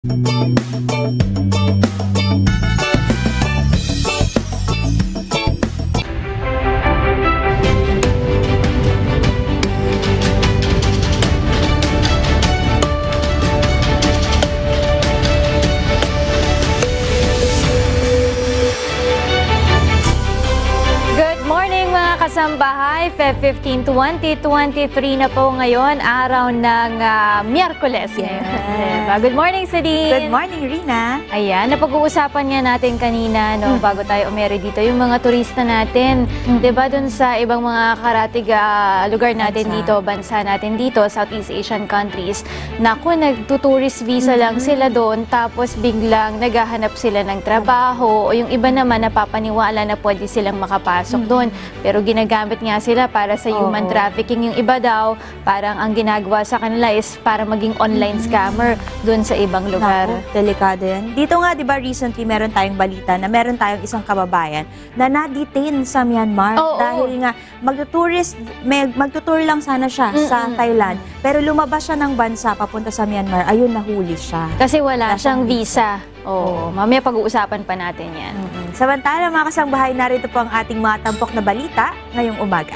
Kasambahay, Feb 15, 2023 na po ngayon, araw ng Miyerkules. Yes. Diba? Good morning, Celine. Good morning, Rina. Ayan, napag-uusapan nga natin kanina, no, bago tayo umere dito, yung mga turista natin. Diba, dun sa ibang mga karatig lugar natin dito, bansa natin dito, Southeast Asian countries. Naku, nagtutourist visa lang sila doon, tapos biglang naghahanap sila ng trabaho, o yung iba naman napapaniwala na pwede silang makapasok doon. Pero ginagamit nga sila para sa human trafficking. Yung iba daw, parang ang ginagawa sa kanila is para maging online scammer doon sa ibang lugar. Naku, delikado yan. Dito nga, di ba, recently meron tayong balita na meron tayong isang kababayan na na-detain sa Myanmar dahil nga magtutour lang sana siya sa Thailand. Pero lumabas siya ng bansa papunta sa Myanmar. Ayun, nahuli siya. Kasi wala siyang visa. Mamaya pag-uusapan pa natin yan. Samantala, mga kasangbahay, narito po ang ating mga tampok na balita ngayong umaga.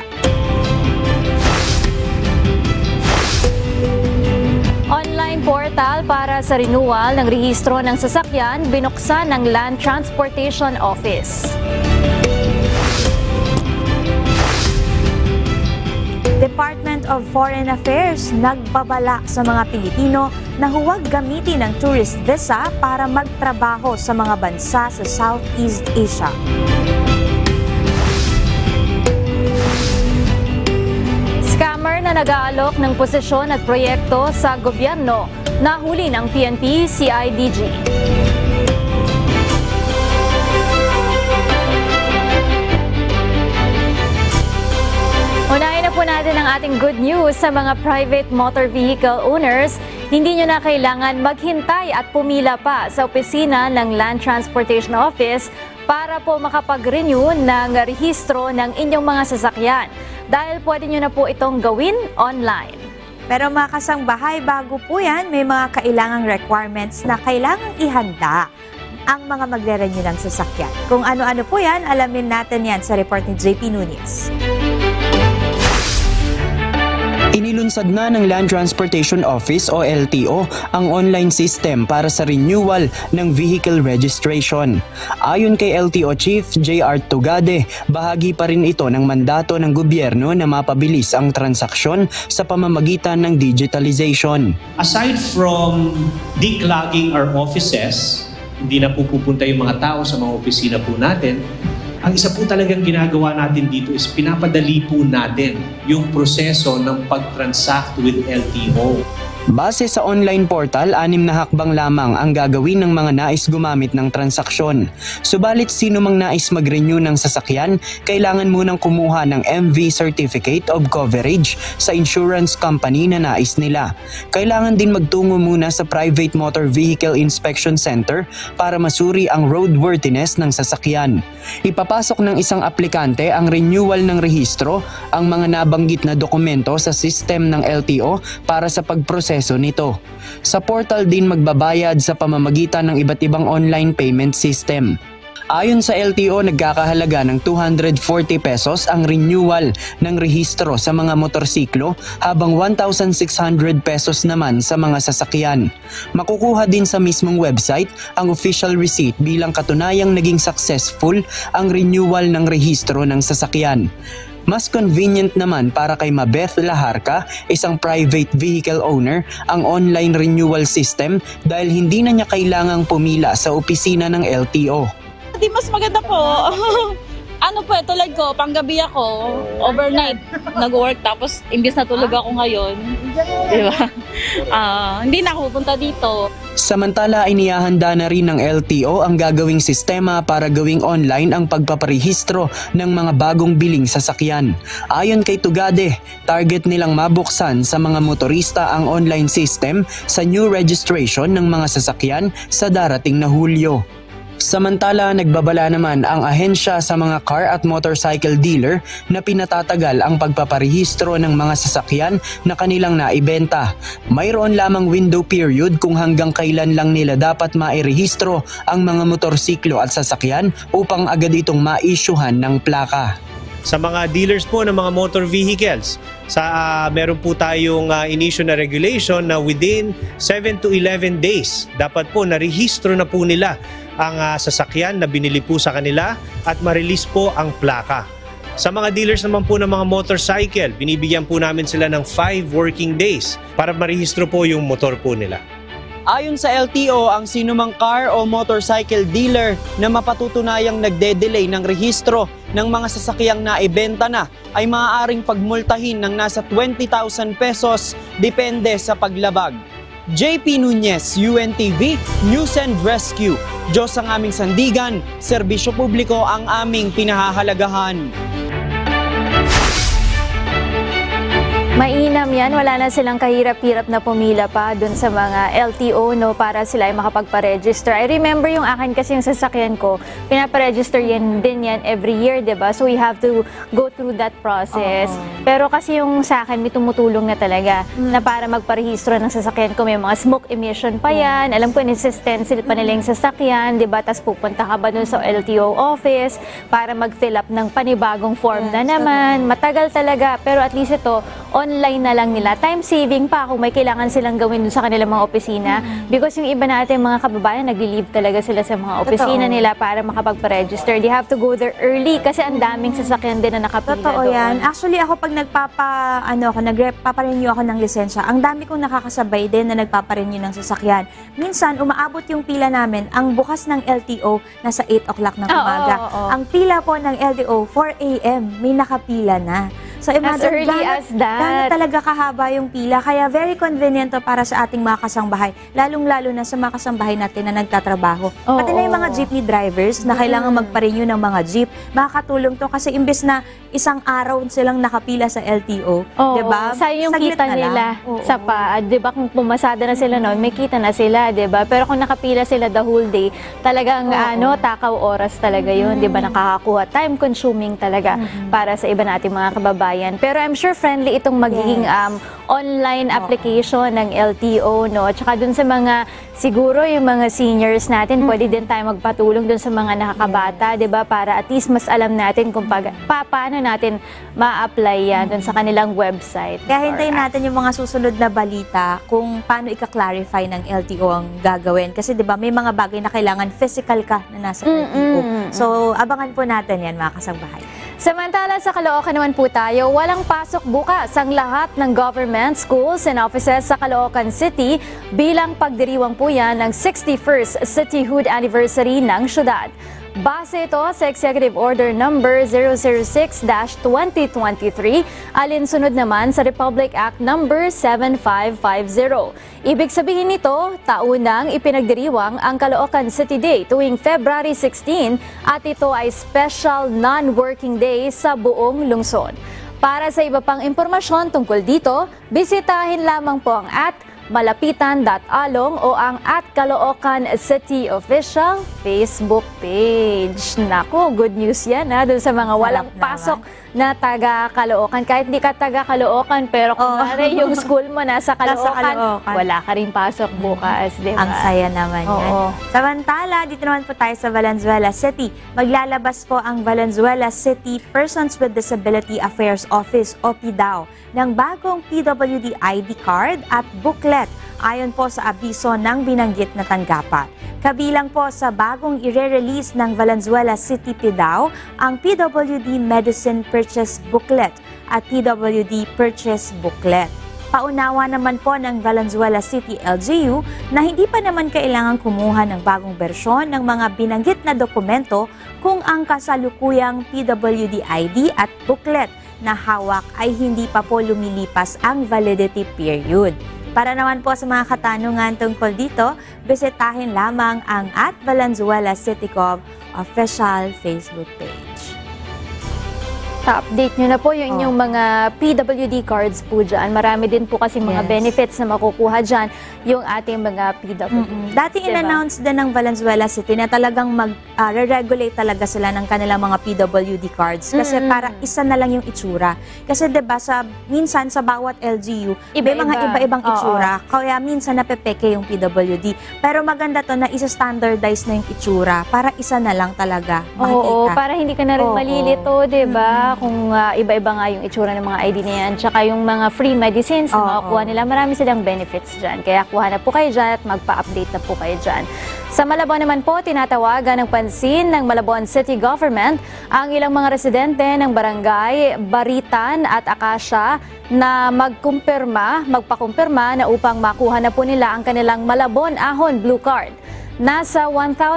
Online portal para sa renewal ng rehistro ng sasakyan binuksan ng Land Transportation Office. Department of Foreign Affairs nagbabala sa mga Pilipino na huwag gamitin ang tourist visa para magtrabaho sa mga bansa sa Southeast Asia. Scammer na nag-aalok ng posisyon at proyekto sa gobyerno, nahuli ng PNP CIDG. Unahin na po natin ang ating good news sa mga private motor vehicle owners. Hindi nyo na kailangan maghintay at pumila pa sa opisina ng Land Transportation Office para po makapag-renew ng rehistro ng inyong mga sasakyan. Dahil pwede nyo na po itong gawin online. Pero mga kasangbahay, bago po yan, may mga kailangang requirements na kailangang ihanda ang mga magre-renew ng sasakyan. Kung ano-ano po yan, alamin natin yan sa report ni JP Nunez. Inilunsad na ng Land Transportation Office o LTO ang online system para sa renewal ng vehicle registration. Ayon kay LTO Chief J.R. Tugade, bahagi pa rin ito ng mandato ng gobyerno na mapabilis ang transaksyon sa pamamagitan ng digitalization. Aside from declogging our offices, hindi na pupunta yung mga tao sa mga opisina po natin. Ang isa po talagang ginagawa natin dito is pinapadali po natin yung proseso ng pag-transact with LTO. Base sa online portal, 6 na hakbang lamang ang gagawin ng mga nais gumamit ng transaksyon. Subalit sino mang nais mag-renew ng sasakyan, kailangan munang kumuha ng MV Certificate of Coverage sa insurance company na nais nila. Kailangan din magtungo muna sa Private Motor Vehicle Inspection Center para masuri ang roadworthiness ng sasakyan. Ipapasok ng isang aplikante ang renewal ng rehistro, ang mga nabanggit na dokumento sa system ng LTO para sa pagproseso nito. Sa portal din magbabayad sa pamamagitan ng iba't ibang online payment system. Ayon sa LTO, nagkakahalaga ng 240 pesos ang renewal ng rehistro sa mga motorsiklo habang 1,600 pesos naman sa mga sasakyan. Makukuha din sa mismong website ang official receipt bilang katunayang naging successful ang renewal ng rehistro ng sasakyan. Mas convenient naman para kay Mabeth Laharca, isang private vehicle owner, ang online renewal system dahil hindi na niya kailangang pumila sa opisina ng LTO. Di mas maganda po. Ano po, tulad ko, panggabi ako, overnight, nag-work, tapos imbis na tulog ako ngayon, di ba? Hindi na ako pupunta dito. Samantala, inihahanda na rin ng LTO ang gagawing sistema para gawing online ang pagpaparehistro ng mga bagong biling sasakyan. Ayon kay Tugade, target nilang mabuksan sa mga motorista ang online system sa new registration ng mga sasakyan sa darating na Hulyo. Samantala, nagbabala naman ang ahensya sa mga car at motorcycle dealer na pinatatagal ang pagpaparehistro ng mga sasakyan na kanilang naibenta. Mayroon lamang window period kung hanggang kailan lang nila dapat mairehistro ang mga motorsiklo at sasakyan upang agad itong ma-issuehan ng plaka. Sa mga dealers po ng mga motor vehicles, meron po tayong in-issue na regulation na within 7 to 11 days, dapat po narehistro na po nila ang sasakyan na binili po sa kanila at ma-release po ang plaka. Sa mga dealers naman po ng mga motorcycle, binibigyan po namin sila ng 5 working days para marehistro po yung motor po nila. Ayon sa LTO, ang sinumang car o motorcycle dealer na mapatutunayang nagde-delay ng rehistro ng mga sasakyang naibenta na ay maaaring pagmultahin ng nasa 20,000 pesos depende sa paglabag. JP Nunez, UNTV, News and Rescue. Diyos ang aming sandigan, serbisyo publiko ang aming pinahahalagahan. Mainam yan, wala na silang kahirap-hirap na pumila pa dun sa mga LTO, no, para sila ay makapagpa-register. I remember yung akin kasi yung sasakyan ko, pinapa-register din yan every year, diba? So we have to go through that process. Pero kasi yung sa akin, may tumutulong na talaga na para magparehistro ng sasakyan ko, may mga smoke emission pa yan. Alam ko, stencil pa nila yung sasakyan, diba? Tapos pupunta ka ba dun sa LTO office para mag-fill up ng panibagong form na naman. Matagal talaga, pero at least ito, online na lang nila. Time saving pa kung may kailangan silang gawin dun sa kanilang mga opisina. Because yung iba natin mga kababayan, nag-leave talaga sila sa mga opisina nila para makapagpa-register. They have to go there early kasi ang daming sasakyan din na nakapila Totoo doon. yan. Actually, ako pag nagpapa-renew ako ng lisensya, ang dami kong nakakasabay din na nagpapa-renew ng sasakyan. Minsan, umaabot yung pila namin, ang bukas ng LTO nasa 8 o'clock ng umaga. Ang pila po ng LTO, 4 a.m. may nakapila na. So imagine, early as that. Gano'n talaga kahaba yung pila. Kaya very convenient to para sa ating mga kasambahay. Lalong-lalo na sa mga kasambahay natin na nagtatrabaho. Pati na yung mga jeepney drivers na kailangan magpa-renew ng mga jeep. Makakatulong to kasi imbes na isang araw silang nakapila sa LTO. Diba? Sayang yung kita nila sa pa. Diba kung pumasada na sila noon, may kita na sila. Diba? Pero kung nakapila sila the whole day, talagang takaw oras talaga yun. Diba? Nakakakuha. Time consuming talaga para sa iba nating mga kababayan. Pero I'm sure friendly itong magiging online application ng LTO, no? Tsaka dun sa mga, siguro yung mga seniors natin, pwede din tayo magpatulong dun sa mga nakakabata, di ba? Para at least mas alam natin kung paano natin ma-apply yan dun sa kanilang website. Kaya hintayin natin yung mga susunod na balita kung paano ika-clarify ng LTO ang gagawin. Kasi di ba may mga bagay na kailangan physical ka na nasa LTO. So, abangan po natin yan, mga kasambahay. Samantala sa Caloocan naman po tayo, walang pasok bukas ang lahat ng government, schools and offices sa Caloocan City bilang pagdiriwang po yan ng 61st Cityhood Anniversary ng syudad. Base ito sa Executive Order Number 006-2023, alinsunod naman sa Republic Act Number 7550. Ibig sabihin nito, taunang ipinagdiriwang ang Caloocan City Day tuwing February 16 at ito ay special non-working day sa buong lungsod. Para sa iba pang impormasyon tungkol dito, bisitahin lamang po ang malapitan.along o ang @Caloocan City Official Facebook page. Naku, good news yan dun sa mga walang pasok na taga Caloocan. Kahit di ka taga Caloocan, pero kung yung school mo nasa Caloocan, wala ka rin pasok bukas, di ba? Ang saya naman yan. Samantala, dito naman po tayo sa Valenzuela City. Maglalabas po ang Valenzuela City Persons with Disability Affairs Office o PDAO ng bagong PWD ID card at booklet ayon po sa abiso ng binanggit na tanggapan. Kabilang po sa bagong ire-release ng Valenzuela City PDAO ang PWD Medicine Purchase Booklet at PWD Purchase Booklet. Paunawa naman po ng Valenzuela City LGU na hindi pa naman kailangan kumuha ng bagong bersyon ng mga binanggit na dokumento kung ang kasalukuyang PWD ID at booklet na hawak ay hindi pa po lumilipas ang validity period. Para naman po sa mga katanungan tungkol dito, bisitahin lamang ang @Valenzuela City Gov official Facebook page. update nyo na po yung inyong mga PWD cards po dyan. Marami din po kasi mga benefits na makukuha dyan yung ating mga PWD. Dating in-announce din ng Valenzuela City na talagang mag-regulate talaga sila ng kanilang mga PWD cards kasi para isa na lang yung itsura. Kasi 'di ba minsan sa bawat LGU may mga iba-ibang itsura. Kaya minsan napepeke yung PWD. Pero maganda to na isa-standardize na yung itsura para isa na lang talaga makikita. Oo, para hindi ka na rin malilito, 'di ba? Kung iba-iba nga yung itsura ng mga ID na yan. Tsaka yung mga free medicines na makukuha nila, marami silang benefits dyan. Kaya kuha na po kayo dyan at magpa-update na po kayo dyan. Sa Malabon naman po, tinatawagan ng pansin ng Malabon City Government ang ilang mga residente ng barangay Baritan at Acacia na magpakumpirma na upang makuha na po nila ang kanilang Malabon Ahon Blue Card. Nasa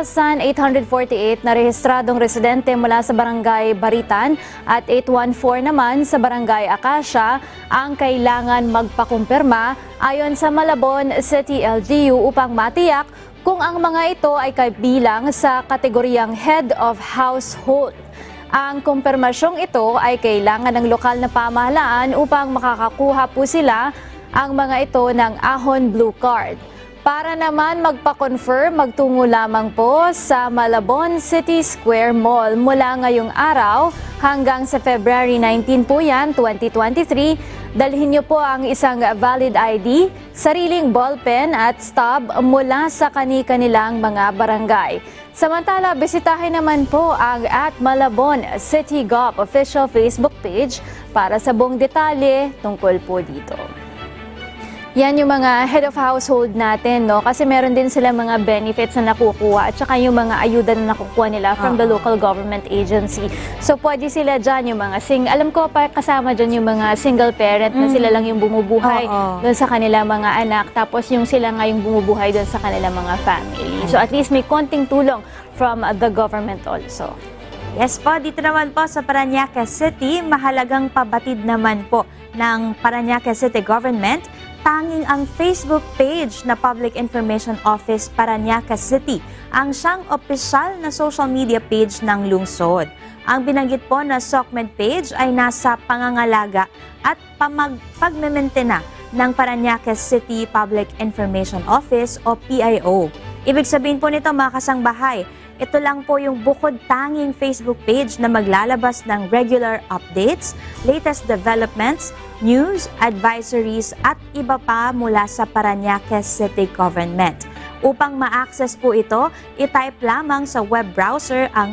1,848 na rehistradong residente mula sa Barangay Baritan at 814 naman sa Barangay Acacia ang kailangan magpakumpirma ayon sa Malabon City LGU upang matiyak kung ang mga ito ay kabilang sa kategoryang Head of Household. Ang kumpirmasyong ito ay kailangan ng lokal na pamahalaan upang makakakuha po sila ang mga ito ng Ahon Blue Card. Para naman magpa-confirm, magtungo lamang po sa Malabon City Square Mall mula ngayong araw hanggang sa February 19 po yan, 2023. Dalhin niyo po ang isang valid ID, sariling ballpen at stub mula sa kani-kanilang mga barangay. Samantala, bisitahin naman po ang @Malabon City Gov official Facebook page para sa buong detalye tungkol po dito. Yan yung mga head of household natin, no? Kasi meron din sila mga benefits na nakukuha at saka yung mga ayuda na nakukuha nila from the local government agency. So pwede sila dyan, yung mga alam ko pa kasama dyan yung mga single parent na sila lang yung bumubuhay doon sa kanila mga anak. Tapos yung sila nga yung bumubuhay doon sa kanila mga family. So at least may konting tulong from the government also. Yes po, dito naman po sa Parañaque City, mahalagang pabatid naman po ng Parañaque City Government tanging ang Facebook page na Public Information Office Parañaque City ang siyang opisyal na social media page ng lungsod. Ang binanggit po na SOCMED page ay nasa pangangalaga at pagmementena ng Parañaque City Public Information Office o PIO. Ibig sabihin po nito mga kasangbahay, ito lang po yung bukod tanging Facebook page na maglalabas ng regular updates, latest developments, news, advisories at iba pa mula sa Parañaque City Government. Upang ma-access po ito, i-type lamang sa web browser ang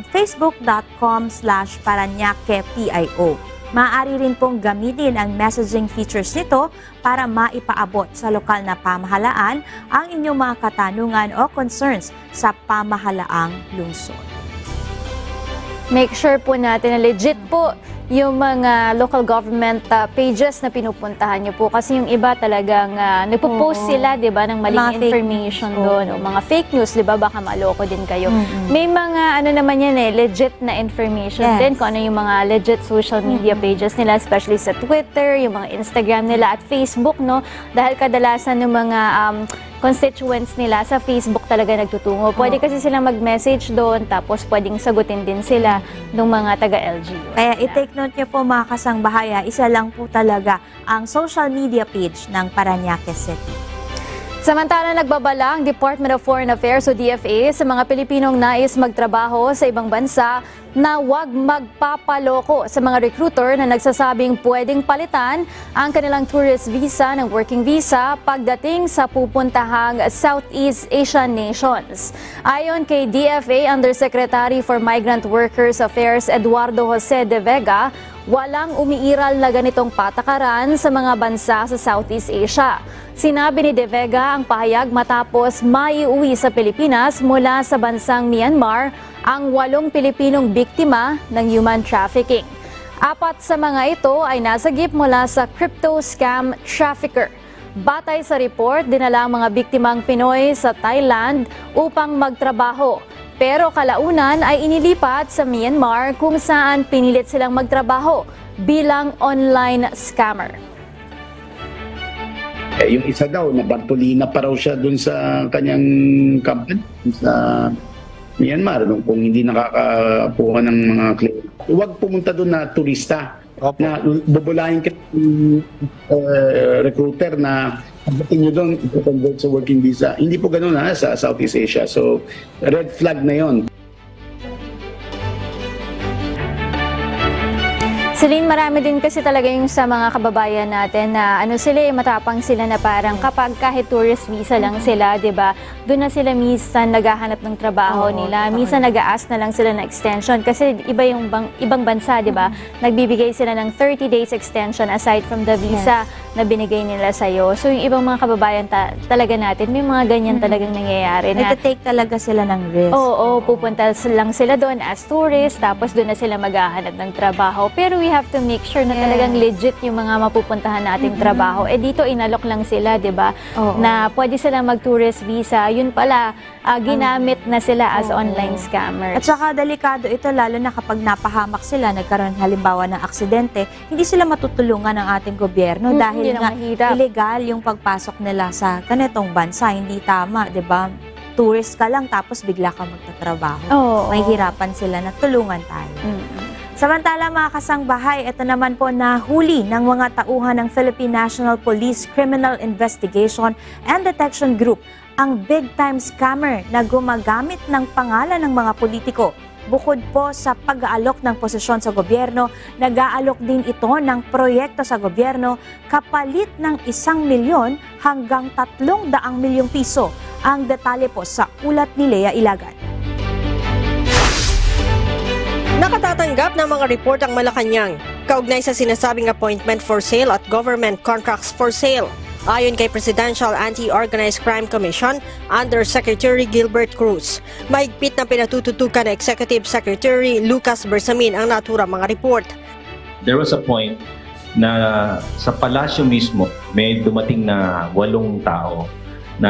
facebook.com/ParañaquePIO. Maaari rin pong gamitin ang messaging features nito para maipaabot sa lokal na pamahalaan ang inyong mga katanungan o concerns sa pamahalaang lungsod. Make sure po natin na legit po yung mga local government pages na pinupuntahan nyo po. Kasi yung iba talagang nagpo-post sila, di ba, ng maling information doon. O mga fake news, di ba, baka maloko din kayo. May mga, naman yan legit na information din. Kung ano yung mga legit social media pages nila, especially sa Twitter, yung mga Instagram nila at Facebook, no? Dahil kadalasan ng mga constituents nila sa Facebook talaga nagtutungo. Pwede kasi silang mag-message doon, tapos pwedeng sagutin din sila ng mga taga-LGU. Kaya i-take note niyo po mga kasangbahaya, isa lang po talaga ang social media page ng Parañaque City. Samantala, nagbabala ang Department of Foreign Affairs o DFA sa mga Pilipinong nais magtrabaho sa ibang bansa na huwag magpapaloko sa mga recruiter na nagsasabing pwedeng palitan ang kanilang tourist visa ng working visa pagdating sa pupuntahang Southeast Asian nations. Ayon kay DFA Undersecretary for Migrant Workers Affairs Eduardo Jose de Vega, walang umiiral na ganitong patakaran sa mga bansa sa Southeast Asia. Sinabi ni De Vega ang pahayag matapos maiuwi sa Pilipinas mula sa bansang Myanmar ang 8 Pilipinong biktima ng human trafficking. 4 sa mga ito ay nasagip mula sa crypto scam trafficker. Batay sa report, dinala ang mga biktimang Pinoy sa Thailand upang magtrabaho. Pero kalaunan ay inilipat sa Myanmar kung saan pinilit silang magtrabaho bilang online scammer. Yung isa daw, na Bartolina pa raw siya dun sa kanyang company, sa Myanmar kung hindi nakakakuha ng mga claim. Huwag pumunta doon na turista. Opo. Na bubulahin ka recruiter na pagdating nyo doon, convert sa working visa. Hindi po ganun sa Southeast Asia. So, red flag na yon. Celine, marami din kasi talaga yung sa mga kababayan natin na matapang sila na parang kapag kahit tourist visa lang sila, 'di ba? Doon na sila minsan naghahanap ng trabaho nila. Minsan nag-a-ask na lang sila ng extension kasi iba yung ibang bansa, 'di ba? Nagbibigay sila ng 30 days extension aside from the visa na binigay nila sa iyo. So yung ibang mga kababayan talaga natin, may mga ganyan talagang nangyayari na Nagta-take talaga sila ng risk. Oo, pupunta lang sila doon as tourist, tapos doon na sila maghahanap ng trabaho. Pero we have to make sure na talagang legit yung mga mapupuntahan nating trabaho. Dito inalok lang sila, 'di ba? Na pwede sila mag-tourist visa. Yun pala, ginamit na sila as online scammers. At saka delikado ito lalo na kapag napahamak sila, nagkaroon halimbawa ng aksidente, hindi sila matutulungan ng ating gobyerno dahil hindi na nga mahirap. illegal yung pagpasok nila sa ganitong bansa. Hindi tama, 'di ba? Tourist ka lang tapos bigla ka magtatrabaho. Mahihirapan sila na tulungan tayo. Samantala mga kasangbahay, ito naman po nahuli ng mga tauhan ng Philippine National Police Criminal Investigation and Detection Group ang big-time scammer na gumagamit ng pangalan ng mga politiko. Bukod po sa pag-aalok ng posisyon sa gobyerno, nag-aalok din ito ng proyekto sa gobyerno kapalit ng 1 milyon hanggang 300 milyong piso. Ang detalye po sa ulat ni Lea Ilagan. Nakatatanggap ng mga report ang Malacanang kaugnay sa sinasabing appointment for sale at government contracts for sale. Ayon kay Presidential Anti-Organized Crime Commission, Undersecretary Gilbert Cruz, mahigpit na pinatututukan na Executive Secretary Lucas Bersamin ang naturang mga report. There was a point na sa palasyo mismo may dumating na 8 tao na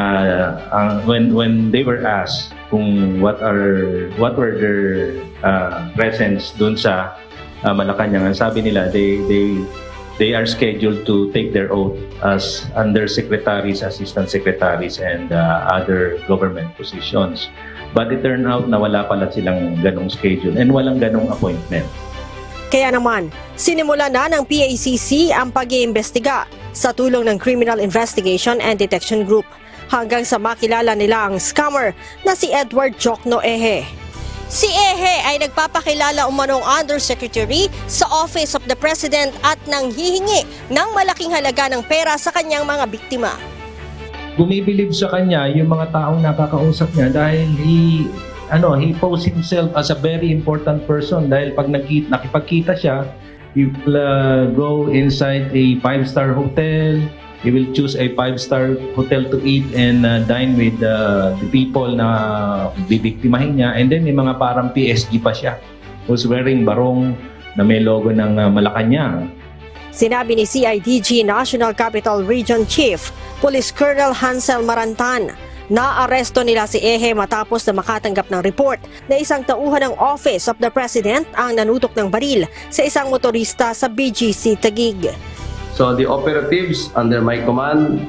when they were asked kung what were their presence doon sa Malacanang, sabi nila they are scheduled to take their oath as undersecretaries, assistant secretaries, and other government positions. But it turned out na wala pala silang ganong schedule and walang ganong appointment. Kaya naman, sinimula na ng PACC ang pag-iimbestiga sa tulong ng Criminal Investigation and Detection Group hanggang sa makilala nila ang scammer na si Edward Jokno Eje. Si Eje ay nagpapakilala umanong undersecretary sa Office of the President at nanghihingi ng malaking halaga ng pera sa kanyang mga biktima. Bumibilib sa kanya yung mga taong nakakausap niya dahil he posed himself as a very important person dahil pag nakipagkita siya, he will go inside a 5-star hotel. He will choose a 5-star hotel to eat and dine with the people na bibiktimahin niya. And then may mga parang PSG pa siya who's wearing barong na may logo ng Malacanang. Sinabi ni CIDG National Capital Region Chief, Police Colonel Hansel Marantan, na aresto nila si Eje matapos na makatanggap ng report na isang tauhan ng Office of the President ang nanutok ng baril sa isang motorista sa BGC Taguig. So the operatives under my command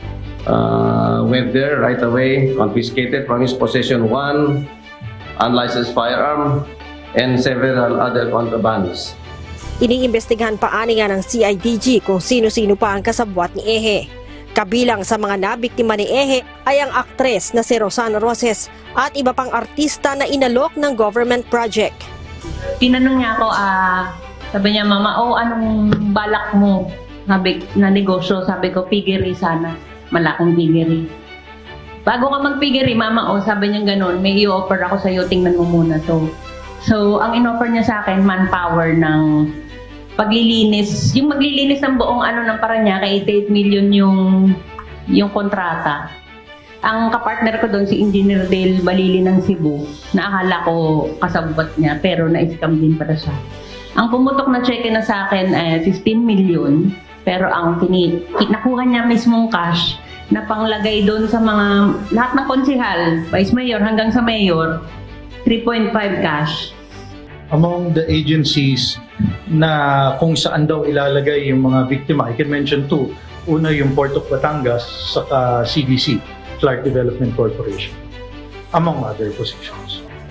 went there right away, confiscated from his possession 1 unlicensed firearm and several other contrabands. Iniimbestigahan pa ani nga ng CIDG kung sino-sino pa ang kasabwat ni Eje. Kabilang sa mga nabiktima ni Eje ay ang aktres na si Rosana Roses at iba pang artista na inalok ng government project. Tinanong niya ako, sabi niya, Mama, anong balak mo na negosyo? Sabi ko, piggery sana. Malaking piggery. Bago ka mag-piggery, Mama, sabi niya ganun, may i-offer ako sa'yo, tingnan mo muna to. So, ang in-offer niya sa akin, manpower ng paglilinis. Yung maglilinis ng buong ng Parañaque, 88 million yung kontrata. Ang kapartner ko doon, si Engineer Dale Balili ng Cebu, na akala ko kasabot niya, pero na-scam din para siya. Ang pumutok na cheque na sa akin ay 15 million, pero ang nakuha niya mismong cash na panglagay doon sa mga lahat ng konsehal, vice mayor hanggang sa mayor, 3.5 cash. Among the agencies na kung saan daw ilalagay yung mga biktima, I can mention 2. Una yung Port of Batangas, saka CDC, Clark Development Corporation, among other positions.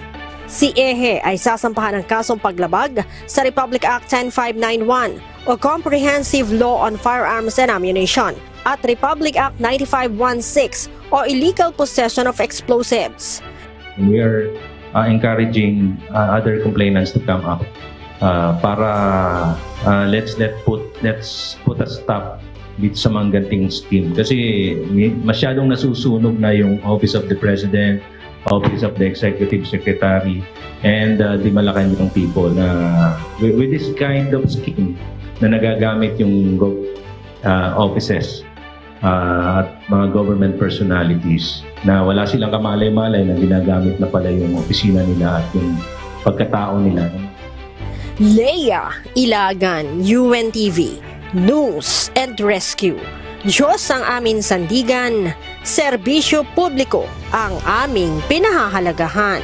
Si Ehe ay sasampahan ng kasong paglabag sa Republic Act 10591 o Comprehensive Law on Firearms and Ammunition at Republic Act 9516 o Illegal Possession of Explosives. We are encouraging other complainants to come up para let's put a stop dito sa mga ganting scheme kasi masyadong nasusunog na yung Office of the President, Office of the Executive Secretary, and the Malacanang people na with this kind of scheme na nagagamit yung offices at mga government personalities na wala silang kamalay-malay na ginagamit na pala yung opisina nila at yung pagkatao nila. Leia Ilagan, UNTV, News and Rescue. Diyos ang aming sandigan, serbisyo publiko ang aming pinahahalagahan.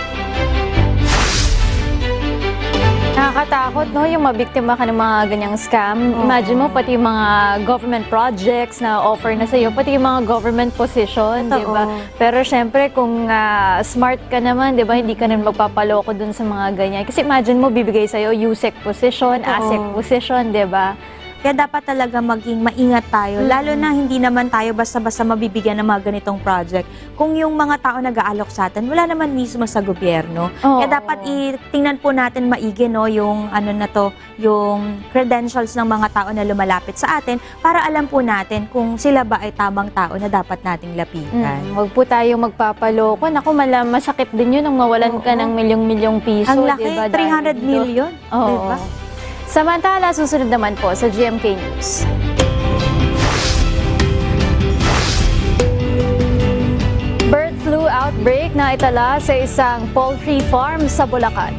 Nakakatakot, no? Yung mabiktima ka ng mga ganyang scam. Imagine mo, pati yung mga government projects na offer na sa'yo, pati yung mga government position, di ba? Pero syempre, kung smart ka naman, di ba, hindi ka naman magpapaloko dun sa mga ganyan. Kasi imagine mo, bibigay sa'yo USEC position, ASEC position, di ba? Kaya dapat talaga maging maingat tayo, lalo na hindi naman tayo basta-basta mabibigyan ng mga ganitong project. Kung yung mga tao nag-aalok sa atin, wala naman mismo sa gobyerno. Kaya dapat tingnan po natin maigi, no, yung yung credentials ng mga tao na lumalapit sa atin para alam po natin kung sila ba ay tamang tao na dapat nating lapitan. Huwag po tayong magpapaloko. Naku, masakit din yun nang mawalan ka ng milyong-milyong piso. Ang laki, diba, 300 million. Diba? Samantala, susunod naman po sa GMK News. Bird flu outbreak na itala sa isang poultry farm sa Bulacan.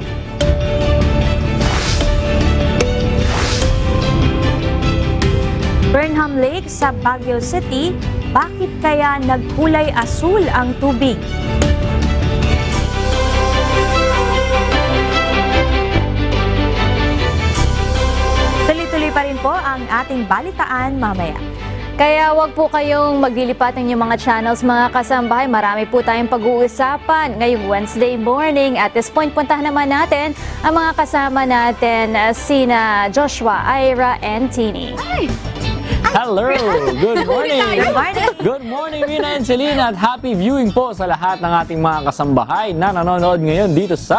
Burnham Lake sa Baguio City, bakit kaya nagkulay asul ang tubig? Tuloy-tuloy pa rin po ang ating balitaan mamaya. Kaya wag po kayong maglilipat ng inyong mga channels, mga kasambahay. Marami po tayong pag-uusapan ngayong Wednesday morning. At this point, puntahan naman natin ang mga kasama natin, sina Joshua, Ira, and Tini. Hello! Good morning! Good morning, Mina and Selena, at happy viewing po sa lahat ng ating mga kasambahay na nanonood ngayon dito sa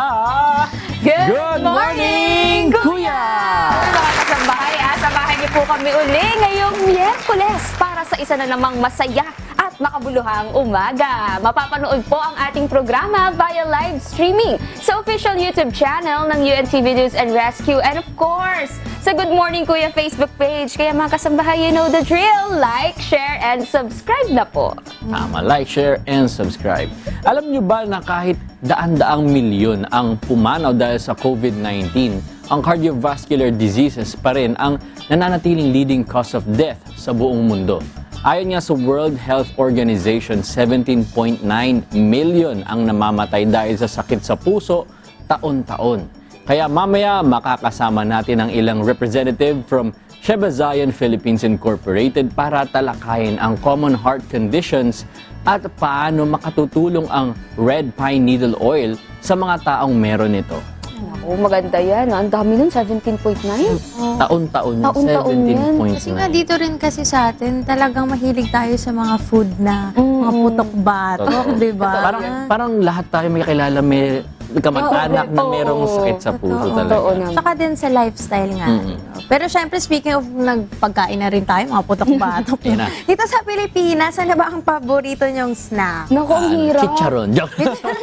Good Morning, Kuya! Mga kasambahay, samahan niyo po kami uli ngayong Miyerkules para sa isa na namang masaya at makabuluhang umaga. Mapapanood po ang ating programa via live streaming sa official YouTube channel ng UNTV News and Rescue, and of course, sa Good Morning Kuya Facebook page. Kaya mga kasambahay, you know the drill. Like, share, and subscribe na po. Tama, like, share, and subscribe. Alam nyo ba na kahit daan-daang milyon ang pumanaw dahil sa COVID-19, ang cardiovascular diseases pa rin ang nananatiling leading cause of death sa buong mundo. Ayon nga sa World Health Organization, 17.9 million ang namamatay dahil sa sakit sa puso taon-taon. Kaya mamaya makakasama natin ang ilang representative from Sheba Zion Philippines Incorporated para talakayin ang common heart conditions at paano makatutulong ang red pine needle oil sa mga taong meron ito. Maganda yan. Ang dami nun, 17.9. Taon-taon yun, Taon-taon 17.9. Kasi nga dito rin kasi sa atin, talagang mahilig tayo sa mga food na mga putok-batok, di ba? Parang lahat tayo may kakilala, may kamag-anak na merong sakit sa puso talaga. Saka din sa lifestyle nga. Pero syempre, speaking of nagpagkain na rin tayo, mga putok-batok. Dito sa Pilipinas, ano ba ang paborito niyong snack? Naku, ang hirap. Chicharon. Joke.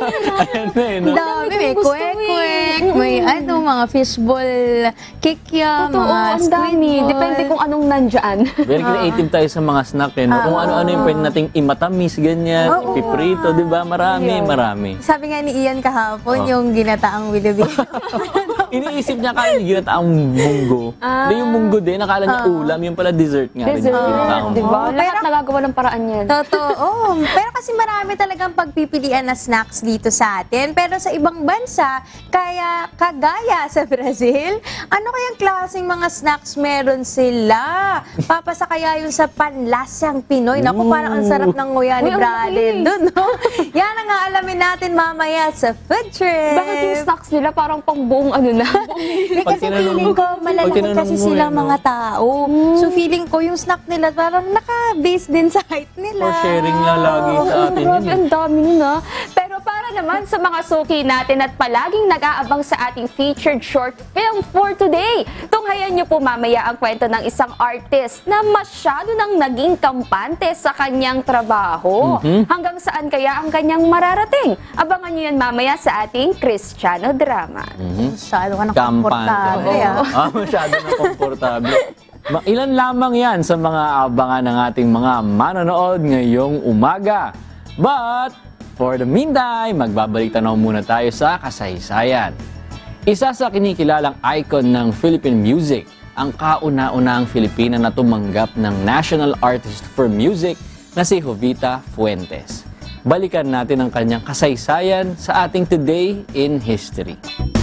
Dami, may kwek-kwek, may mga fishball kikya, mga squid. Depende kung anong nandyan. Very creative tayo sa mga snack. Kung ano-ano yung pwede nating imatamis, ganyan, ipiprito, di ba? Marami. Sabi nga ni Ian kahapon, yung ginataang wilubig. Iniisip niya akala niya ginataang munggo. Hindi yung munggo din, akala niya ulam, yung pala dessert nga. Dessert, di ba? Lahat nagagawa ng paraan yan. Totoo. Pero kasi kasi marami talagang pagpipilian na snacks dito sa atin. Pero sa ibang bansa, kaya kagaya sa Brazil, ano kayang klaseng mga snacks meron sila? Papasa kaya yung sa panlasang Pinoy. Naku, parang ang sarap ng nguya ni Bralin dun, no? Yan ang aalamin natin mamaya sa Food Trip. Bakit yung snacks nila parang pang buong ano na? Kasi feeling ko, malalaki kasi silang mga tao. So feeling ko, yung snack nila parang naka-base din sa height nila. For sharing na lagi sa atin Grabe, yun. ang dami nun ah. Pero para naman sa mga suki natin at palaging nag-aabang sa ating featured short film for today, tunghayan niyo po mamaya ang kwento ng isang artist na masyado nang naging kampante sa kanyang trabaho. Hanggang saan kaya ang kanyang mararating? Abangan niyo yan mamaya sa ating Kristiyano drama. Masyado ka na komportable. Masyado na komportable. Ilan lamang yan sa mga abangan ng ating mga manonood ngayong umaga. But, for the meantime, magbabalik tanaw muna tayo sa kasaysayan. Isa sa kinikilalang icon ng Philippine music, ang kauna-unahang Filipina na tumanggap ng National Artist for Music na si Jovita Fuentes. Balikan natin ang kanyang kasaysayan sa ating Today in History.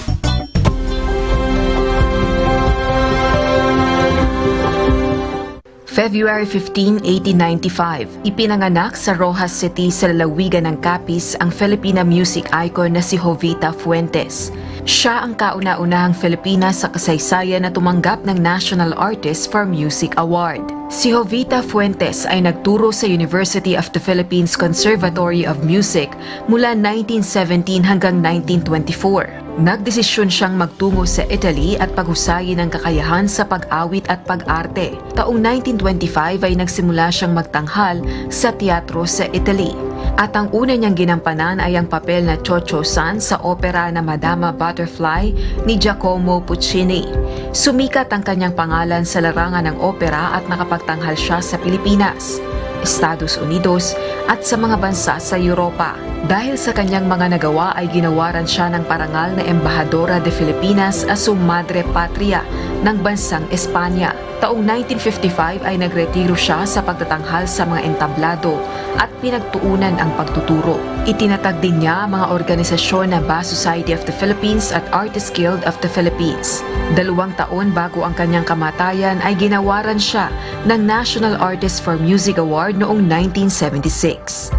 February 15, 1895, ipinanganak sa Rojas City sa lalawigan ng Capiz ang Filipina music icon na si Jovita Fuentes. Siya ang kauna-unahang Filipina sa kasaysayan na tumanggap ng National Artist for Music Award. Si Jovita Fuentes ay nagturo sa University of the Philippines Conservatory of Music mula 1917 hanggang 1924. Nagdesisyon siyang magtungo sa Italy at paghusayin ang kakayahan sa pag-awit at pag-arte. Taong 1925 ay nagsimula siyang magtanghal sa teatro sa Italy. At ang una niyang ginampanan ay ang papel na Cho-Cho-san sa opera na Madama Butterfly ni Giacomo Puccini. Sumikat ang kanyang pangalan sa larangan ng opera at nakapagtanghal siya sa Pilipinas, Estados Unidos at sa mga bansa sa Europa. Dahil sa kanyang mga nagawa ay ginawaran siya ng parangal na Embahadora de Filipinas a su Madre Patria ng bansang Espanya. Taong 1955 ay nagretiro siya sa pagtatanghal sa mga entablado at pinagtuunan ang pagtuturo. Itinatag din niya mga organisasyon na Ba Society of the Philippines at Artists Guild of the Philippines. 2 taon bago ang kanyang kamatayan ay ginawaran siya ng National Artist for Music Award noong 1976.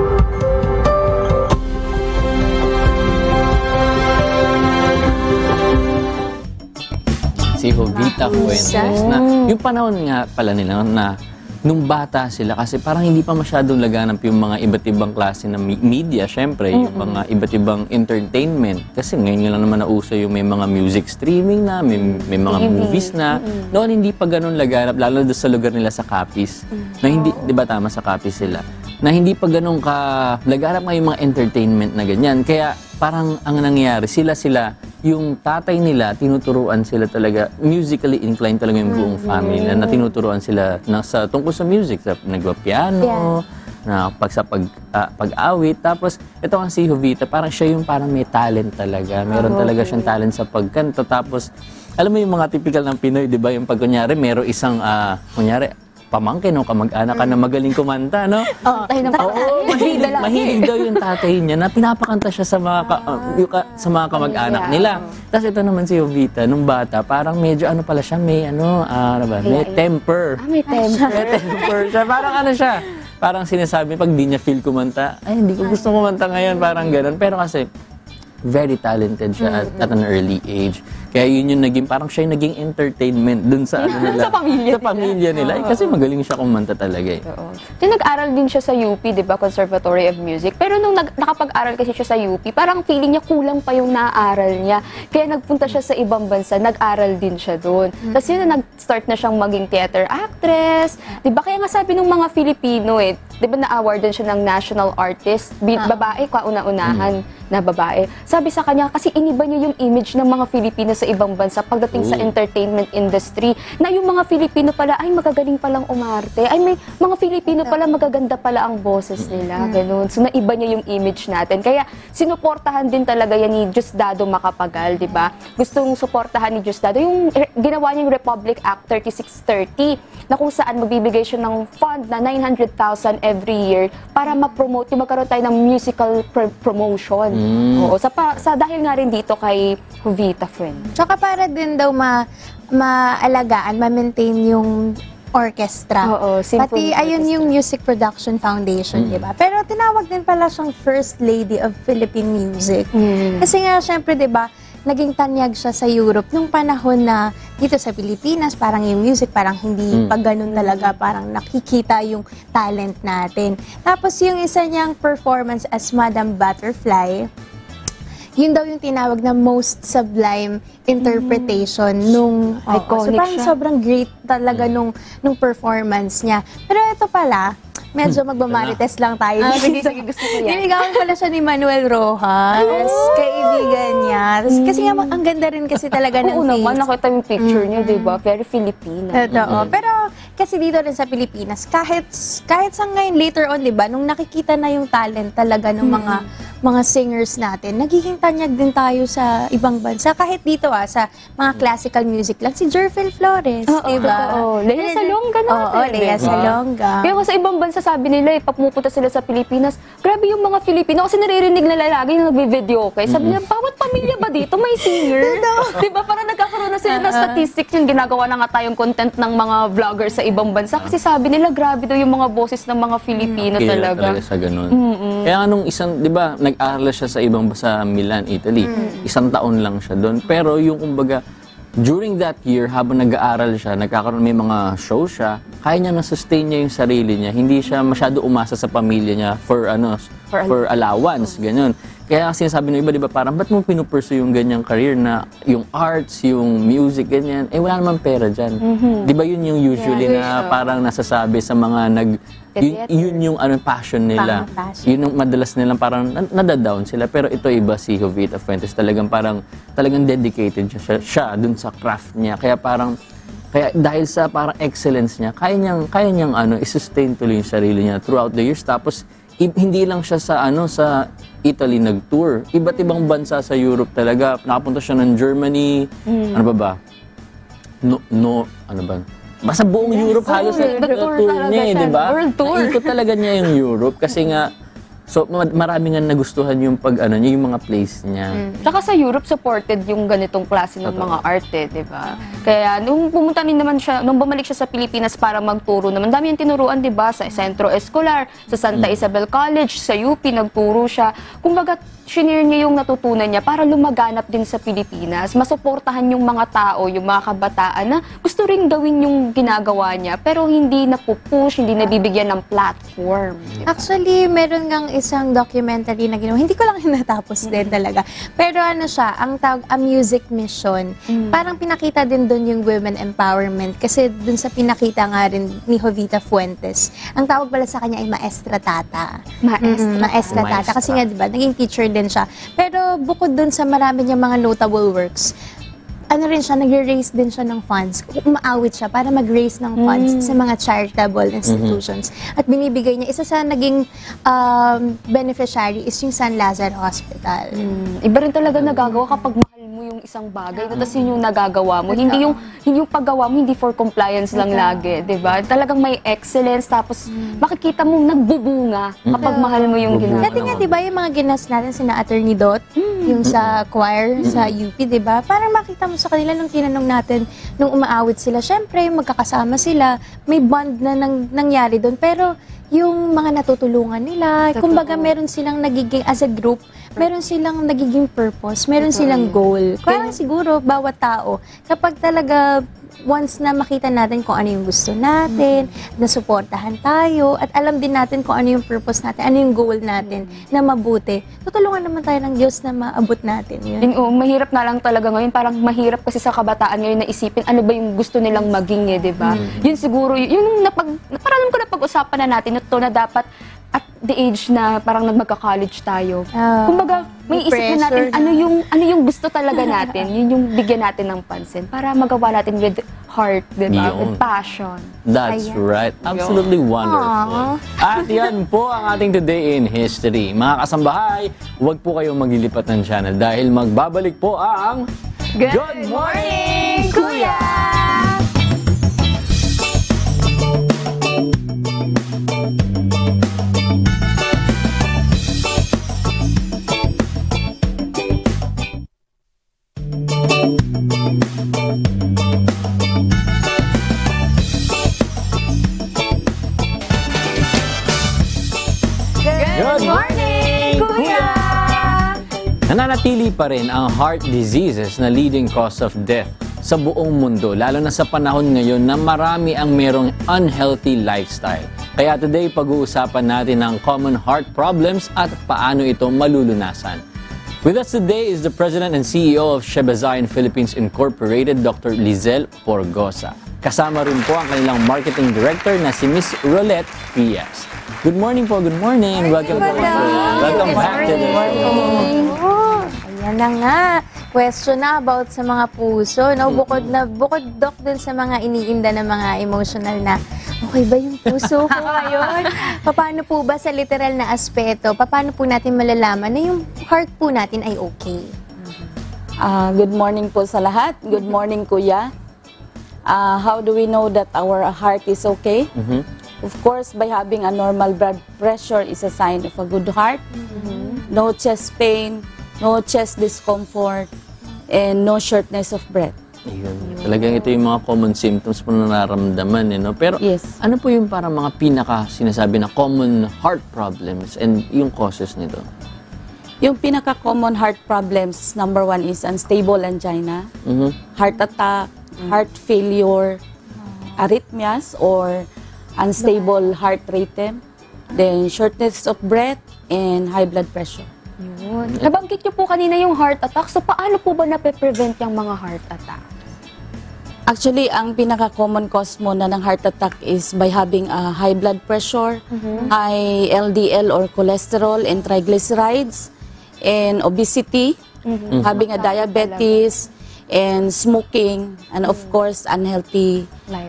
Si Jovita Fuentes na yung panahon nga pala nila na nung bata sila kasi parang hindi pa masyadong laganap yung mga iba't ibang klase ng media, syempre, yung mga iba't ibang entertainment. Kasi ngayon lang naman nauso yung may mga music streaming na, may mga movies na. Noon hindi pa ganun laganap, lalo doon sa lugar nila sa Capiz. Na hindi, di ba tama sa Capiz sila? Na hindi pa ganun ka laganap nga yung mga entertainment na ganyan. Kaya parang ang nangyayari, sila yung tatay nila, tinuturuan sila talaga, musically inclined talaga yung buong family na tinuturuan sila tungkol sa music, sa nagwa-piano, na pag-awit. Tapos, ito ang si Jovita, parang siya yung parang may talent talaga. Meron talaga siyang talent sa pagkanta. Tapos, alam mo yung mga typical ng Pinoy, di ba? Yung pag kunyari, meron isang, kunyari, pamangkin o kamag-anak ka na magaling kumanta, no? Mahilig daw yung tatay niya na pinapakanta siya sa mga kamag-anak nila. Tapos ito naman si Jovita, nung bata, parang medyo ano pala siya, may may temper. May temper. May temper siya. Parang ano siya, parang sinasabi pag di niya feel kumanta, ay hindi ko gusto kumanta ngayon, parang ganun. Pero kasi, very talented siya at an early age. Kaya yun yung naging, parang siya yung naging entertainment dun sa ano nila. Sa pamilya nila. Kasi magaling siya kumanta talaga eh. Nag-aral din siya sa UP, di ba? Conservatory of Music. Pero nung nakapag-aral kasi siya sa UP, parang feeling niya kulang pa yung naaral niya. Kaya nagpunta siya sa ibang bansa, nag-aral din siya doon. Tapos yun na nag-start na siyang maging theater actress. Di ba? Kaya nga sabi ng mga Filipino di ba na-awardan siya ng National Artist, babae, kauna-unahan. na babae. Sabi sa kanya, kasi iniba niya yung image ng mga Filipino sa ibang bansa pagdating sa entertainment industry, na yung mga Filipino pala, ay magagaling palang umarte, ay may mga Filipino pala magaganda pala ang boses nila, ganun. So naiba niya yung image natin. Kaya sinuportahan din talaga yan ni Diosdado Macapagal, di ba? Gustong suportahan ni Diosdado yung ginawa niyang Republic Act 3630, na kung saan magbibigay siya ng fund na 900,000 every year para ma-promote, yung magkaroon tayo ng musical promotion. Oo, sa dahil nga rin dito kay Jovita Fuentes. Tsaka para din daw maalagaan, ma-maintain yung orchestra. Oo, pati ayun yung Music Production Foundation, di ba? Pero tinawag din pala siyang First Lady of Philippine Music. Kasi nga, syempre, di ba, naging tanyag siya sa Europe nung panahon na dito sa Pilipinas, parang yung music, parang hindi pa ganun talaga, parang nakikita yung talent natin. Tapos yung isa niyang performance as Madam Butterfly, yun daw yung tinawag na most sublime interpretation nung iconic so parang siya. Sobrang great talaga nung performance niya. Pero ito pala, medyo magmamarites lang tayo. Sige, gusto ko yan. Niligawan pala siya ni Manuel Rojas, kaibigan niya. Kasi nga, ang ganda rin kasi talaga ng Oo naman, nakita yung picture niya, di ba? Very Filipino. Totoo. Pero kasi dito rin sa Pilipinas, kahit sa ngayon, later on, di ba, nung nakikita na yung talent talaga ng mga singers natin, nagiging tanyag din tayo sa ibang bansa. Kahit dito sa mga classical music lang, si Jerfel Flores, di ba? Lea Salonga natin. Oo, Lea Salonga. Kaya sa ibang bansa, sabi nila, pag pumupunta sila sa Pilipinas, grabe yung mga Filipino, kasi naririnig na lagi yung nagbe-video, okay? Sabi nila, bawat pamilya ba dito may singer? Diba? Parang nagkakaroon na sila ng statistics yung ginagawa na nga tayong content ng mga vloggers sa ibang bansa. Kasi sabi nila, grabe daw yung mga boses ng mga Filipino talaga. Sa ganun. Kaya nung isang, di ba, nag-aral siya sa ibang sa Milan, Italy. Isang taon lang siya doon. Pero yung kumbaga, during that year, habang nag-aaral siya, may mga show siya, kaya niya na-sustain niya yung sarili niya. Hindi siya masyado umasa sa pamilya niya for allowance, ganyan. Kaya sinasabi ng iba, di ba, parang ba't mo pinupursue yung ganyang career na yung arts, yung music, ganyan, wala naman pera dyan. Di ba yun yung usually na parang nasasabi sa mga yun yung passion nila. Yun yung madalas nilang parang nadadown sila. Pero ito iba, si Jovita Fuentes, talagang dedicated siya dun sa craft niya. Kaya dahil sa parang excellence niya, kaya niyang i-sustain tuloy yung sarili niya throughout the years. Tapos hindi lang siya sa Italy nag-tour. Iba't ibang bansa sa Europe talaga. Nakapunta siya ng Germany. Ano ba? Ano ba? Basta buong Europe halos na tour niya, di ba? World tour. Naikot talaga niya yung Europe kasi nga marami nga nagustuhan yung yung mga plays niya. Tsaka sa Europe, supported yung ganitong klase ng mga arte, di ba? Kaya nung pumunta din naman siya, nung bumalik siya sa Pilipinas para magturo naman, dami yung tinuruan, di ba? Sa Centro Escolar, sa Santa Isabel College, sa UP, nagturo siya. Kumbaga, shinare niya yung natutunan niya para lumaganap din sa Pilipinas. Masuportahan yung mga tao, yung mga kabataan na gusto rin gawin yung ginagawa niya, pero hindi napupush, hindi nabibigyan ng platform. Diba? Actually, meron ngang isang documentary na ginawa. Hindi ko lang natapos din talaga. Pero siya, ang tawag, A Music Mission. Parang pinakita din doon yung women empowerment. Kasi doon sa pinakita nga rin ni Jovita Fuentes, ang tawag pala sa kanya ay Maestra Tata. Maestra Tata. Kasi nga, diba, naging teacher din siya. Pero bukod dun sa marami niyang mga notable works, nagre-raise din siya ng funds. Umaawit siya para mag-raise ng funds sa mga charitable institutions. At binibigay niya, isa sa naging beneficiary is yung San Lazaro Hospital. Iba rin talaga nagagawa kapag mahal mo yung isang bagay, tapos yun yung nagagawa mo. Hindi yung paggawa mo, hindi for compliance lang lagi, di ba? Talagang may excellence, tapos makikita mo nagbubunga kapag mahal mo yung ginagawa. Dati nga, di ba, yung mga ginas natin, sina Attorney Dot, yung sa choir, sa UP, di ba? Parang makita mo sa kanila nung tinanong natin, nung umaawit sila, syempre, magkakasama sila, may bond na nangyari doon, pero yung mga natutulungan nila, kumbaga meron silang nagiging, as a group, meron silang nagiging purpose, meron silang goal. Kaya siguro, bawat tao, kapag talaga once na makita natin kung ano yung gusto natin, nasuportahan tayo, at alam din natin kung ano yung purpose natin, ano yung goal natin na mabuti, tutulungan naman tayo ng Diyos na maabot natin yun. Mahirap na lang talaga ngayon, parang mahirap kasi sa kabataan ngayon na isipin ano ba yung gusto nilang maging, di ba? Yun siguro, yun paralan ko na pag-usapan na natin ito na dapat at the age na parang magka-college tayo. Kumbaga, may isip na natin ano yung gusto talaga natin, yun yung bigyan natin ng pansin para magawa natin with heart, diba? With passion. That's right. Absolutely wonderful. At yan po ang ating Today in History. Mga kasambahay, huwag po kayong maglilipat ng channel dahil magbabalik po ang Good Morning, Kuya! Good morning, Kuya! Nananatili pa rin ang heart diseases na leading cause of death sa buong mundo, lalo na sa panahon ngayon na marami ang merong unhealthy lifestyle. Kaya today, pag-uusapan natin ang common heart problems at paano ito malulunasan. With us today is the President and CEO of Shebezayan Philippines Incorporated, Dr. Lizelle Porgosa. Kasama rin po ang kanilang Marketing Director na si Miss Rolette Frias. Good morning po, good morning. Welcome back to the show. Ayan na nga. Question na about sa mga puso. No? Bukod Doc dun sa mga iniinda ng mga emotional na, okay ba yung puso ko ngayon? Paano po ba sa literal na aspeto? Paano po natin malalaman na yung heart po natin ay okay? Good morning po sa lahat. Good morning, Kuya. How do we know that our heart is okay? Of course, by having a normal blood pressure is a sign of a good heart. No chest pain, no chest discomfort, and no shortness of breath. Ayun. Talagang ito yung mga common symptoms po na nararamdaman. No? Pero ano po yung parang mga pinaka-sinasabi na common heart problems and yung causes nito? Yung pinaka-common heart problems, number 1 is unstable angina, heart attack, heart failure, arrhythmias or unstable heart rhythm, then shortness of breath, and high blood pressure. Yun. Nabanggit niyo po kanina yung heart attack. So, paano po ba nape-prevent yung mga heart attack? Actually, ang pinaka-common cause muna ng heart attack is by having a high blood pressure, high LDL or cholesterol and triglycerides, and obesity, having a diabetes, and smoking, and of course, unhealthy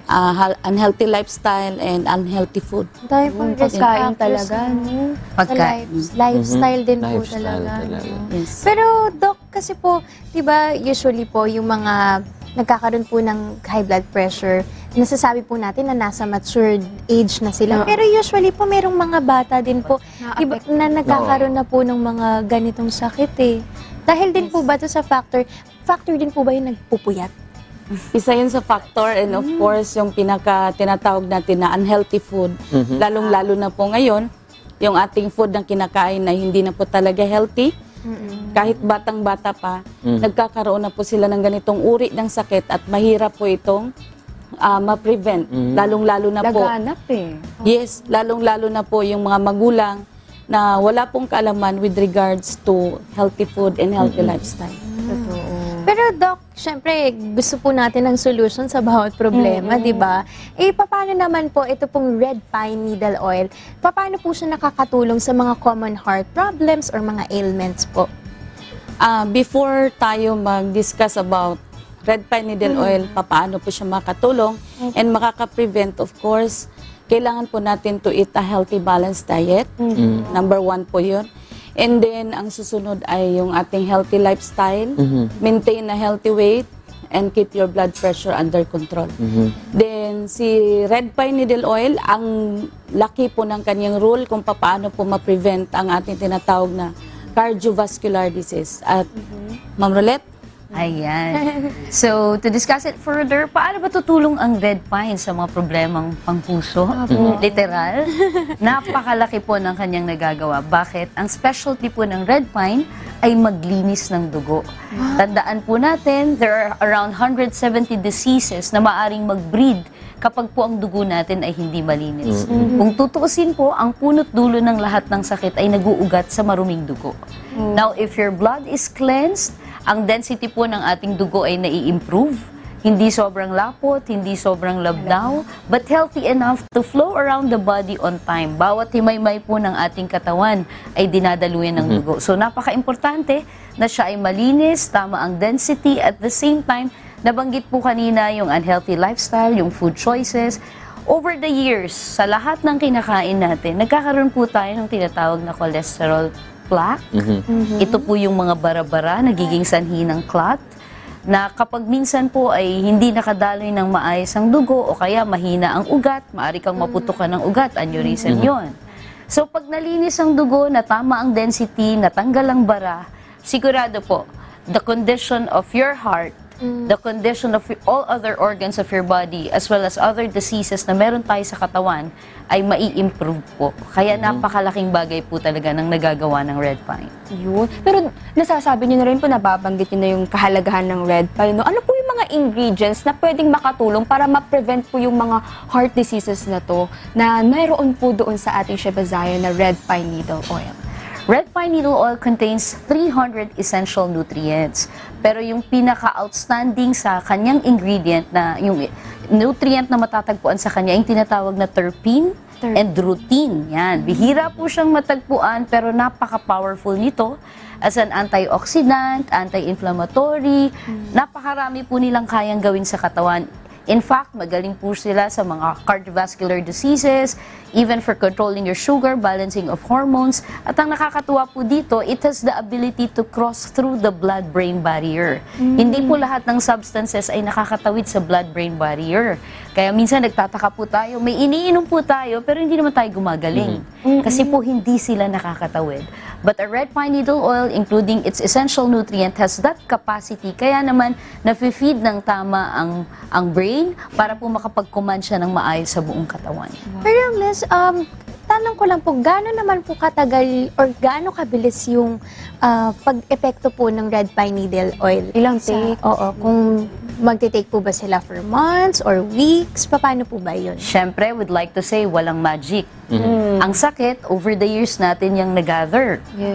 lifestyle and unhealthy food. Dahil pong pagkain talaga, no? Lifestyle din po talaga. Yes. Pero, Doc, kasi po, di ba, usually po, yung mga nagkakaroon po ng high blood pressure, nasasabi po natin na nasa matured age na sila. Pero usually po, merong mga bata din po diba, na nagkakaroon na po ng mga ganitong sakit eh. Dahil din po ba ito sa factor din po ba yung nagpupuyat? Isa yun sa factor and of course yung tinatawag natin na unhealthy food. Lalong-lalo na po ngayon, yung ating food na kinakain na hindi na po talaga healthy. Kahit batang-bata pa, nagkakaroon na po sila ng ganitong uri ng sakit at mahirap po itong ma-prevent. Lalong-lalo na po. Laganap eh. Yes, lalong-lalo na po yung mga magulang na wala pong kaalaman with regards to healthy food and healthy lifestyle. Pero Doc, syempre gusto po natin ng solution sa bawat problema, di ba? Eh, paano naman po ito pong red pine needle oil? Paano po siya nakakatulong sa mga common heart problems or mga ailments po? Before tayo mag-discuss about red pine needle oil, paano po siya makatulong and makaka-prevent, of course, kailangan po natin to eat a healthy balanced diet. Number 1 po yun. And then, ang susunod ay yung ating healthy lifestyle, maintain a healthy weight, and keep your blood pressure under control. Then, si red pine needle oil, ang laki po ng kanyang role kung paano po ma-prevent ang ating tinatawag na cardiovascular disease. At, Ma'am Rolette? Ayan. So, to discuss it further, paano ba tutulong ang red pine sa mga problemang pangpuso? Literal. Napakalaki po ng kanyang nagagawa. Bakit? Ang specialty po ng red pine ay maglinis ng dugo. Tandaan po natin, there are around 170 diseases na maaring mag-breed kapag po ang dugo natin ay hindi malinis. Kung tutuusin po, ang punot dulo ng lahat ng sakit ay naguugat sa maruming dugo. Now, if your blood is cleansed, ang density po ng ating dugo ay nai-improve, Hindi sobrang lapot, hindi sobrang labnaw, but healthy enough to flow around the body on time. Bawat himay-may po ng ating katawan ay dinadaluyan ng dugo. So napaka-importante na siya ay malinis, tama ang density, at the same time, nabanggit po kanina yung unhealthy lifestyle, yung food choices. Over the years, sa lahat ng kinakain natin, nagkakaroon po tayo ng tinatawag na cholesterol plaque. Ito po yung mga bara-bara, nagiging sanhi ng clot, na kapag minsan po ay hindi nakadaloy ng maayos ang dugo o kaya mahina ang ugat, maaari kang maputukan ng ugat, aneurysm yon. So pag nalinis ang dugo, na tama ang density, natanggal ang bara, sigurado po, the condition of your heart, the condition of all other organs of your body, as well as other diseases na meron tayo sa katawan, ay mai-improve po. Kaya napakalaking bagay po talaga ng nagagawa ng red pine. Yun. Pero nasasabi niyo na rin po, nababanggit niyo na yung kahalagahan ng red pine. No? Ano po yung mga ingredients na pwedeng makatulong para ma-prevent po yung mga heart diseases na to na mayroon po doon sa ating Shebaziah na red pine needle oil? Red pine needle oil contains 300 essential nutrients. Pero yung pinaka-outstanding sa kanyang ingredient, na yung nutrient na matatagpuan sa kanya, yung tinatawag na terpene and rutin. Yan. Bihira po siyang matagpuan, pero napaka-powerful nito as an antioxidant, anti-inflammatory. Napakarami po nilang kayang gawin sa katawan. In fact, magaling po sila sa mga cardiovascular diseases, even for controlling your sugar, balancing of hormones. At ang nakakatuwa po dito, it has the ability to cross through the blood-brain barrier. Hindi po lahat ng substances ay nakakatawid sa blood-brain barrier. Kaya minsan nagtataka po tayo, may iniinom po tayo, pero hindi naman tayo gumagaling. Kasi po hindi sila nakakatawid. But a red pine needle oil, including its essential nutrient, has that capacity. Kaya naman, nafe-feed ng tama ang brain para po makapag-command siya ng maayos sa buong katawan. Pero Miss, tanong ko lang po, gaano naman po katagal or gaano kabilis yung pag-epekto po ng red pine needle oil? Ilang take? Oo, kung magte-take po ba sila for months or weeks? Paano po ba yun? Siyempre, would like to say, walang magic. Ang sakit, over the years natin yung nag-gather.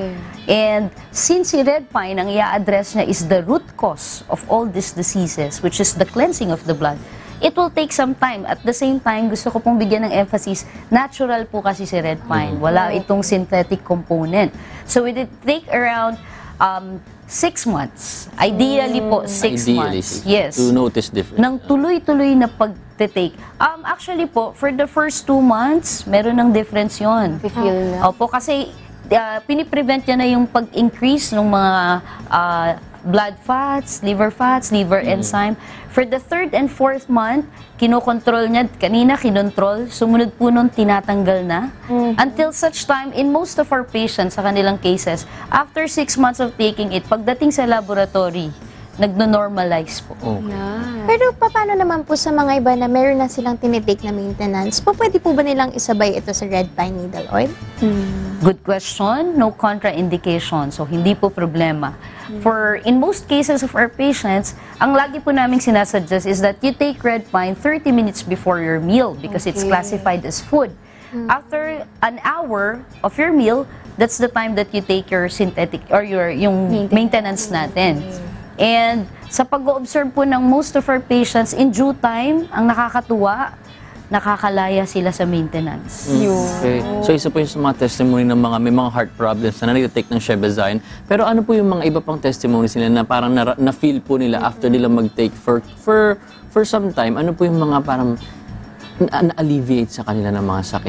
And since si red pine, ang i-address niya is the root cause of all these diseases, which is the cleansing of the blood, it will take some time. At the same time, gusto ko pong bigyan ng emphasis, natural po kasi si red pine. Wala itong synthetic component. So it would take around 6 months. Ideally po, 6 months. Yes. To notice difference. Nang tuloy-tuloy na pag-take. Actually po, for the first 2 months, meron ng difference yun. Feel na. Opo, kasi piniprevent niya na yung pag-increase ng mga blood fats, liver enzyme. For the 3rd and 4th month, kinokontrol niya, kanina kinontrol, sumunod po nun tinatanggal na. Until such time, in most of our patients, sa kanilang cases, after 6 months of taking it, pagdating sa laboratory, nagno-normalize po. Pero paano naman po sa mga iba na meron na silang tinitake na maintenance, pwede po ba nilang isabay ito sa red pine needle oil? Good question. No contraindication. So, hindi po problema. For, in most cases of our patients, ang lagi po naming sinasuggest is that you take red pine 30 minutes before your meal because it's classified as food. After an hour of your meal, that's the time that you take your synthetic or yung maintenance natin. And sa pag-observe po ng most of our patients, in due time, ang nakakatuwa, nakakalaya sila sa maintenance. Okay. So isa po yung sa mga testimony ng mga may mga heart problems na nag-take ng Shebaziah. Pero ano po yung mga iba pang testimonies nila na parang na-feel po nila after nila mag-take for some time? Ano po yung mga parang na-alleviate sa kanila ng mga sakit?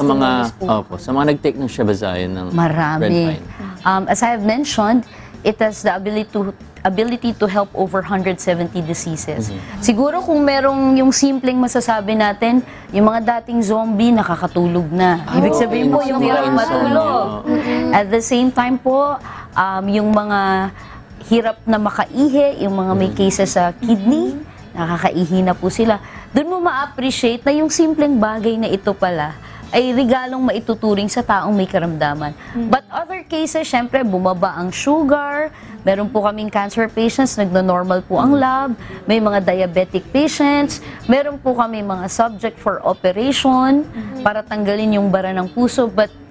Sa mga nag-take ng Shebaziah ng red pine. As I have mentioned, it has the ability to help over 170 diseases. Siguro kung merong yung simpleng masasabi natin, yung mga dating zombie, nakakatulog na. Ibig sabihin po, yung hirap matulog. At the same time po, yung mga hirap na makaihi, yung mga may cases sa kidney, nakakaihi na po sila. Doon mo ma-appreciate na yung simpleng bagay na ito pala ay regalong maituturing sa taong may karamdaman. But other cases, syempre, bumaba ang sugar, meron po kaming cancer patients, nagno-normal po ang lab, may mga diabetic patients, meron po kami mga subject for operation para tanggalin yung bara ng puso. But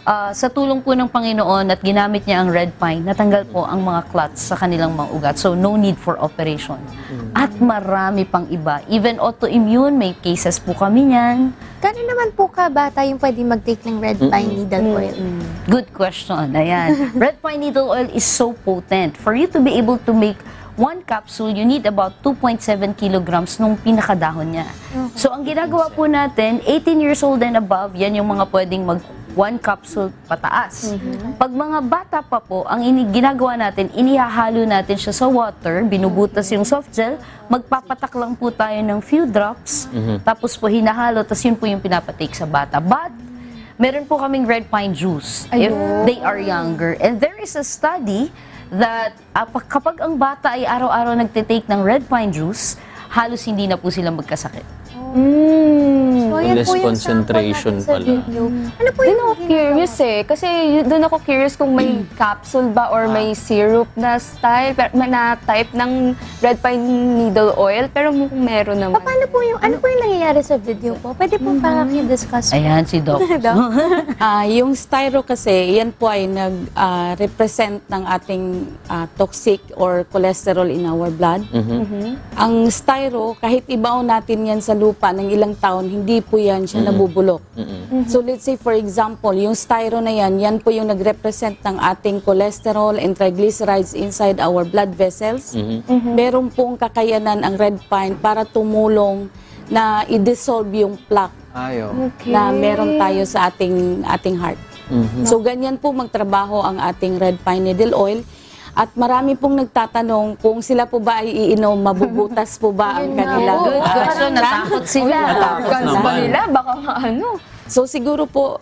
Sa tulong po ng Panginoon at ginamit niya ang red pine, natanggal po ang mga clots sa kanilang mga ugat. So, no need for operation. At marami pang iba. Even autoimmune, may cases po kami niyan. Gano'n naman po ka bata yung pwede mag-take ng red pine needle oil? Good question. Ayan. Red pine needle oil is so potent. For you to be able to make 1 capsule, you need about 2.7 kilograms nung pinakadahon niya. So, ang ginagawa po natin, 18 years old and above, yan yung mga pwedeng mag 1 capsule pataas. Pag mga bata pa po, ang ginagawa natin, inihahalo natin siya sa water, binubutas yung soft gel, magpapatak lang po tayo ng few drops, tapos po hinahalo, tapos yun po yung pinapatake sa bata. But, meron po kaming red pine juice if they are younger. And there is a study that kapag ang bata ay araw-araw nagtitake ng red pine juice, halos hindi na po sila magkasakit. So, yan Less po yung concentration sample natin sa pala. video. Ano po yung curious kung doon ako curious kung may capsule ba or may syrup na style, na type ng red pine needle oil, pero meron naman. Paano po yung, ano po yung nangyayari sa video po? Pwede po pakaki-discuss. Ayan, si Doc. Yung styro kasi, yan po ay nag-represent ng ating toxic or cholesterol in our blood. Ang styro, kahit ibaon natin yan sa lupa ng ilang taon, hindi po yan siya nabubulok. So let's say for example, yung styro na yan, yan po yung nag-represent ng ating cholesterol and triglycerides inside our blood vessels. Meron pong kakayanan ang red pine para tumulong na i-dissolve yung plaque na meron tayo sa ating heart. So ganyan po magtrabaho ang ating red pine needle oil. At marami pong nagtatanong kung sila po ba ay iinom, mabubutas po ba ang kanilang Good question, natakot sila. Organs ba nila? Baka ano? So siguro po,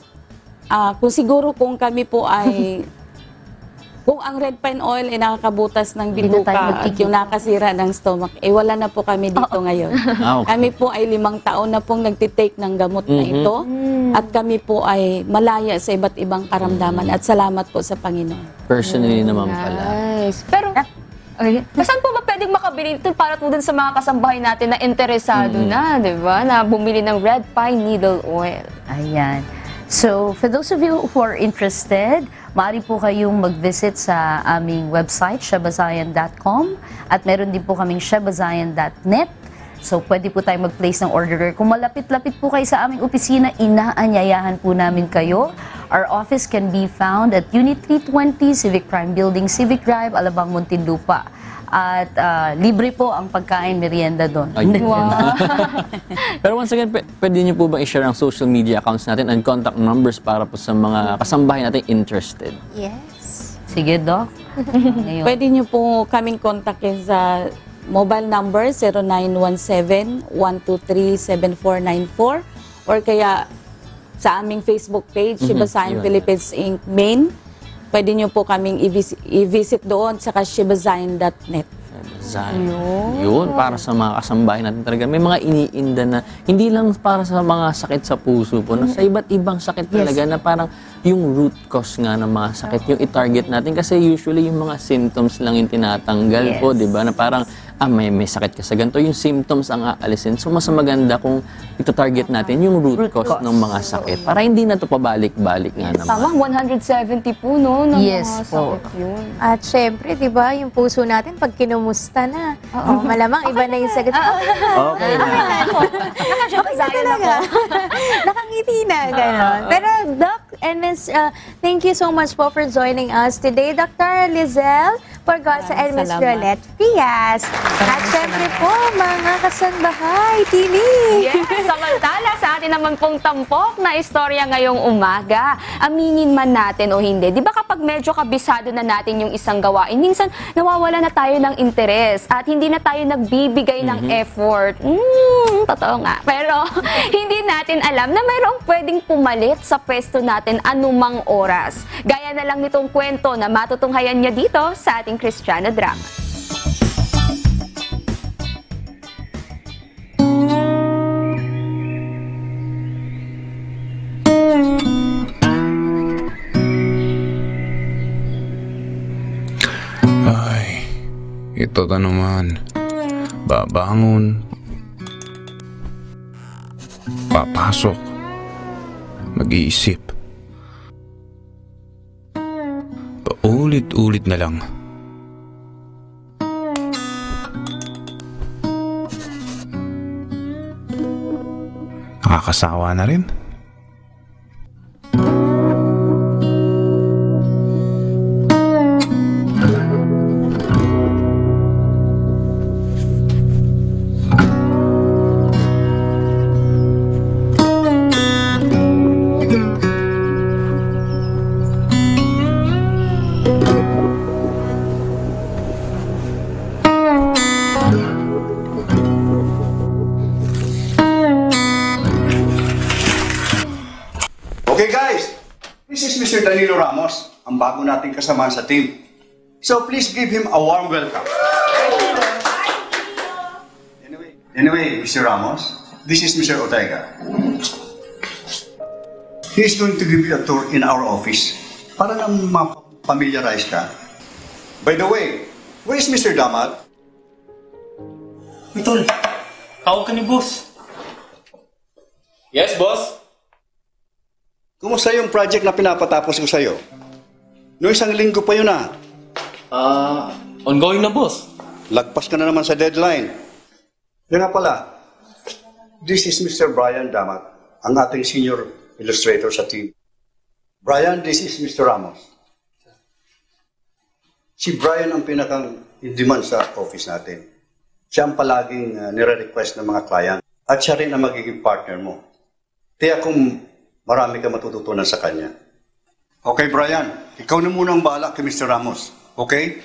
kung kami po ay, kung ang red pine oil ay nakakabutas ng bituka at yung nakasira ng stomach, wala na po kami dito ngayon. Kami po ay 5 taon na pong nagtitake ng gamot na ito at kami po ay malaya sa iba't ibang karamdaman at salamat po sa Panginoon. Personally naman pala. Nice. Pero, saan po ba pwedeng makabili ito para po dun sa mga kasambahay natin na interesado na, di ba? Na bumili ng red pine needle oil. Ayan. So, for those of you who are interested, maaari po kayong mag-visit sa aming website, shebazayan.com, at meron din po kaming shebazayan.net. So, pwede po tayo mag-place ng order. Kung malapit-lapit po kayo sa aming opisina, inaanyayahan po namin kayo. Our office can be found at Unit 320, Civic Crime Building, Civic Drive, Alabang, Muntinlupa. At libre po ang pagkain, merienda doon. Pero once again, pwede niyo po ba i-share ang social media accounts natin and contact numbers para po sa mga kasambahay natin interested? Yes. Sige, Doc. Pwede niyo po kaming kontakin sa mobile number 0917-123-7494 or kaya sa aming Facebook page, Shebazayan Philippines Inc. Main. Pwede nyo po kaming i-visit doon sa shebazayan.net. Yun, para sa mga kasambahay natin talaga. May mga iniinda na, hindi lang para sa mga sakit sa puso po, sa iba't ibang sakit talaga na parang yung root cause nga ng mga sakit, yung i-target natin. Kasi usually yung mga symptoms lang yung tinatanggal po, di ba? Na parang, may sakit ka sa ganito, yung symptoms ang aalisin. So, mas maganda kung ito-target natin yung root cause ng mga sakit. Para hindi na ito pabalik-balik nga naman. Tama, 170 po, no? Yes po. Yun. At syempre, di ba, yung puso natin, pag kinumusta na, malamang iba na yung sagot. Okay na. Okay na talaga. Nakangiti na, gano'n. Pero, Doc and Ms. Thank you so much po for joining us today. Dr. Lizelle Porgosa and Ms. Violette Frias. At syempre po, mga kasambahay, Tini. Yes, samantala sa atin naman pong tampok na istorya ngayong umaga. Aminin man natin o hindi, di ba kapag medyo kabisado na natin yung isang gawain, minsan nawawala na tayo ng interes at hindi na tayo nagbibigay ng effort. Totoo nga. Pero hindi natin alam na mayroong pwedeng pumalit sa pwesto natin anumang oras. Gaya na lang nitong kwento na matutunghayan niya dito sa ating Kristiyano drama. Ay, ito na naman. Babangon. Papasok. Mag-iisip. paulit-ulit na lang. Nakakasawa na rin. Okay guys, this is Mr. Danilo Ramos, ang bago nating kasama sa team. So please give him a warm welcome. Anyway, Mr. Ramos, this is Mr. Ortega. He is going to give you a tour in our office para na ma-familiarize ka. By the way, where is Mr. Damat? Tol, tawag ka ni boss. Yes, boss? Kumusta yung project na pinapatapos ko sa'yo? Noong isang linggo pa yun ongoing na, boss. Lagpas ka na naman sa deadline. Yan nga pala, this is Mr. Brian Damat, ang ating senior illustrator sa team. Brian, this is Mr. Ramos. Si Brian ang pinakang in-demand sa office natin. Siya ang palaging nire-request ng mga client. At siya rin ang magiging partner mo. Kaya kung marami ka matututunan sa kanya. Okay, Brian. Ikaw na muna ang bahala kay Mr. Ramos. Okay?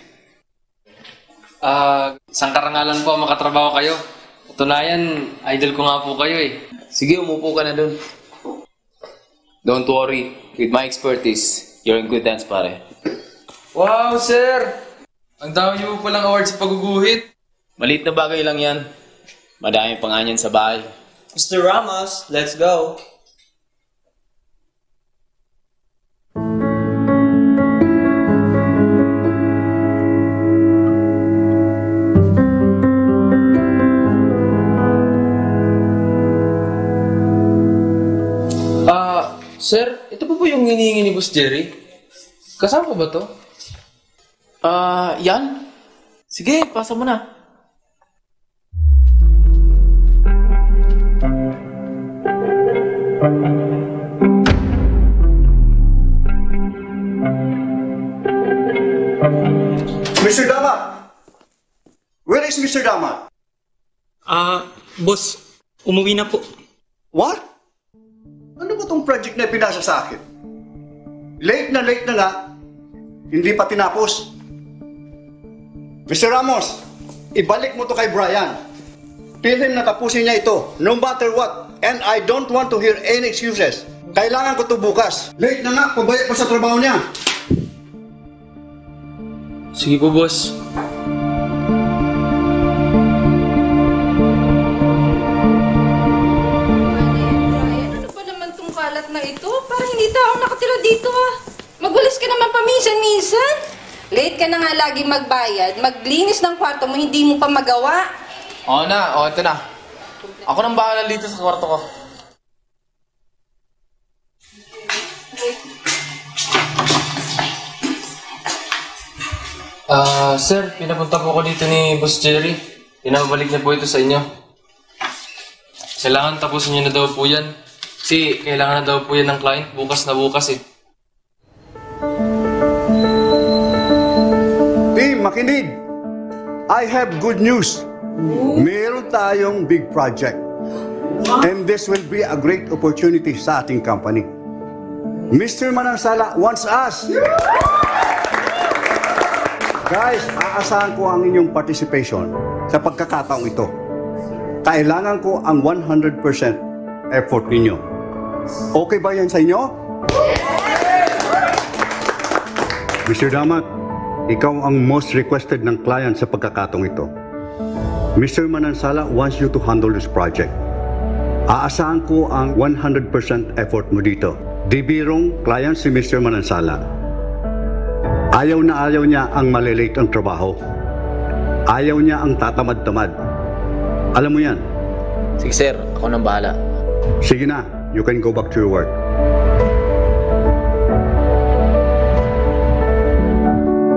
Isang karangalan po makatrabaho kayo. Tunayan, idol ko nga po kayo eh. Sige, umupo ka na dun. Don't worry. With my expertise, you're in good hands, pare. Wow, sir! Ang dami niyo po palang awards sa pagguguhit. Maliit na bagay lang yan. Madami pang anyan sa bahay. Mr. Ramos, let's go. Sir, ito po yung hinihingi ni Boss Jerry? Kasama ba to? Yan. Sige, pasa mo na. Mr. Damat! Where is Mr. Damat? Boss, umuwi na po. What? Ano ba tong project na pinasa sa akin? Late na nga. Hindi pa tinapos. Mr. Ramos, ibalik mo to kay Brian. Tell him na tapusin niya ito, no matter what. And I don't want to hear any excuses. Kailangan ko to bukas. Late na nga, pabaya pa sa trabaho niya. Sige po, boss. Na ito? Parang hindi tao nakatira dito Magwalis ka naman paminsan-minsan. Late ka na nga lagi magbayad. Maglinis ng kwarto mo, hindi mo pa magawa. Oo na, ito na. Ako nang bahala dito sa kwarto ko. Sir, pinapunta po ko dito ni Boss Jerry. Pinabalik na po ito sa inyo. Kailangan tapusin niyo na daw po yan. Kasi kailangan na daw po yan ng client bukas na bukas eh. Team, makinig! I have good news. Meron tayong big project. And this will be a great opportunity sa ating company. Mr. Manansala wants us. Guys, aasahan ko ang inyong participation sa pagkakataong ito. Kailangan ko ang 100% effort ninyo. Okay ba yan sa inyo? Mr. Damat, ikaw ang most requested ng client sa pagkakataong ito. Mr. Manansala wants you to handle this project. Aasahan ko ang 100% effort mo dito. Di birong client si Mr. Manansala. Ayaw na ayaw niya ang malilate ang trabaho. Ayaw niya ang tatamad-tamad. Alam mo yan? Sige sir, ako nang bahala. Sige na, you can go back to your work.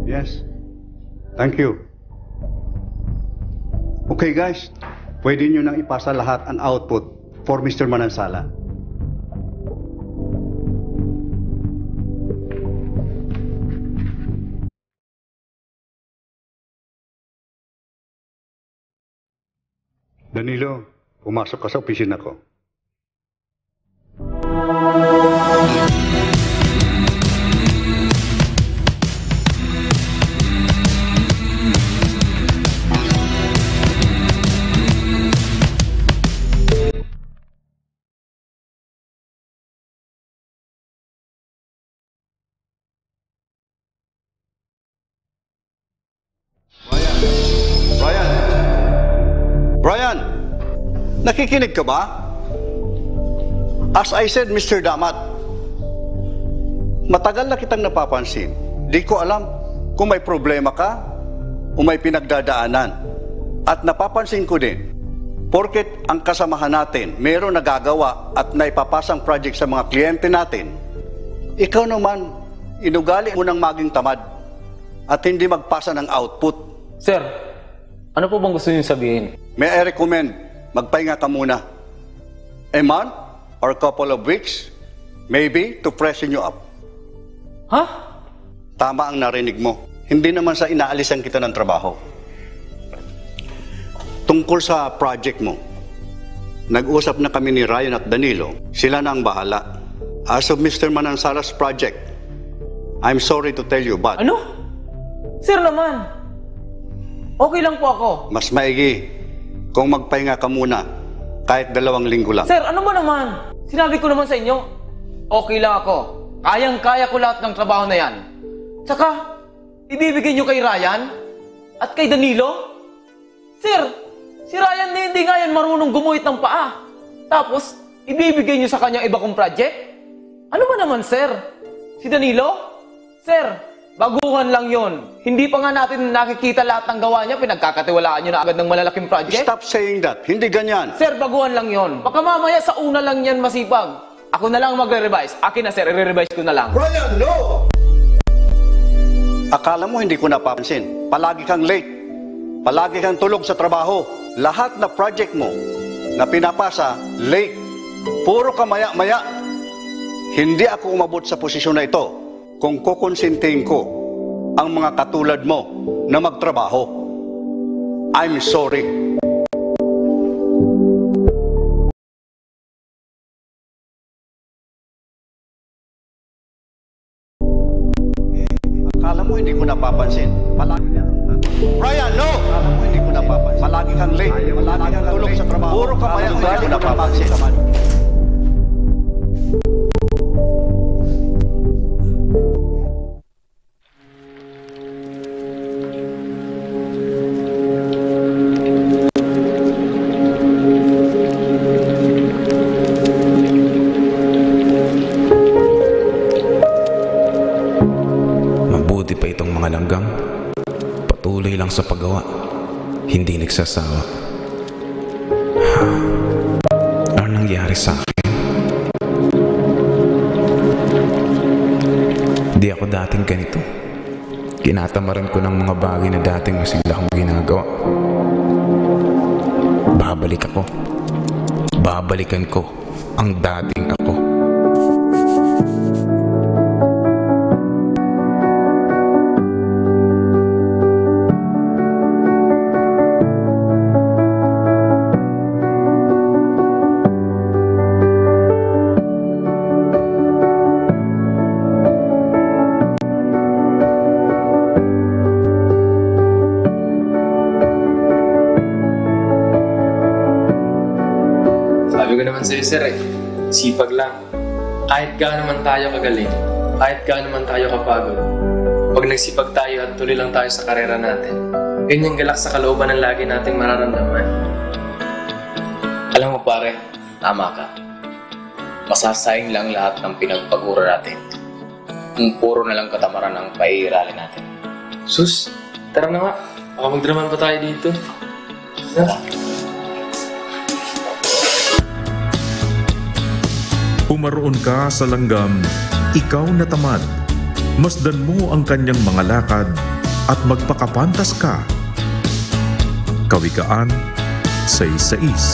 Yes. Thank you. Okay guys, pwede nyo nang ipasa lahat ang output for Mr. Manansala. Danilo, pumasok ka sa opisina ko. Brian, nakikinig ka ba? As I said, Mr. Damat, matagal na kitang napapansin. Di ko alam kung may problema ka o may pinagdadaanan. At napapansin ko din, porket ang kasamahan natin mayroong nagagawa at naipapasang project sa mga kliyente natin, ikaw naman, inugali mo nang maging tamad at hindi magpasa ng output. Sir, ano po bang gusto niyo sabihin? May I recommend, magpahinga ka muna. A month or couple of weeks, maybe to freshen you up. Ha? Tama ang narinig mo. Hindi naman sa inaalisan kita ng trabaho. Tungkol sa project mo, nag-usap na kami ni Ryan at Danilo. Sila na ang bahala. As of Mr. Manansala's project, I'm sorry to tell you, but... Ano? Sir naman, okay lang po ako. Mas maigi kung magpahinga ka muna, kahit 2 linggo lang. Sir, ano mo naman? Sinabi ko naman sa inyo, okay lang ako. Kayang-kaya ko lahat ng trabaho na yan. Tsaka, ibibigay nyo kay Ryan at kay Danilo? Sir, si Ryan hindi nga yan marunong gumuhit ng paa. Tapos, ibibigay nyo sa kanyang iba kong project? Ano ba naman, sir? Si Danilo? Sir, baguhan lang yon. Hindi pa nga natin nakikita lahat ng gawa niya, pinagkakatiwalaan niyo na agad ng malalaking project. Stop saying that. Hindi ganyan. Sir, baguhan lang yon. Baka mamaya sa una lang yan masipag. Ako na lang magre-revise. Akin na, sir. I-revise ko na lang. Brian, no! Akala mo hindi ko napapansin. Palagi kang late. Palagi kang tulog sa trabaho. Lahat na project mo na pinapasa, late. Puro ka maya-maya. Hindi ako umabot sa posisyon na ito kung kukonsintihin ko ang mga katulad mo na magtrabaho. I'm sorry. Akala mo hindi ko napapansin. Palagi Brian, no! Akala mo hindi ko napapansin. Palagi kang late. Palagi kang tulog sa trabaho. Puro ka maya-maya hindi ko napapansin. Patuloy lang sa paggawa, hindi nagsasawa. Ano nangyari sa akin? Di ako dating ganito. Kinatamaran ko ng mga bagay na dating masigla kong ginagawa. Babalik ako. Babalikan ko ang dating ako. Sabi ko naman sa'yo, sir, sipag lang. Kahit gaano man tayo kagaling, kahit gaano man tayo kapagod, pag nagsipag tayo at tuloy lang tayo sa karera natin, ganyang galak sa kalooban ang lagi nating mararamdaman. Alam mo pare, tama ka. Masasayang lang lahat ng pinagpagura natin. Kung puro na lang katamaran ang paiiralin natin. Sus, tara na nga. Baka magdraman pa tayo dito. Tara. Pumaroon ka sa langgam, ikaw na tamad. Masdan mo ang kanyang mga lakad, at magpakapantas ka. Kawikaan, say-sais.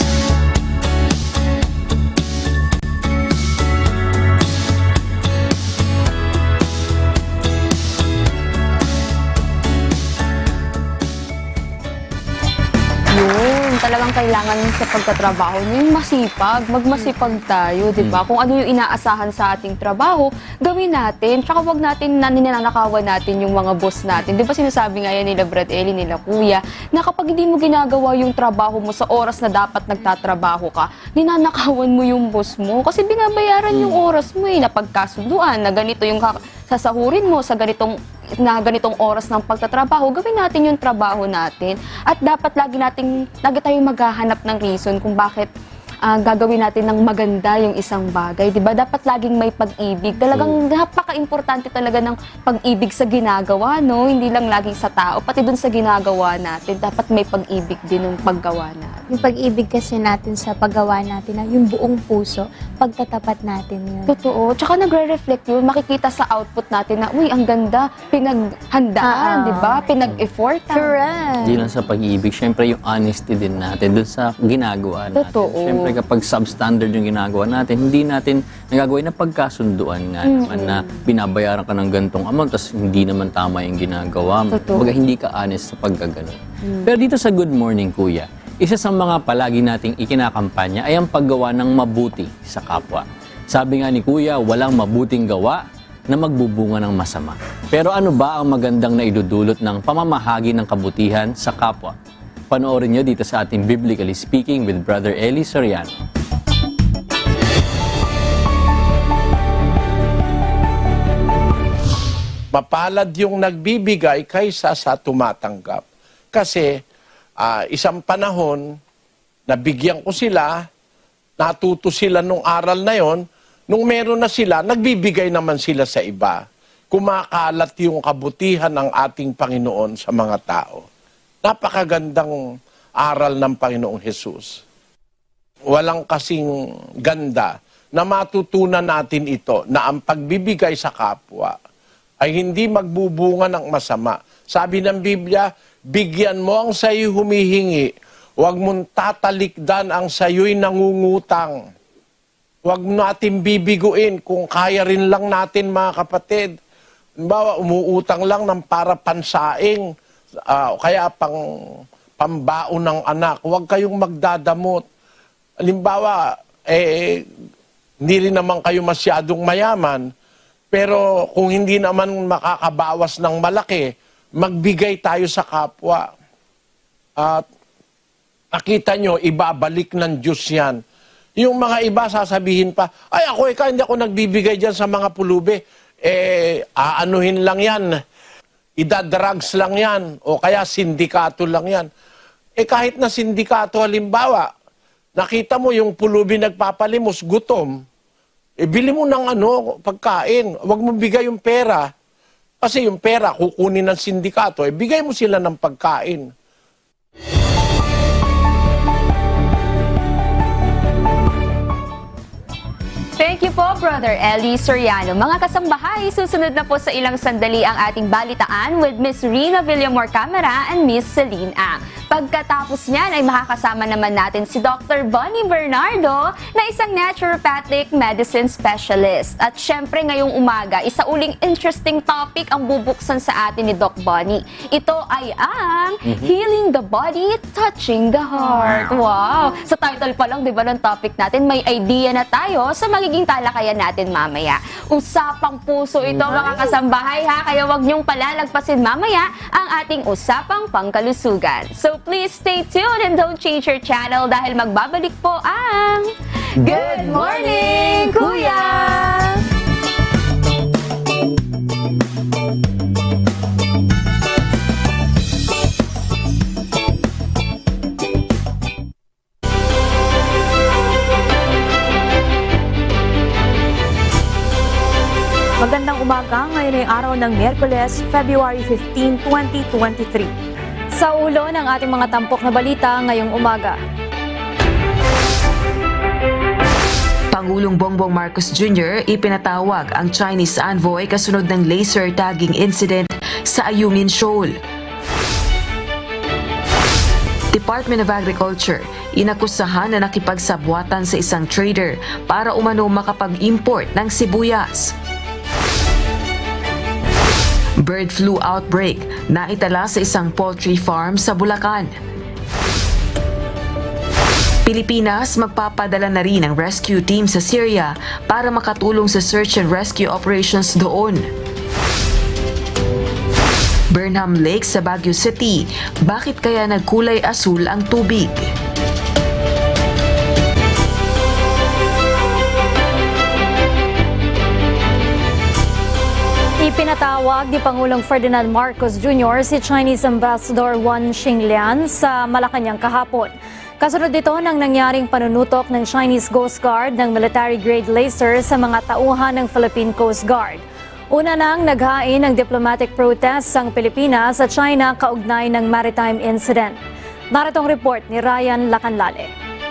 Talagang kailangan sa pagtatrabaho yung masipag, magmasipag tayo, di ba? Kung ano yung inaasahan sa ating trabaho, gawin natin. Tsaka wag natin na ninanakawan natin yung mga boss natin. Di ba sinasabi nga yan nila Brad Ellie, nila Kuya, na kapag hindi mo ginagawa yung trabaho mo sa oras na dapat nagtatrabaho ka, ninanakawan mo yung boss mo. Kasi binabayaran yung oras mo na pagkasunduan, na ganito yung sasahurin mo sa ganitong oras ng pagtatrabaho, gawin natin yung trabaho natin. At dapat lagi tayong maghahanap ng reason kung bakit gagawin natin ng maganda yung isang bagay. Diba? Dapat laging may pag-ibig. Talagang napaka-importante talaga ng pag-ibig sa ginagawa, no? Hindi lang laging sa tao, pati dun sa ginagawa natin. Dapat may pag-ibig din ng paggawa natin. Yung pag-ibig kasi natin sa paggawa natin, yung buong puso, pagtatapat natin yun. Totoo. Tsaka nagre-reflect yun. Makikita sa output natin na, uy, ang ganda. Pinaghandaan, di ba? Pinag-effortan. Correct. Hindi lang sa pag-ibig. Siyempre, yung honesty din natin dun sa ginagawa natin. Totoo. Siyempre, kapag substandard yung ginagawa natin, hindi natin nagagawin na pagkasunduan nga naman na binabayaran ka ng gantong amount tapos hindi naman tama yung ginagawa mo. Baga, hindi ka honest sa pagkaganon. Pero dito sa Good Morning Kuya, isa sa mga palagi nating ikinakampanya ay ang paggawa ng mabuti sa kapwa. Sabi nga ni Kuya, walang mabuting gawa na magbubunga ng masama. Pero ano ba ang magandang naidudulot ng pamamahagi ng kabutihan sa kapwa? Panoorin nyo dito sa ating Biblically Speaking with Brother Ellie Soriano. Mapalad yung nagbibigay kaysa sa tumatanggap. Kasi isang panahon, nabigyan ko sila, natuto sila nung aral na yon, nung meron na sila, nagbibigay naman sila sa iba. Kumakalat yung kabutihan ng ating Panginoon sa mga tao. Napakagandang aral ng Panginoong Hesus. Walang kasing ganda na matutunan natin ito na ang pagbibigay sa kapwa ay hindi magbubunga ng masama. Sabi ng Biblia, bigyan mo ang sa'yo humihingi, huwag mong tatalikdan ang sa'yo'y nangungutang. Huwag natin bibiguin kung kaya rin lang natin mga kapatid. Halimbawa, umuutang lang ng para pansaing, kaya pambaon ng anak, huwag kayong magdadamot. Halimbawa, hindi rin naman kayo masyadong mayaman, pero kung hindi naman makakabawas ng malaki, magbigay tayo sa kapwa. At nakita nyo, ibabalik ng Diyos yan. Yung mga iba sasabihin pa, ay ako hindi ako nagbibigay dyan sa mga pulubi. Aanuhin lang yan. Idadrugs lang yan o kaya sindikato lang yan. Kahit na sindikato halimbawa, nakita mo yung pulubi nagpapalimos, gutom, bili mo ng pagkain. Huwag mo bigay yung pera. Kasi yung pera kukunin ng sindikato, bigay mo sila ng pagkain. Thank you po, Brother Ellie Soriano. Mga kasambahay, susunod na po sa ilang sandali ang ating balitaan with Miss Rina Villamor Camara and Miss Celine Ang. Pagkatapos niyan ay makakasama naman natin si Dr. Bonnie Bernardo na isang naturopathic medicine specialist. At syempre ngayong umaga, isa uling interesting topic ang bubuksan sa atin ni Doc Bonnie. Ito ay ang Healing the Body, Touching the Heart. Wow! Sa title pa lang, di ba, ng topic natin, may idea na tayo sa magiging talakayan natin mamaya. Usapang puso ito, mga kasambahay, ha? Kaya wag niyong palalagpasin mamaya ang ating usapang pangkalusugan. So please stay tuned and don't change your channel dahil magbabalik po ang Good Morning, Kuya! Magandang umaga, ngayon ay araw ng Miyerkules, February 15, 2023. Sa ulo ng ating mga tampok na balita ngayong umaga. Pangulong Bongbong Marcos Jr. ipinatawag ang Chinese envoy kasunod ng laser tagging incident sa Ayungin Shoal. Department of Agriculture, inakusahan na nakipagsabwatan sa isang trader para umano makapag-import ng sibuyas. Bird flu outbreak, naitala sa isang poultry farm sa Bulacan. Pilipinas, magpapadala na rin ang rescue team sa Syria para makatulong sa search and rescue operations doon. Burnham Lake sa Baguio City, bakit kaya nagkulay asul ang tubig? Ipinatawag ni Pangulong Ferdinand Marcos Jr. si Chinese Ambassador Wang Xinglian sa Malacanang kahapon. Kasunod dito ng nangyaring panunutok ng Chinese Coast Guard ng military-grade laser sa mga tauhan ng Philippine Coast Guard. Una nang naghain ng diplomatic protest ang Pilipinas sa China kaugnay ng maritime incident. Naritong report ni Ryan Lacanlale.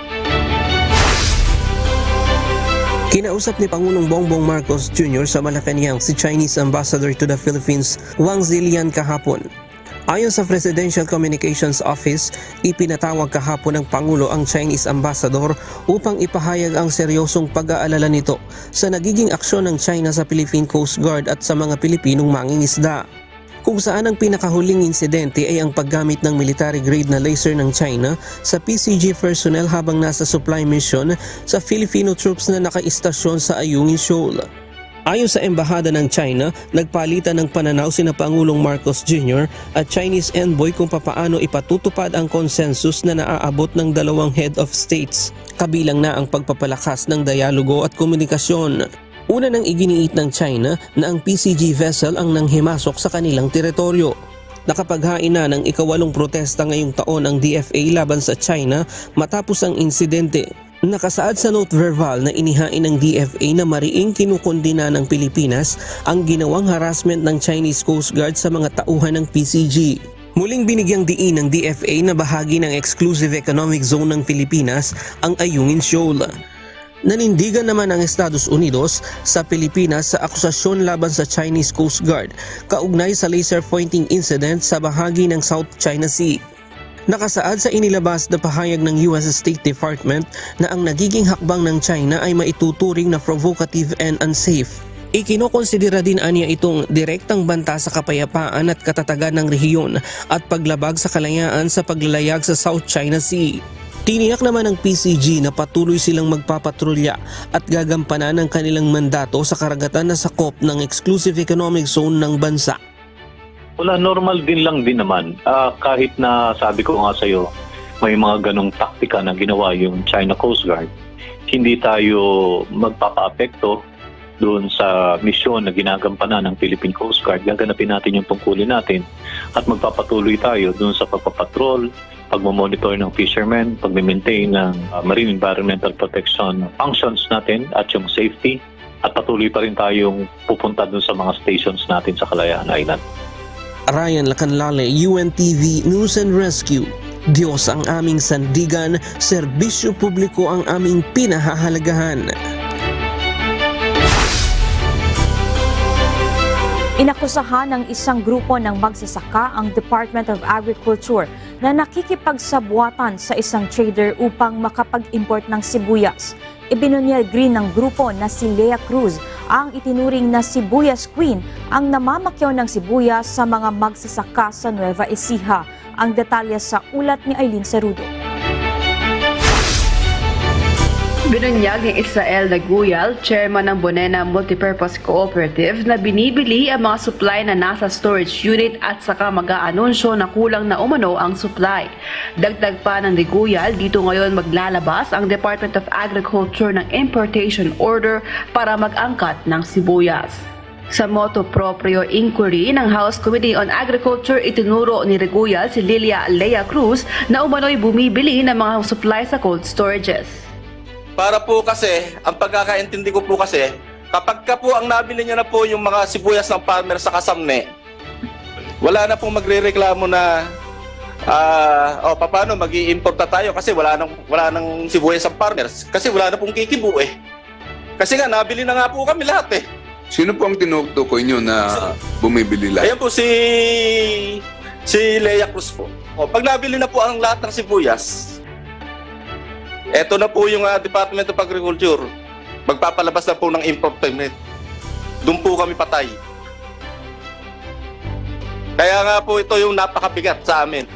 Kinausap ni Pangulong Bongbong Marcos Jr. sa Malacanang si Chinese Ambassador to the Philippines, Wang Xinglian kahapon. Ayon sa Presidential Communications Office, ipinatawag kahapon ng Pangulo ang Chinese Ambassador upang ipahayag ang seryosong pag-aalala nito sa nagiging aksyon ng China sa Philippine Coast Guard at sa mga Pilipinong mangingisda. Kung saan ang pinakahuling insidente ay ang paggamit ng military-grade na laser ng China sa PCG personnel habang nasa supply mission sa Filipino troops na nakaistasyon sa Ayungin Shoal. Ayon sa Embahada ng China, nagpalitan ng pananaw sina Pangulong Marcos Jr. at Chinese envoy kung papaano ipatutupad ang consensus na naaabot ng dalawang head of states. Kabilang na ang pagpapalakas ng dialogo at komunikasyon. Una nang iginiit ng China na ang PCG vessel ang nanghimasok sa kanilang teritoryo. Nakapaghain na ng ikawalong protesta ngayong taon ang DFA laban sa China matapos ang insidente. Nakasaad sa note verbal na inihain ng DFA na mariing kinukondina ng Pilipinas ang ginawang harassment ng Chinese Coast Guard sa mga tauhan ng PCG. Muling binigyang diin ng DFA na bahagi ng Exclusive Economic Zone ng Pilipinas ang Ayungin Shoal. Nanindigan naman ang Estados Unidos sa Pilipinas sa akusasyon laban sa Chinese Coast Guard kaugnay sa laser pointing incident sa bahagi ng South China Sea. Nakasaad sa inilabas na pahayag ng US State Department na ang nagiging hakbang ng China ay maituturing na provocative and unsafe. Ikinokonsidera din aniya itong direktang banta sa kapayapaan at katatagan ng rehiyon at paglabag sa kalayaan sa paglalayag sa South China Sea. Tiniyak naman ng PCG na patuloy silang magpapatrolya at gagampanan ang kanilang mandato sa karagatan na sakop ng Exclusive Economic Zone ng bansa. Wala, normal din lang din naman. Kahit na sabi ko nga sa'yo, may mga ganong taktika na ginawa yung China Coast Guard, hindi tayo magpapa-apekto doon sa misyon na ginagampanan ng Philippine Coast Guard. Gaganapin natin yung tungkulin natin at magpapatuloy tayo doon sa pagpapatrol, pagmamonitor ng fishermen, pag-maintain ng marine environmental protection functions natin at yung safety, at patuloy pa rin tayong pupunta doon sa mga stations natin sa Kalayaan Island. Ryan Lacanlale, UNTV News and Rescue. Diyos ang aming sandigan, serbisyo publiko ang aming pinahahalagahan. Inakusahan ng isang grupo ng magsasaka ang Department of Agriculture na nakikipagsabwatan sa isang trader upang makapag-import ng sibuyas. Ibinunyag rin ng grupo na si Lea Cruz ang itinuring na Sibuyas Queen ang namamakyaw ng sibuyas sa mga magsasaka sa Nueva Ecija. Ang detalye sa ulat ni Aileen Cerudo. Binunyag ni Israel Naguyal, chairman ng Bonena Multipurpose Cooperative, na binibili ang mga supply na nasa storage unit at saka mag-aanunsyo na kulang na umano ang supply. Dagdag pa ng Naguyal, dito ngayon maglalabas ang Department of Agriculture ng importation order para mag-angkat ng sibuyas. Sa motu proprio inquiry ng House Committee on Agriculture, itinuro ni Naguyal si Lilia Lea Cruz na umano'y bumibili ng mga supply sa cold storages. Para po kasi, ang pagkakaintindi ko po kasi, kapag ka po ang nabili niya na po yung mga sibuyas ng farmer sa kasamne, wala na pong magre-reklamo na paano mag-i-import na tayo kasi wala nang sibuyas ng farmers kasi wala na pong kikibu eh. Kasi nga nabili na nga po kami lahat eh. Sino po ang tinutukoy nyo na bumibili lahat? Ayan po si Lea Cruz po. O, pag nabili na po ang lahat ng sibuyas, eto na po yung Department of Agriculture. Magpapalabas na po ng import permit. Doon po kami patay. Kaya nga po ito yung napakabigat sa amin.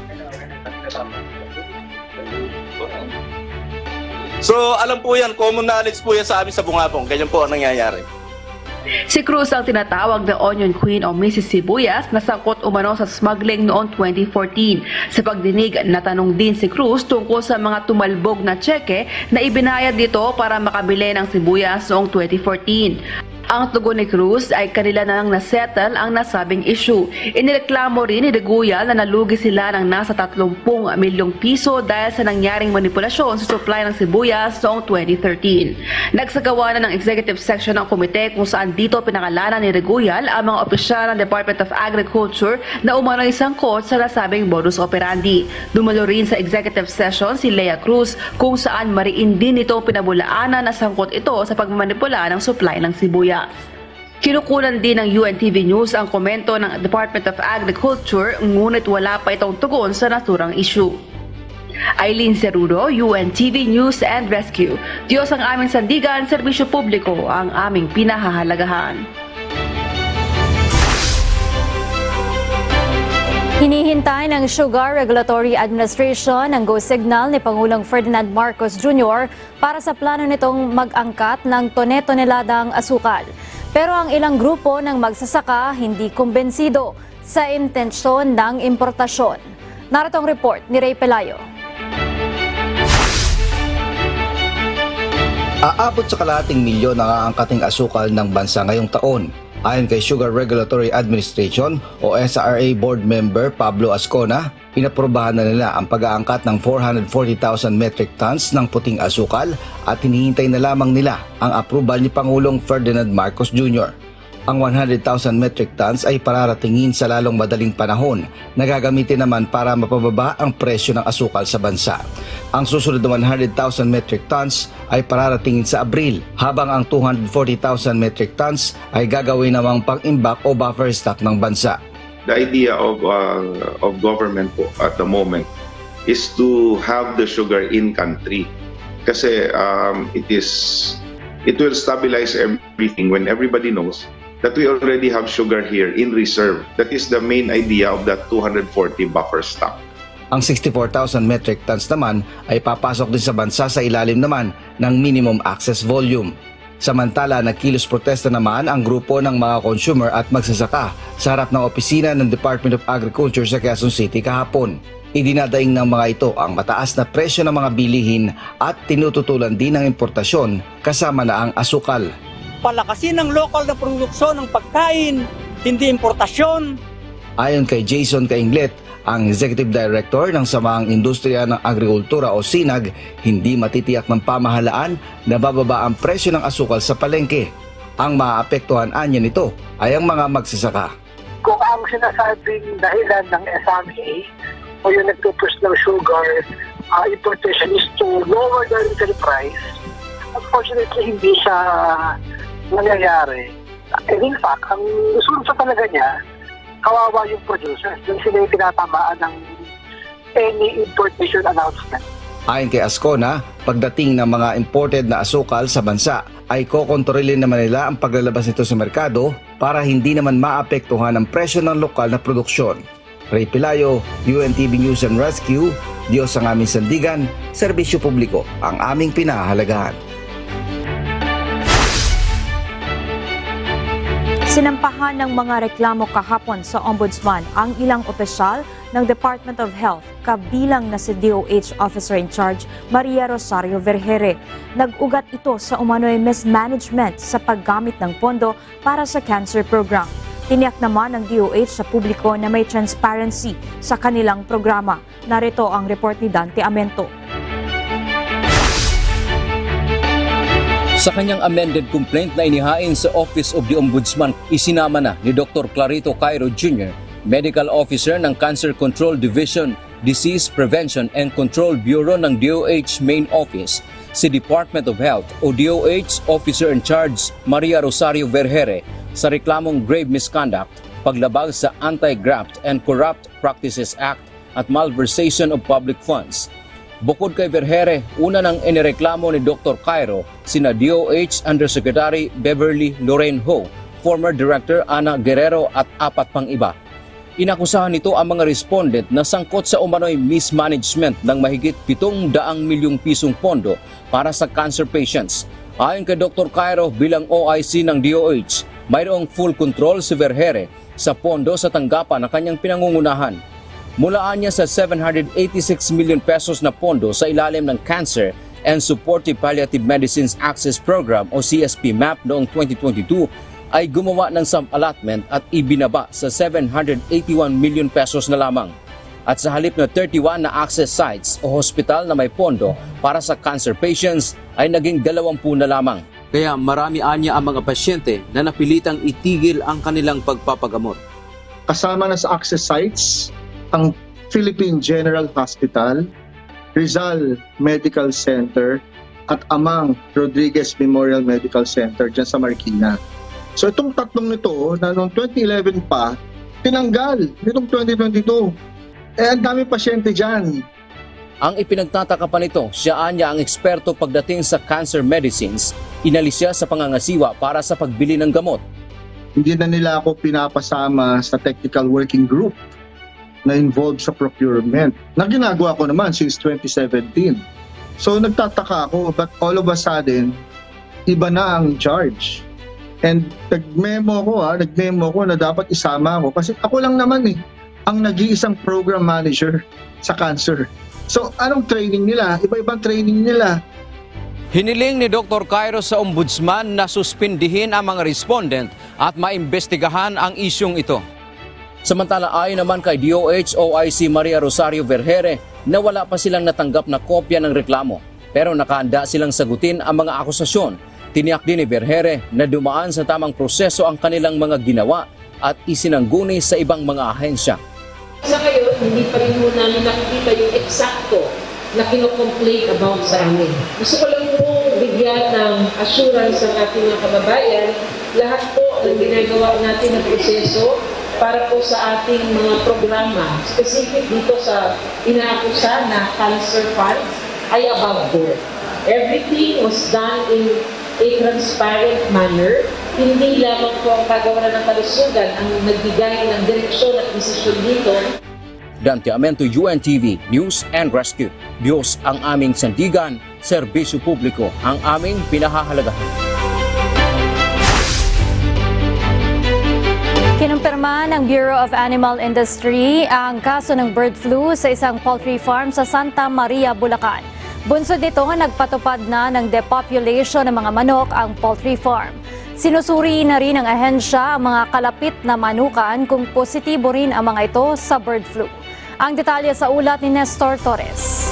So alam po yan, common knowledge po yan sa amin sa Bungabong. Ganyan po ang nangyayari. Si Cruz ang tinatawag na Onion Queen o Mrs. Sibuyas na sangkot umano sa smuggling noong 2014. Sa pagdinig, natanong din si Cruz tungkol sa mga tumalbog na tseke na ibinayad dito para makabili ng sibuyas noong 2014. Ang tugon ni Cruz ay kanila na lang nasettle ang nasabing issue. Inireklamo rin ni Reguya na nalugi sila ng nasa 30 milyong piso dahil sa nangyaring manipulasyon sa supply ng sibuyas noong 2013. Nagsagawa na ng executive section ng komite kung saan dito pinangalanan ni Reguya ang mga opisyal ng Department of Agriculture na umano'y sangkot sa nasabing modus operandi. Dumalo rin sa executive session si Lea Cruz kung saan mariin din itong pinabulaanan na sangkot ito sa pagmanipula ng supply ng sibuyas. Kinukulan din ng UNTV News ang komento ng Department of Agriculture ngunit wala pa itong tugon sa naturang issue. Aileen Cerudo, UNTV News and Rescue. Diyos ang aming sandigan, serbisyo publiko ang aming pinahahalagahan. Hinihintay ng Sugar Regulatory Administration ang go signal ni Pangulong Ferdinand Marcos Jr. para sa plano nitong mag-angkat ng tone-toneladang asukal. Pero ang ilang grupo ng magsasaka hindi kumbensido sa intensyon ng importasyon. Narito ang report ni Ray Pelayo. Aabot sa kalahating milyon ang aangkating asukal ng bansa ngayong taon. Ayon kay Sugar Regulatory Administration o SRA Board Member Pablo Ascona, inaprobahan na nila ang pag-aangkat ng 440,000 metric tons ng puting asukal at hinihintay na lamang nila ang approval ni Pangulong Ferdinand Marcos Jr. Ang 100,000 metric tons ay pararatingin sa lalong madaling panahon na gagamitin naman para mapababa ang presyo ng asukal sa bansa. Ang susunod na 100,000 metric tons ay pararatingin sa Abril, habang ang 240,000 metric tons ay gagawin namang pang-imbak o buffer stock ng bansa. The idea of government po at the moment is to have the sugar in country kasi it will stabilize everything when everybody knows that we already have sugar here in reserve. That is the main idea of that 240 buffer stock. Ang 64,000 metric tons naman ay papasok din sa bansa sa ilalim naman ng minimum access volume. Samantala, nagkilos protesta naman ang grupo ng mga consumer at magsasaka sa harap ng opisina ng Department of Agriculture sa Quezon City kahapon. Idinadaing ng mga ito ang mataas na presyo ng mga bilihin at tinututulan din ng importasyon kasama na ang asukal. Palakasin ang lokal na produksyon ng pagkain, hindi importasyon. Ayon kay Jason Kainglet, ang Executive Director ng Samahang Industriya ng Agrikultura o SINAG, hindi matitiyak ng pamahalaan na bababa ang presyo ng asukal sa palengke. Ang maaapektuhan anya nito ay ang mga magsasaka. Kung ang sinasabing dahilan ng SME o yung nagpupush ng sugar importation is to lower the retail price, unfortunately hindi siya nangyayari. In fact, ang resulta talaga niya, kawawa yung producers. Yung sila yung tinatamaan ng any importation announcement. Ayon kay Ascona, pagdating ng mga imported na asukal sa bansa, ay kokontrolin naman nila ang paglalabas nito sa merkado para hindi naman maapektuhan ang presyo ng lokal na produksyon. Ray Pelayo, UNTV News and Rescue. Diyos ang aming sandigan, serbisyo publiko ang aming pinahahalagahan. Sinampahan ng mga reklamo kahapon sa Ombudsman ang ilang opisyal ng Department of Health, kabilang na si DOH Officer in Charge Maria Rosario Vergere. Nag-ugat ito sa umano'y mismanagement sa paggamit ng pondo para sa cancer program. Tiniyak naman ng DOH sa publiko na may transparency sa kanilang programa. Narito ang report ni Dante Amento. Sa kanyang amended complaint na inihain sa Office of the Ombudsman, isinama na ni Dr. Clarito Cairo Jr., Medical Officer ng Cancer Control Division, Disease Prevention and Control Bureau ng DOH Main Office, si Department of Health o DOH Officer in Charge Maria Rosario Vergere sa reklamong grave misconduct, paglabag sa Anti-Graft and Corrupt Practices Act at malversation of public funds. Bukod kay Vergere, una nang inireklamo ni Dr. Cairo sina DOH Undersecretary Beverly Lorraine Ho, former Director Ana Guerrero at 4 pang iba. Inakusahan nito ang mga respondent na sangkot sa umano'y mismanagement ng mahigit 700 milyong pisong pondo para sa cancer patients. Ayon kay Dr. Cairo bilang OIC ng DOH, mayroong full control si Vergere sa pondo sa tanggapan na kanyang pinangungunahan. Mulaan niya sa 786 million pesos na pondo sa ilalim ng Cancer and Supportive Palliative Medicines Access Program o CSP MAP noong 2022, ay gumawa ng sub-allotment at ibinaba sa 781 million pesos na lamang. At sa halip na 31 na access sites o hospital na may pondo para sa cancer patients ay naging 20 na lamang. Kaya marami anya ang mga pasyente na napilitang itigil ang kanilang pagpapagamot. Kasama na sa access sites ang Philippine General Hospital, Rizal Medical Center at Amang Rodriguez Memorial Medical Center dyan sa Marikina. So itong tatlong nito na noong 2011 pa, tinanggal nitong 2022. Ang dami pasyente dyan. Ang ipinagtataka pa nito, siyaan niya ang eksperto pagdating sa cancer medicines, inalis siya sa pangangasiwa para sa pagbili ng gamot. Hindi na nila ako pinapasama sa technical working group na involved sa procurement na ginagawa ko naman since 2017. So nagtataka ako, but all of a sudden, iba na ang charge. And nag-memo ko na dapat isama ako kasi ako lang naman ang nag-iisang program manager sa cancer. So anong training nila? Iba-ibang training nila. Hiniling ni Dr. Cairo sa ombudsman na suspindihin ang mga respondent at maimbestigahan ang isyong ito. Samantala ayon naman kay DOH OIC Maria Rosario Vergere na wala pa silang natanggap na kopya ng reklamo pero nakahanda silang sagutin ang mga akusasyon. Tiniyak din ni Vergere na dumaan sa tamang proseso ang kanilang mga ginawa at isinangguni sa ibang mga ahensya. Sa ngayon, hindi pa rin po namin nakikita yung eksakto na kino-complain about sa amin. Gusto ko lang po bigyan ng assurance ang ating mga kababayan, lahat po ng ginagawa natin na proseso para po sa ating mga programa, specific dito sa inaakusa na cancer fund, ay above board. Everything was done in a transparent manner. Hindi lamang po ang kagawaran ng kalusugan ang nagbigay ng direksyon at desisyon dito. Dante Amento, UNTV News and Rescue. Diyos ang aming sandigan, serbisyo publiko ang aming pinahahalagahan. Kinumpirma ng Bureau of Animal Industry ang kaso ng bird flu sa isang poultry farm sa Santa Maria, Bulacan. Bunsod nito, nagpatupad na ng depopulation ng mga manok ang poultry farm. Sinusuri na rin ng ahensya ang mga kalapit na manukan kung positibo rin ang mga ito sa bird flu. Ang detalye sa ulat ni Nestor Torres.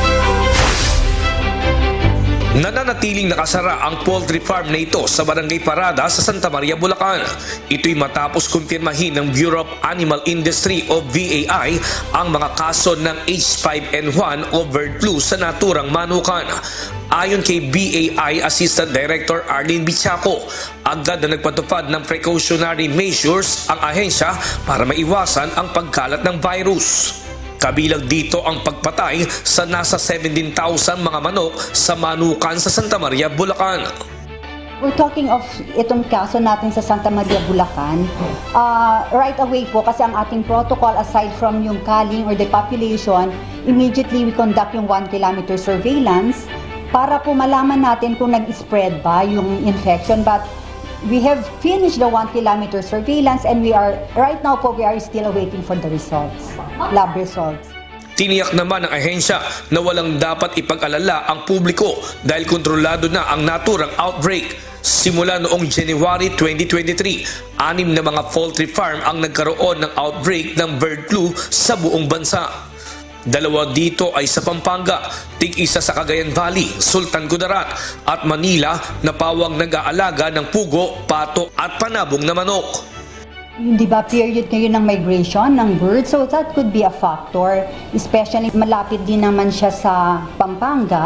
Nananatiling nakasara ang poultry farm na ito sa Barangay Parada sa Santa Maria, Bulacan. Ito'y matapos kumpirmahin ng Bureau of Animal Industry o VAI ang mga kaso ng H5N1 o bird flu sa naturang manukan. Ayon kay BAI Assistant Director Arlene Bichaco, agad na nagpatupad ng precautionary measures ang ahensya para maiwasan ang pagkalat ng virus. Kabilang dito ang pagpatay sa nasa 17,000 mga manok sa manukan sa Santa Maria, Bulacan. We're talking of itong kaso natin sa Santa Maria, Bulacan. Right away po, kasi ang ating protocol, aside from yung culling or depopulation, immediately we conduct yung 1 kilometer surveillance para po malaman natin kung nag-spread ba yung infection. But we have finished the 1 kilometer surveillance and we are still awaiting for the results, lab results. Tiniyak naman ng ahensya na walang dapat ipag-alala ang publiko dahil kontrolado na ang naturang outbreak. Simula noong January 2023, 6 na mga poultry farm ang nagkaroon ng outbreak ng bird flu sa buong bansa. 2 dito ay sa Pampanga, tig-isa sa Cagayan Valley, Sultan Kudarat at Manila na pawang nag-aalaga ng pugo, pato at panabong na manok. Di ba period ngayon ng migration ng birds, so that could be a factor, especially malapit din naman siya sa Pampanga.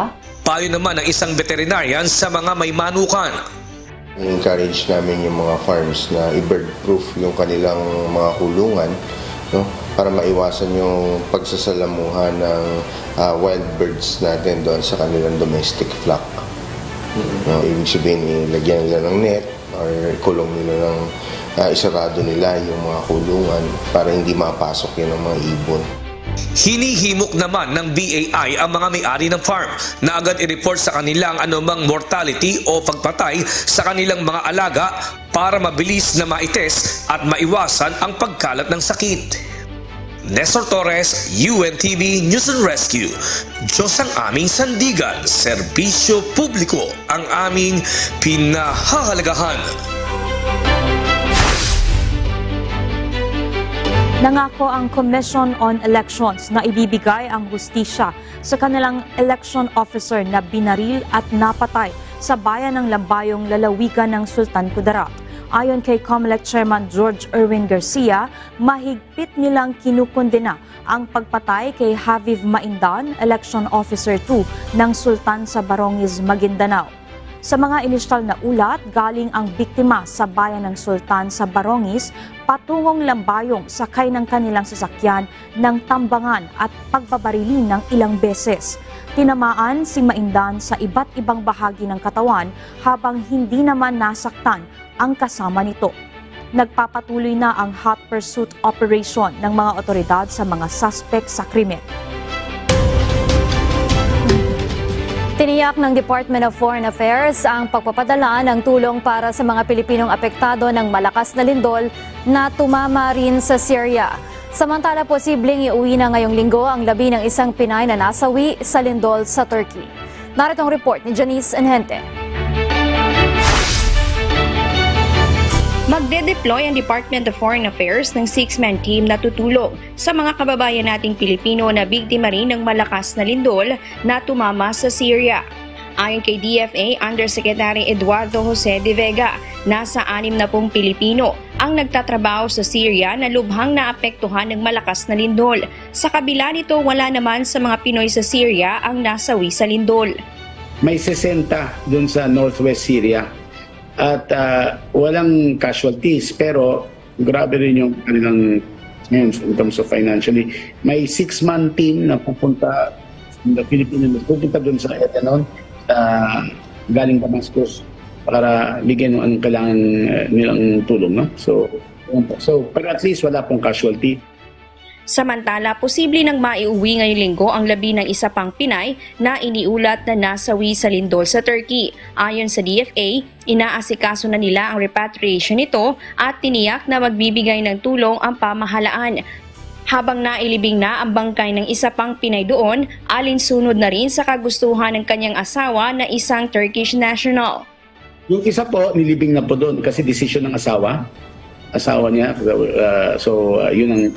Payo naman ng isang veterinarian sa mga may manukan. I-encourage namin yung mga farms na i-bird-proof yung kanilang mga kulungan, no? Para maiwasan yung pagsasalamuhan ng wild birds natin doon sa kanilang domestic flock. No, ibig sabihin, ilagyan nila ng net or kulong nila ng isarado nila yung mga kulungan para hindi mapasok yun ng mga ibon. Hinihimok naman ng BAI ang mga may-ari ng farm na agad i-report sa kanilang anumang mortality o pagpatay sa kanilang mga alaga para mabilis na maitest at maiwasan ang pagkalat ng sakit. Nestor Torres, UNTV News and Rescue. Diyos ang aming sandigan, serbisyo publiko ang aming pinahahalagahan. Nangako ang Commission on Elections na ibibigay ang hustisya sa kanilang election officer na binaril at napatay sa bayan ng Lambayong, lalawigan ng Sultan Kudarat. Ayon kay COMELEC Chairman George Erwin Garcia, mahigpit nilang kinukondena ang pagpatay kay Haviv Maindan, Election Officer 2 ng Sultan sa Barongis, Maguindanao. Sa mga inisyal na ulat, galing ang biktima sa bayan ng Sultan sa Barongis patungong Lambayong sakay ng kanilang sasakyan ng tambangan at pagbabarilin ng ilang beses. Tinamaan si Maindan sa iba't ibang bahagi ng katawan habang hindi naman nasaktan ang kasama nito. Nagpapatuloy na ang hot pursuit operation ng mga otoridad sa mga suspect sa krimen. Tiniyak ng Department of Foreign Affairs ang pagpapadala ng tulong para sa mga Pilipinong apektado ng malakas na lindol na tumama rin sa Syria. Samantala, posibleng iuwi na ngayong linggo ang 11 Pinay na nasawi sa lindol sa Turkey. Narito ang report ni Janice Enhente. Magde-deploy ang Department of Foreign Affairs ng 6-man team na tutulong sa mga kababayan nating Pilipino na biktima rin ng malakas na lindol na tumama sa Syria. Ayon kay DFA Undersecretary Eduardo Jose de Vega, nasa 60 Pilipino ang nagtatrabaho sa Syria na lubhang naapektuhan ng malakas na lindol. Sa kabila nito, wala naman sa mga Pinoy sa Syria ang nasawi sa lindol. May 60 dun sa northwest Syria. At walang casualties, pero grabe rin yung kanilang in terms of financially. May 6-man team na pupunta ng Philippines, pupunta doon sa Etanon, galing Damascus para bigyan ng anong kailangan nilang tulong. No? So, pero at least wala pong casualty. Samantala, posible nang maiuwi ngayong linggo ang 11 pang Pinay na iniulat na nasawi sa lindol sa Turkey. Ayon sa DFA, inaasikaso na nila ang repatriation nito at tiniyak na magbibigay ng tulong ang pamahalaan. Habang nailibing na ang bangkay ng isa pang Pinay doon, alinsunod na rin sa kagustuhan ng kanyang asawa na isang Turkish national. Yung isa po, nilibing na po doon kasi decision ng asawa niya. Yun ang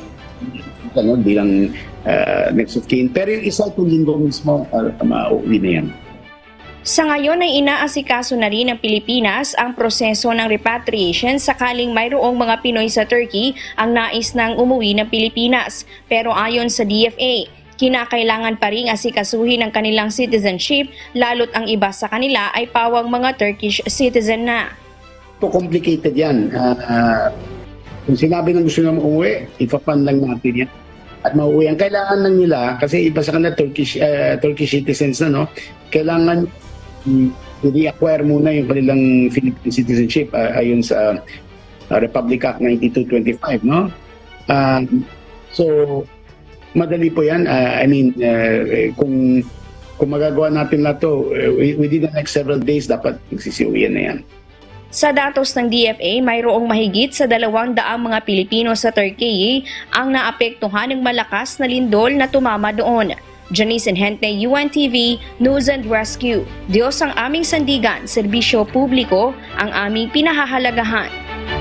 bilang next of kin. Pero yung isa itong linggo mismo, mauwi na yan. Sa ngayon ay inaasikaso na rin ng Pilipinas ang proseso ng repatriation sakaling mayroong mga Pinoy sa Turkey ang nais ng umuwi ng Pilipinas. Pero ayon sa DFA, kinakailangan pa rin asikasuhin ang kanilang citizenship lalo't ang iba sa kanila ay pawang mga Turkish citizen na. Complicated yan. Kung sinabi ng gusto naman umuwi, ipapan lang natin yan. At mauwi. Ang kailangan lang nila, kasi iba sa kanila Turkish citizens na, no? Kailangan i-acquire muna yung kanilang Philippine citizenship ayon sa Republic Act 9225, no? So, madali po yan. Kung magagawa natin na to, within the next several days, dapat magsisiuwian na yan. Sa datos ng DFA, mayroong mahigit sa 200 mga Pilipino sa Turkey ang naapektuhan ng malakas na lindol na tumama doon. Janice Enhente, UNTV, News and Rescue. Diyos ang aming sandigan, serbisyo publiko ang aming pinahahalagahan.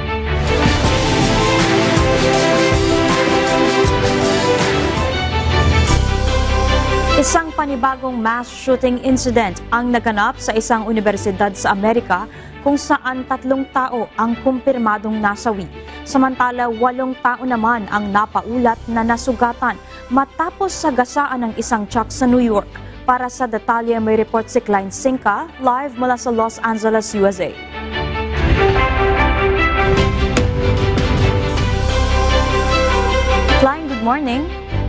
Isang panibagong mass shooting incident ang naganap sa isang universidad sa Amerika kung saan 3 tao ang kumpirmadong nasawi. Samantala, 8 tao naman ang napaulat na nasugatan matapos sagasaan ng isang truck sa New York. Para sa detalye, may report si Klein Sinca, live mula sa Los Angeles, USA. Klein, good morning.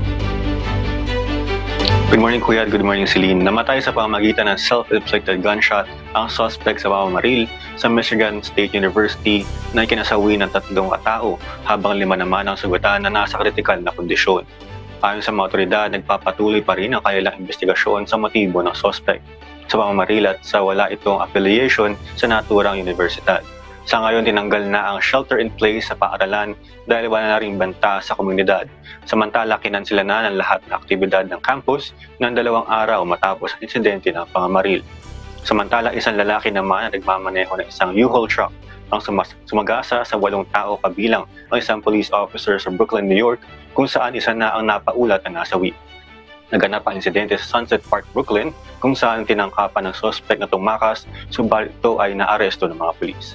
Good morning, Kuya. Good morning, Celine. Namatay sa pamamagitan ng self-inflicted gunshot ang suspect sa pamamaril sa Michigan State University na ikinasawi ng 3 katao habang 5 naman ang sugatan na nasa kritikal na kondisyon. Ayon sa mga otoridad, nagpapatuloy pa rin ang kanilang investigasyon sa motibo ng suspect sa pamamaril at sa wala itong affiliation sa naturang universidad. Sa ngayon, tinanggal na ang shelter-in-place sa paaralan dahil wala na ring banta sa komunidad. Samantala, kinansila na ng lahat ng aktibidad ng campus ng 2 araw matapos ang insidente ng pamamaril. Samantala, isang lalaki naman na nagmamaneho ng isang U-Haul truck ang sumagasa sa 8 tao kabilang ang isang police officer sa Brooklyn, New York, kung saan isa na ang napaulat na nasawi. Naganap ang insidente sa Sunset Park, Brooklyn, kung saan tinangkapan ng suspect na tumakas, subalit ito ay naaresto ng mga pulis.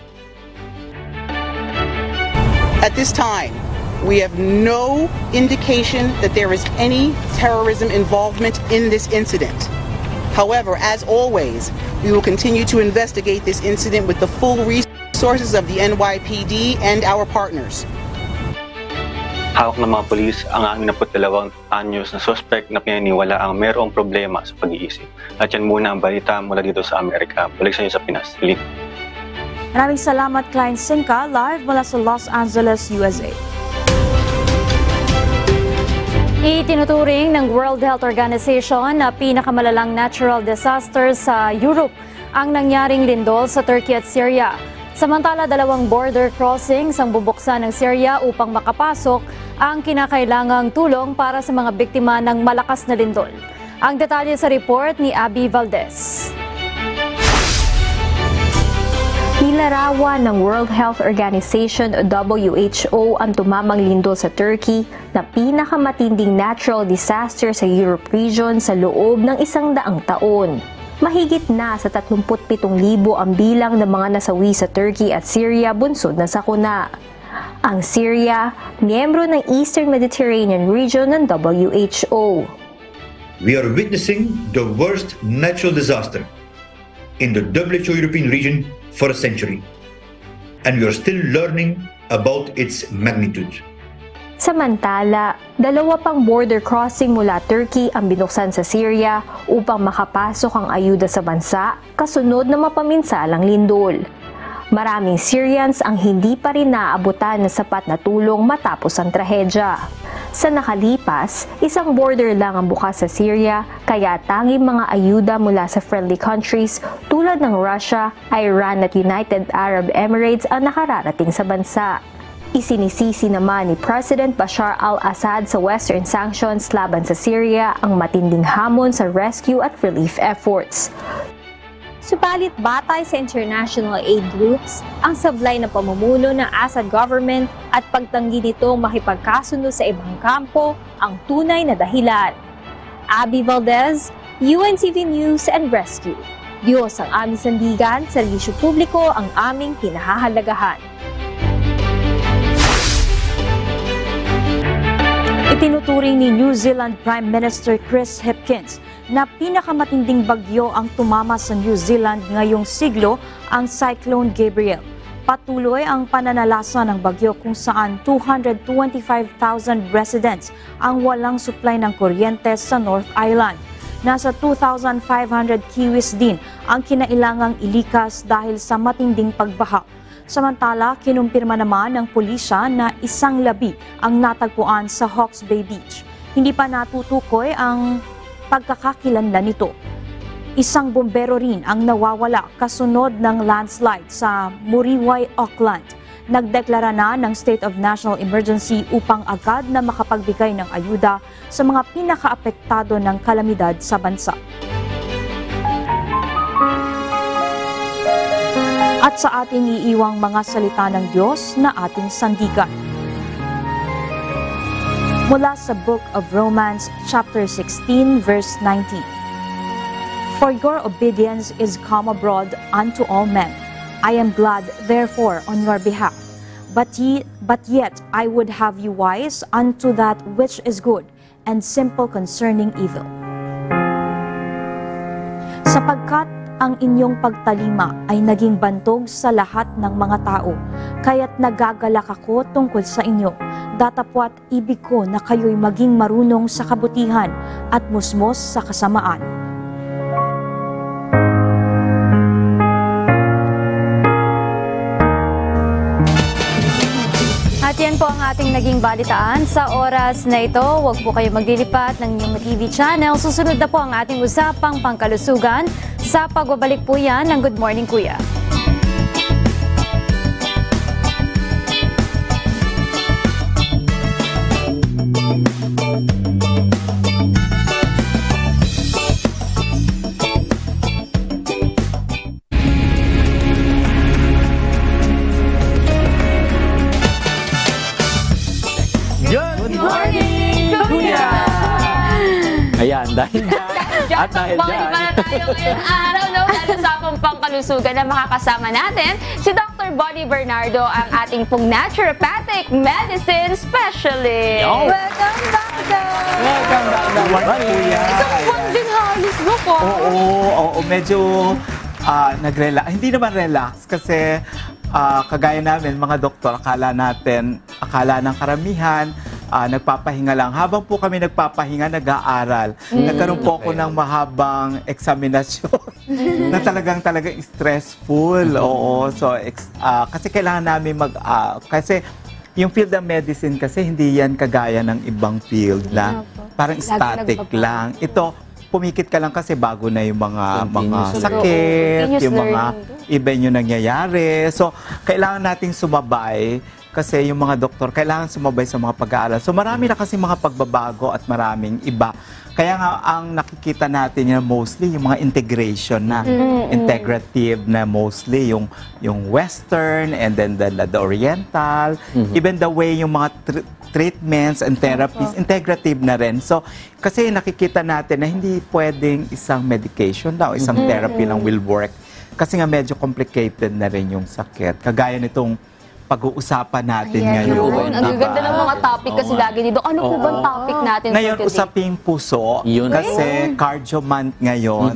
At this time, we have no indication that there is any terrorism involvement in this incident. However, as always, we will continue to investigate this incident with the full resources of the NYPD and our partners. Hawak ng mga pulis ang 62 anyos na suspect na pinaniwala ang mayroong problema sa pag-iisip. At yan muna ang balita mula dito sa Amerika. Balik sa inyo sa Pinas. Maraming salamat, Klein Sinca, live mula sa Los Angeles, USA. Itinuturing ng World Health Organization na pinakamalalang natural disaster sa Europe ang nangyaring lindol sa Turkey at Syria. Samantala, 2 border crossings ang bubuksan ng Syria upang makapasok ang kinakailangang tulong para sa mga biktima ng malakas na lindol. Ang detalye sa report ni Abby Valdez. Nilarawan ng World Health Organization o WHO ang tumamang lindol sa Turkey na pinakamatinding natural disaster sa Europe region sa loob ng 100 taon. Mahigit na sa 37,000 ang bilang ng mga nasawi sa Turkey at Syria bunsod ng sakuna. Ang Syria, miyembro ng Eastern Mediterranean region ng WHO. We are witnessing the worst natural disaster in the WHO European region for a century, and we are still learning about its magnitude. Samantala, 2 pang border crossing mula Turkey ang binuksan sa Syria upang makapasok ang ayuda sa bansa kasunod na mapaminsalang lindol. Maraming Syrians ang hindi pa rin naaabutan ng sapat na tulong matapos ang trahedya. Sa nakalipas, 1 border lang ang bukas sa Syria, kaya tanging mga ayuda mula sa friendly countries tulad ng Russia, Iran at United Arab Emirates ang nakararating sa bansa. Isinisisi naman ni President Bashar al-Assad sa Western sanctions laban sa Syria ang matinding hamon sa rescue at relief efforts. Subalit batay sa international aid groups, ang sablay na pamumuno ng Assad government at pagtanggi nitong makipagkasundo sa ibang kampo ang tunay na dahilan. Abby Valdez, UNTV News and Rescue. Diyos ang aming sandigan, serbisyo publiko ang aming pinahahalagahan. Itinuturing ni New Zealand Prime Minister Chris Hipkins na pinakamatinding bagyo ang tumama sa New Zealand ngayong siglo ang Cyclone Gabriel. Patuloy ang pananalasa ng bagyo kung saan 225,000 residents ang walang supply ng kuryente sa North Island. Nasa 2,500 Kiwis din ang kinailangang ilikas dahil sa matinding pagbaha. Samantala, kinumpirma naman ng pulisya na 1 labi ang natagpuan sa Hawke's Bay Beach. Hindi pa natutukoy ang pagkakakilanlan nito. 1 bombero rin ang nawawala kasunod ng landslide sa Muriwai, Auckland. Nagdeklara na ng State of National Emergency upang agad na makapagbigay ng ayuda sa mga pinakaapektado ng kalamidad sa bansa. At sa ating iiwang mga salita ng Diyos na ating sandigan. Mula sa Book of Romans, chapter 16, verse 19. For your obedience is come abroad unto all men. I am glad, therefore, on your behalf. But yet I would have you wise unto that which is good, and simple concerning evil. Sapagkat ang inyong pagtalima ay naging bantog sa lahat ng mga tao, kaya't nagagalak ako tungkol sa inyo. Datapwat ibig ko na kayo'y maging marunong sa kabutihan at musmos sa kasamaan. At yan po ang ating naging balitaan sa oras na ito. Huwag po kayo maglilipat ng inyong TV channel. Susunod na po ang ating usapang pangkalusugan. Sa pagbabalik po yan ng Good Morning Kuya. Ayan, dahil at dahil Balik na tayo ngayong araw no, sa usapang pangkalusugan na makakasama natin si Dr. Bonnie Bernardo, ang ating pong naturopathic medicine specialist. Yo. Welcome back, Doc! Welcome back, Kuya. Isang buwan din halos, Doc. Oo, medyo nag-relax. Hindi naman relax kasi kagaya namin, mga doktor, akala ng karamihan, nagpapahinga lang. Habang po kami nagpapahinga, nag-aaral. Nagkaroon po ako ng mahabang eksaminasyon na talagang stressful. Oo. So, kasi kailangan namin kasi yung field ng medicine kasi hindi yan kagaya ng ibang field na parang static lang. Ito, pumikit ka lang kasi bago na yung mga sakit, yung mga iba yung nangyayari. So, kailangan nating sumabay kasi yung mga doktor, kailangan sumabay sa mga pag-aaral. So marami na kasi mga pagbabago at maraming iba. Kaya nga ang nakikita natin yan mostly yung mga integration na, integrative na mostly yung Western and then the Oriental, even the way yung mga treatments and therapies, integrative na rin. So kasi nakikita natin na hindi pwedeng isang medication na o isang therapy lang will work. Kasi nga medyo complicated na rin yung sakit. Kagaya nitong pag-uusapan natin ngayon. Ang ganda ng mga topic kasi lagi dito. Ano po bang topic natin ngayon, usaping puso. Kasi cardio month ngayon.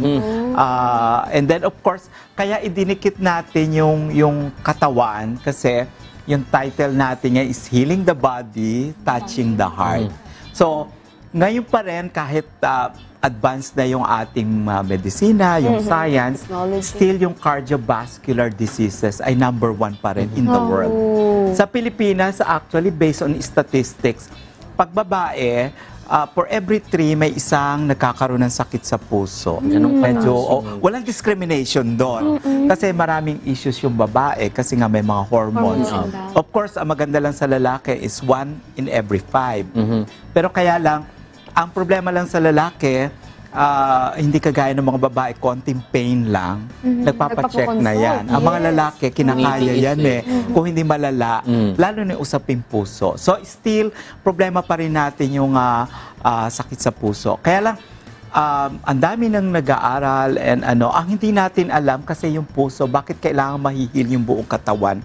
And then, of course, kaya idinikit natin yung katawan kasi yung title natin is Healing the Body, Touching the Heart. So, ngayon pa rin, kahit advanced na yung ating medisina, yung science, still yung cardiovascular diseases ay number 1 pa rin in the world. Sa Pilipinas, actually, based on statistics, pag babae, for every 3, may isang nagkakaroon ng sakit sa puso. Medyo, walang discrimination doon. Kasi maraming issues yung babae kasi nga may mga hormones. Of course, ang maganda lang sa lalaki is 1 in every 5. Pero kaya lang, ang problema lang sa lalaki, hindi kagaya ng mga babae, konting pain lang, nagpapacheck na yan. Ang mga lalaki, kinakaya yan Kung hindi malala, lalo na usaping puso. So still, problema pa rin natin yung sakit sa puso. Kaya lang, ang dami nang nag-aaral and ang hindi natin alam kasi yung puso, bakit kailangan mahihil yung buong katawan.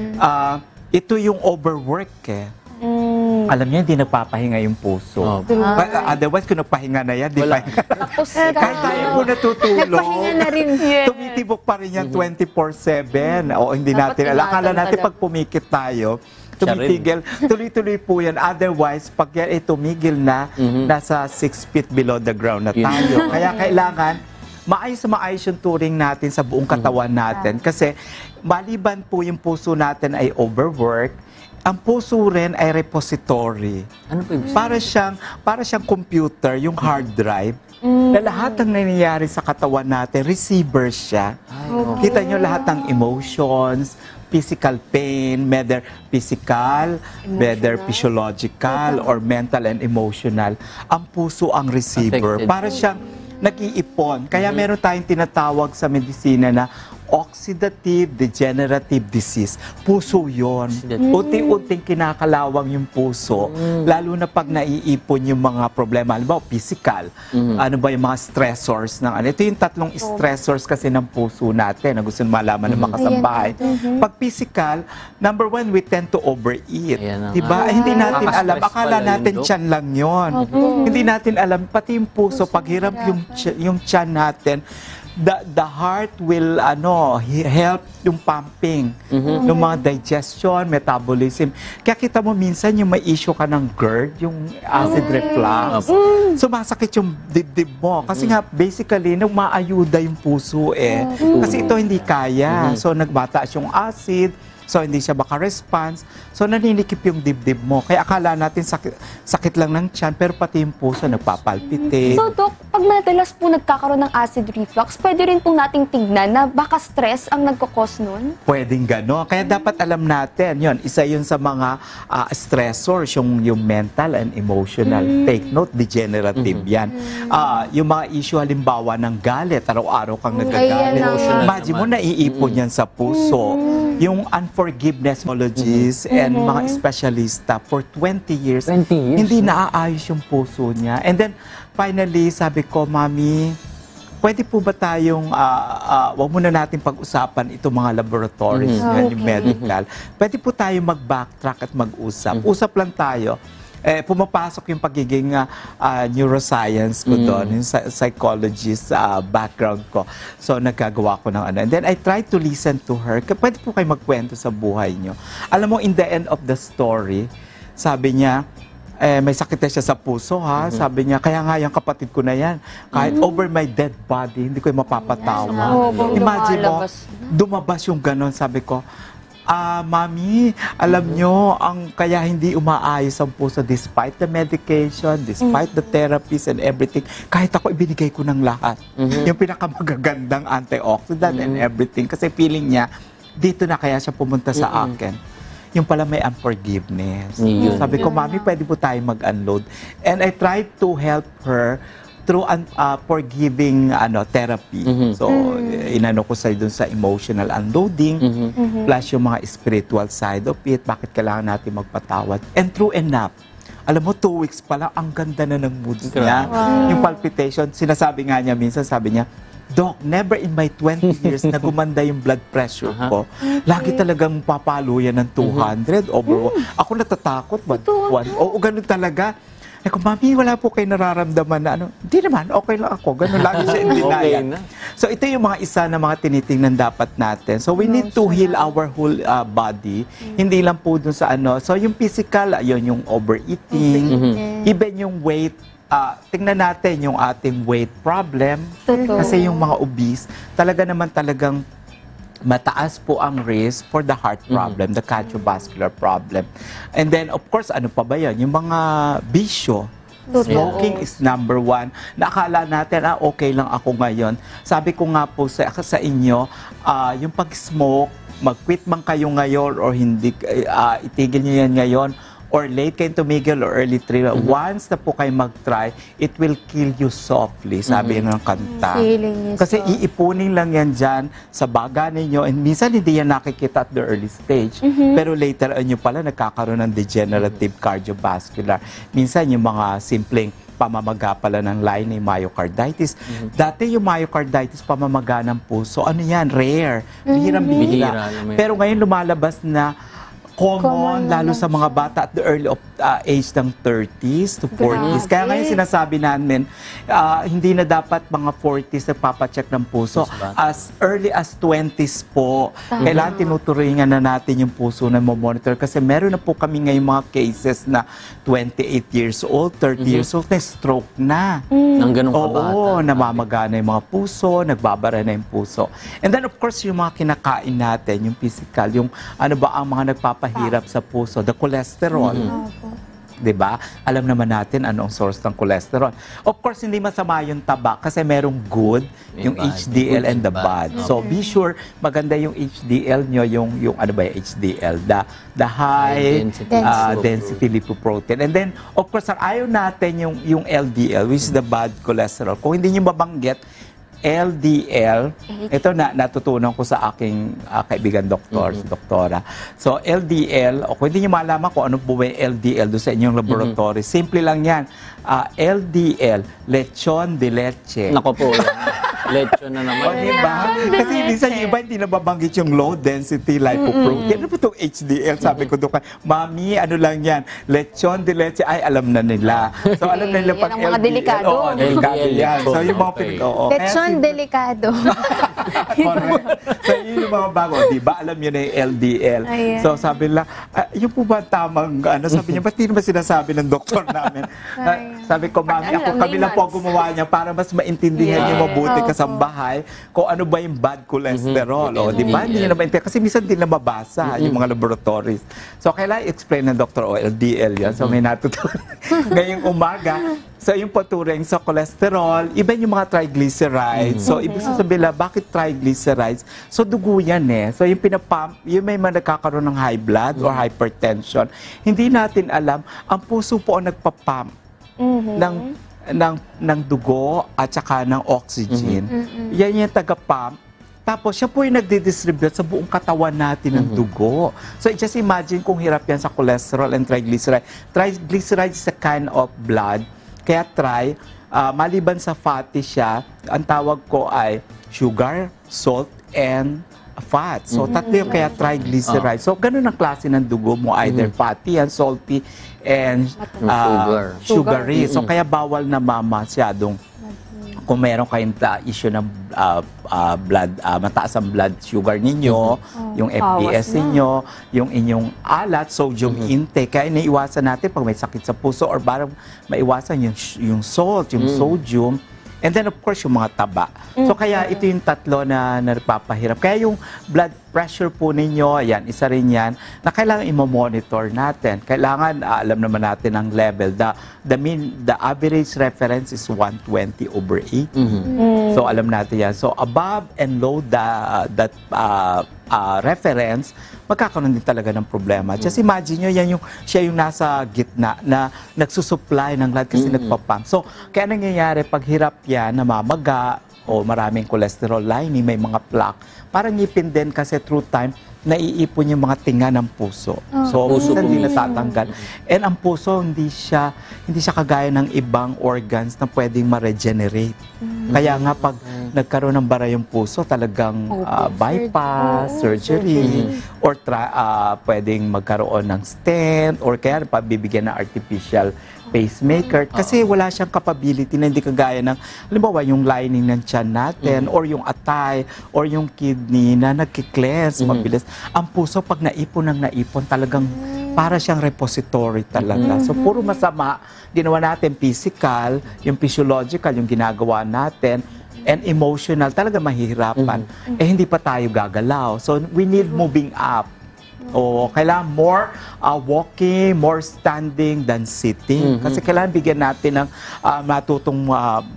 Ito yung overwork Alam niya, hindi nagpapahinga yung puso. Otherwise, kung nagpahinga na yan, di pahinga. Tapos, kahit tayo po natutulog, nagpahinga na rin. tumitibok pa rin yan 24/7. O hindi natin, akala natin pag pumikit tayo, tumitigil, tuloy-tuloy po yan. Otherwise, pag yan tumigil na, nasa 6 feet below the ground na tayo. Kaya kailangan, maayos yung turing natin sa buong katawan natin. Kasi, maliban po yung puso natin ay overwork, ang puso rin ay repository. Ano po yung para siyang computer, yung hard drive, na lahat ng nangyayari sa katawan natin, receiver siya. Kita nyo lahat ng emotions, physical pain, whether physical, whether physiological, or mental and emotional. Ang puso ang receiver. Para siyang nag-iipon. Kaya meron tayong tinatawag sa medisina na oxidative degenerative disease. Puso yon. Unti-unting kinakalawang yung puso, lalo na pag naiipon yung mga problema. Ano ba? Physical. Ano ba yung mga stressors ng Ito yung 3 stressors kasi ng puso natin na gusto malaman ng mga kasambahay. Pag physical, number 1, we tend to overeat. Diba? Hindi natin alam. Akala natin tiyan lang yon. Hindi natin alam. Pati yung puso, pag hirap yung tiyan natin, the heart will help yung pumping ng mga digestion, metabolism. Kaya kita mo minsan yung may issue ka ng GERD, yung acid reflux. Sumasakit yung dibdib mo. Kasi nga basically maayuda yung puso Kasi ito hindi kaya. So nagbataas yung acid. So, hindi siya maka-response. So, naninikip yung dibdib mo. Kaya akala natin sakit lang ng tiyan, pero pati yung puso nagpapalpitate. So, Dok, pag madalas po nagkakaroon ng acid reflux, pwede rin pong nating tignan na baka stress ang nagkakos nun? Pwedeng gano'n. Kaya dapat alam natin, isa yun sa mga stressors, yung mental and emotional. Take note, degenerative yan. Yung mga issue halimbawa ng galit, araw-araw kang nagagalit. Imagine mo, naiipon yan sa puso. Yung unforgiveness and mga espesyalista for 20 years, hindi naaayos yung puso niya. And then, finally, sabi ko, Mami, pwede po ba tayong, wag muna natin pag-usapan itong mga laboratories, yung medical. Pwede po tayong mag-backtrack at mag-usap. Usap lang tayo. Pumapasok yung pagiging neuroscience ko doon, yung psychologist background ko. So, nagkagawa ko ng ano. And then, I tried to listen to her. Pwede po kayo magkwento sa buhay nyo. Alam mo, in the end of the story, sabi niya, may sakit na siya sa puso, ha? Sabi niya, kaya nga yung kapatid ko na yan. Kahit over my dead body, hindi ko yung mapapatawa. Imagine mo, dumabas yung ganon. Sabi ko, Mami, alam nyo, kaya hindi umaayos ang puso despite the medication, despite the therapies and everything. Kahit ako, ibinigay ko ng lahat. Yung pinakamagagandang antioxidant and everything. Kasi feeling niya, dito na kaya siya pumunta sa akin. Yung pala may unforgiveness. Sabi ko, Mami, pwede po tayo mag-unload. And I tried to help her through forgiving therapy. So, inano ko sa dun sa emotional unloading, plus yung mga spiritual side of it, bakit kailangan natin magpatawad. And true enough, alam mo, 2 weeks pa lang, ang ganda na ng moods niya. Yung palpitation, sinasabi nga niya minsan, sabi niya, Doc, never in my 20 years na gumanda yung blood pressure ko. Lagi talagang papalo yan ng 200 over. Ako natatakot, oo, ganun talaga. Ako, Mami, wala po kayo nararamdaman na Hindi naman, okay lang ako. Ganun lagi siya in denial. So, ito yung mga isa na mga tinitingnan dapat natin. So, we need to heal our whole body. Hindi lang po dun sa So, yung physical, yung overeating, even yung weight, tingnan natin yung ating weight problem. Kasi yung mga obese, talagang mataas po ang risk for the heart problem, the cardiovascular problem. And then, of course, ano pa ba yun? Yung mga bisyo. Smoking is number 1. Nakala natin, okay lang ako ngayon. Sabi ko nga po sa inyo, yung pag-smoke, mag-quit man kayo ngayon or hindi, itigil nyo yan ngayon, or late kayo tumigil or early treatment, once na po kayo mag-try, it will kill you softly, sabi ng kanta. Kasi iipunin lang yan dyan sa baga ninyo, and minsan hindi yan nakikita at the early stage, pero later on nyo pala nagkakaroon ng degenerative cardiovascular. Minsan yung mga simpleng pamamaga pala ng line ng myocarditis. Dati yung myocarditis, pamamaga ng puso, ano yan? Rare. Bihirang-bihira. Pero ngayon lumalabas na common, lalo sa mga bata at the early age ng 30s to 40s. Kaya ngayon sinasabi namin, hindi na dapat mga 40s na papacheck ng puso. As early as 20s po, kailangan tinuturingan na natin yung puso na monitor. Kasi meron na po kami ngayon mga cases na 28 years old, 30 years old, na stroke na. Ang ganun kabata. Oo, namamaga na yung mga puso, nagbabara na yung puso. And then of course, yung mga kinakain natin, yung physical, yung ano ba ang mga nagpapahirap sa puso, the cholesterol. Diba? Alam naman natin anong source ng cholesterol. Of course, hindi masama yung taba kasi merong good, yung HDL and the bad. So, be sure, maganda yung HDL nyo, yung ano ba yung HDL? The high density lipoprotein. And then, of course, ang ayaw natin yung LDL, which is the bad cholesterol. Kung hindi nyo mabanggit, LDL, ito natutunan ko sa aking kaibigan doktora. So, LDL, o kung hindi nyo malaman kung ano po ba yung LDL doon sa inyong laboratory, simple lang yan. LDL, lechon de leche. Nako po. Lechon na naman. Diba? Kasi minsan yung iba hindi nababanggit yung low density lipoprotein. Ano ba itong HDL? Sabi ko doon, Mami, ano lang yan? Lechon de leche. Ay, alam na nila. So, alam na nila pag Yan ang mga delikado. Oo, delikado yan. So, yung mga Lechon delikado. Correct. So, yun yung mga bago. Diba? Alam nyo na yung LDL. Ayan. So, sabi nila, yun po ba tamang, sabi niya, ba't di naman sinasabi ng doktor namin? Sabi ko, Mami, kami lang po gumawa niya para mas maintindihan niyo mabuti kasambahay kung ano ba yung bad cholesterol. O, di ba? Hindi niyo naman intindihan. Kasi minsan din nababasa yung mga laboratories. So, kailangan explain ng doktor, LDL yan. So, may natutunan. Ngayong umaga, so yung paturing sa cholesterol, iba yung mga triglycerides. So, ibig sabihin, bakit triglycerides? So, dugo yan eh. So, yung pinapump, yung may mga nagkakaroon ng high blood or hypertension, hindi natin alam, ang puso po ang nagpapump ng dugo at saka ng oxygen. Yan yung taga-pump. Tapos, siya po yung nagdi-distribute sa buong katawan natin ng dugo. So, just imagine kung hirap yan sa cholesterol and triglycerides. Triglycerides is a kind of blood. Kaya maliban sa fatty siya, ang tawag ko ay sugar, salt, and fat. So, tatlo yung kaya triglycerides. So, ganun ang klase ng dugo mo. Either fatty and salty and sugary. So, kaya bawal na masyadong kung meron kayong issue ng blood, mataas ang blood sugar ninyo, yung FPS ninyo, yung inyong alat, sodium intake. Kaya iniiwasan natin pag may sakit sa puso or parang maiwasan yung salt, yung sodium. And then, of course, yung mga taba. So, kaya ito yung tatlo na nagpapahirap. Kaya yung blood pressure po ninyo, ayan, isa rin yan, na kailangan i-monitor natin. Kailangan, alam naman natin ang level. The average reference is 120/80. So, alam natin yan. So, above and below that reference, magkakaroon din talaga ng problema. Just imagine nyo, siya yung nasa gitna na nagsusupply ng blood kasi nagpapump. So, kaya nangyayari, pag hirap yan, namamaga, o maraming cholesterol lining, may mga plaque, parang ngipin din kasi through time, naiipon yung mga tinga ng puso. So, minsan hindi natatanggal. And ang puso, hindi siya kagaya ng ibang organs na pwedeng ma-regenerate. Kaya nga, pag nagkaroon ng bara yung puso, talagang bypass, surgery, or pwedeng magkaroon ng stent, or kaya pabibigyan ng artificial pacemaker kasi wala siyang capability na hindi kagaya ng, halimbawa, yung lining ng tiyan natin or yung atay or yung kidney na nagki-cleanse mabilis. Ang puso, pag naipon talagang para siyang repository talaga. So, puro masama. Ginawa natin physical, yung physiological, yung ginagawa natin, and emotional, talaga mahihirapan. Hindi pa tayo gagalaw. So, we need moving up. Kailangan more walking, more standing than sitting. Kasi kailangan bigyan natin ng matutong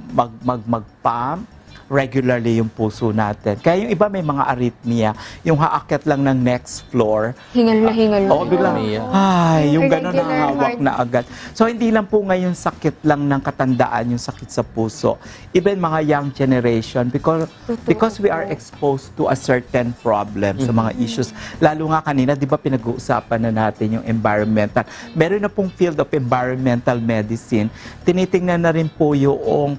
mag-pump regularly yung puso natin. Kaya yung iba may mga arrhythmia, yung haakyat lang ng next floor. Hingal na hingal. Biglang, yung gano'n nahawak na agad. So, hindi lang po ngayon sakit lang ng katandaan yung sakit sa puso. Even mga young generation, because we are exposed to a certain problem sa mga issues. Lalo nga kanina, di ba pinag-uusapan na natin yung environmental. Meron na pong field of environmental medicine. Tinitingnan na rin po yung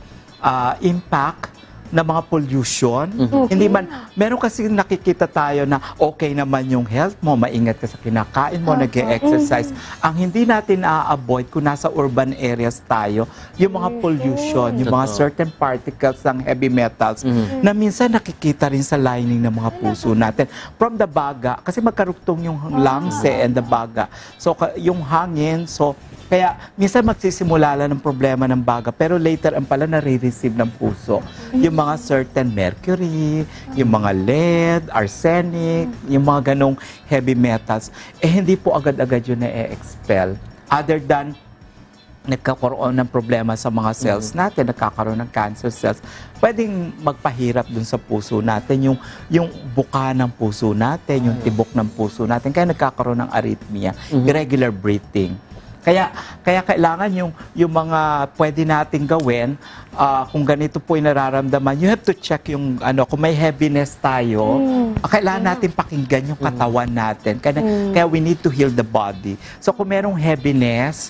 impact na mga pollution. Hindi man, meron kasi nakikita tayo na okay naman yung health mo, maingat ka sa kinakain mo, nag-exercise. Ang hindi natin a-avoid kung nasa urban areas tayo, yung mga pollution, yung mga certain particles ng heavy metals na minsan nakikita rin sa lining ng mga puso natin. From the baga, kasi magkarugtong yung lungs and the baga. So, yung hangin, kaya minsan magsisimula lang ng problema ng baga, pero later ang pala nare-receive ng puso. Yung mga certain mercury, yung mga lead, arsenic, yung mga ganong heavy metals, hindi po agad-agad yun na-expel. Other than nagkakaroon ng problema sa mga cells natin, nagkakaroon ng cancer cells, pwedeng magpahirap dun sa puso natin, yung buka ng puso natin, yung tibok ng puso natin, kaya nagkakaroon ng arrhythmia, irregular breathing. Kaya kailangan yung mga pwede nating gawin, kung ganito po yung nararamdaman, you have to check yung kung may heaviness tayo, kailangan natin pakinggan yung katawan natin. Kaya we need to heal the body. So kung merong heaviness,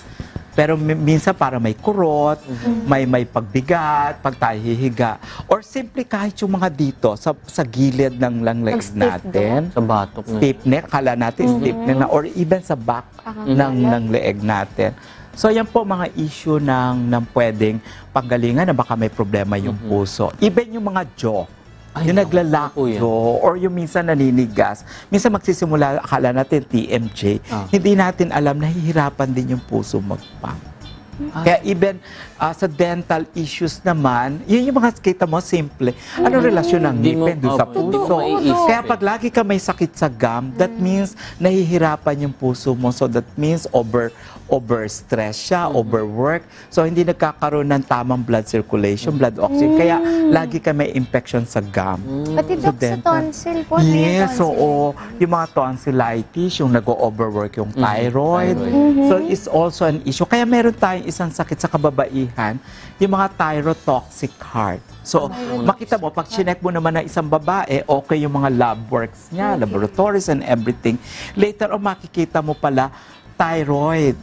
Pero minsan para may kurot, may pagbigat, pag tayo hihiga. Or simply kahit yung mga dito, sa gilid ng leeg natin. Sa batok. Stiff neck, kala natin stiff neck na. Or even sa back ng leeg natin. So yan po mga issue ng pwedeng panggalingan na baka may problema yung puso. Even yung mga jaw. Yung naglalakdo or yung minsan naninigas. Minsan magsisimula, akala natin TMJ. Hindi natin alam, nahihirapan din yung puso mag-pump. Kaya even sa dental issues naman, yun yung mga kita mo, simple. Anong relasyon ng ngipin doon sa puso? Kaya pag lagi ka may sakit sa gum, that means nahihirapan yung puso mo. So that means overstress siya, overwork. So hindi nagkakaroon ng tamang blood circulation, blood oxygen. Kaya lagi ka may infection sa gum. Pati So, sa tonsil po. yes, oo. Yung mga tonsillitis, yung nag-overwork yung thyroid. So it's also an issue. Kaya meron tayong isang sakit sa kababaihan, yung mga thyrotoxic heart. So, makita mo, pag chinek mo naman ng isang babae, okay yung mga lab works niya, laboratories and everything. Later on, makikita mo pala, thyroid,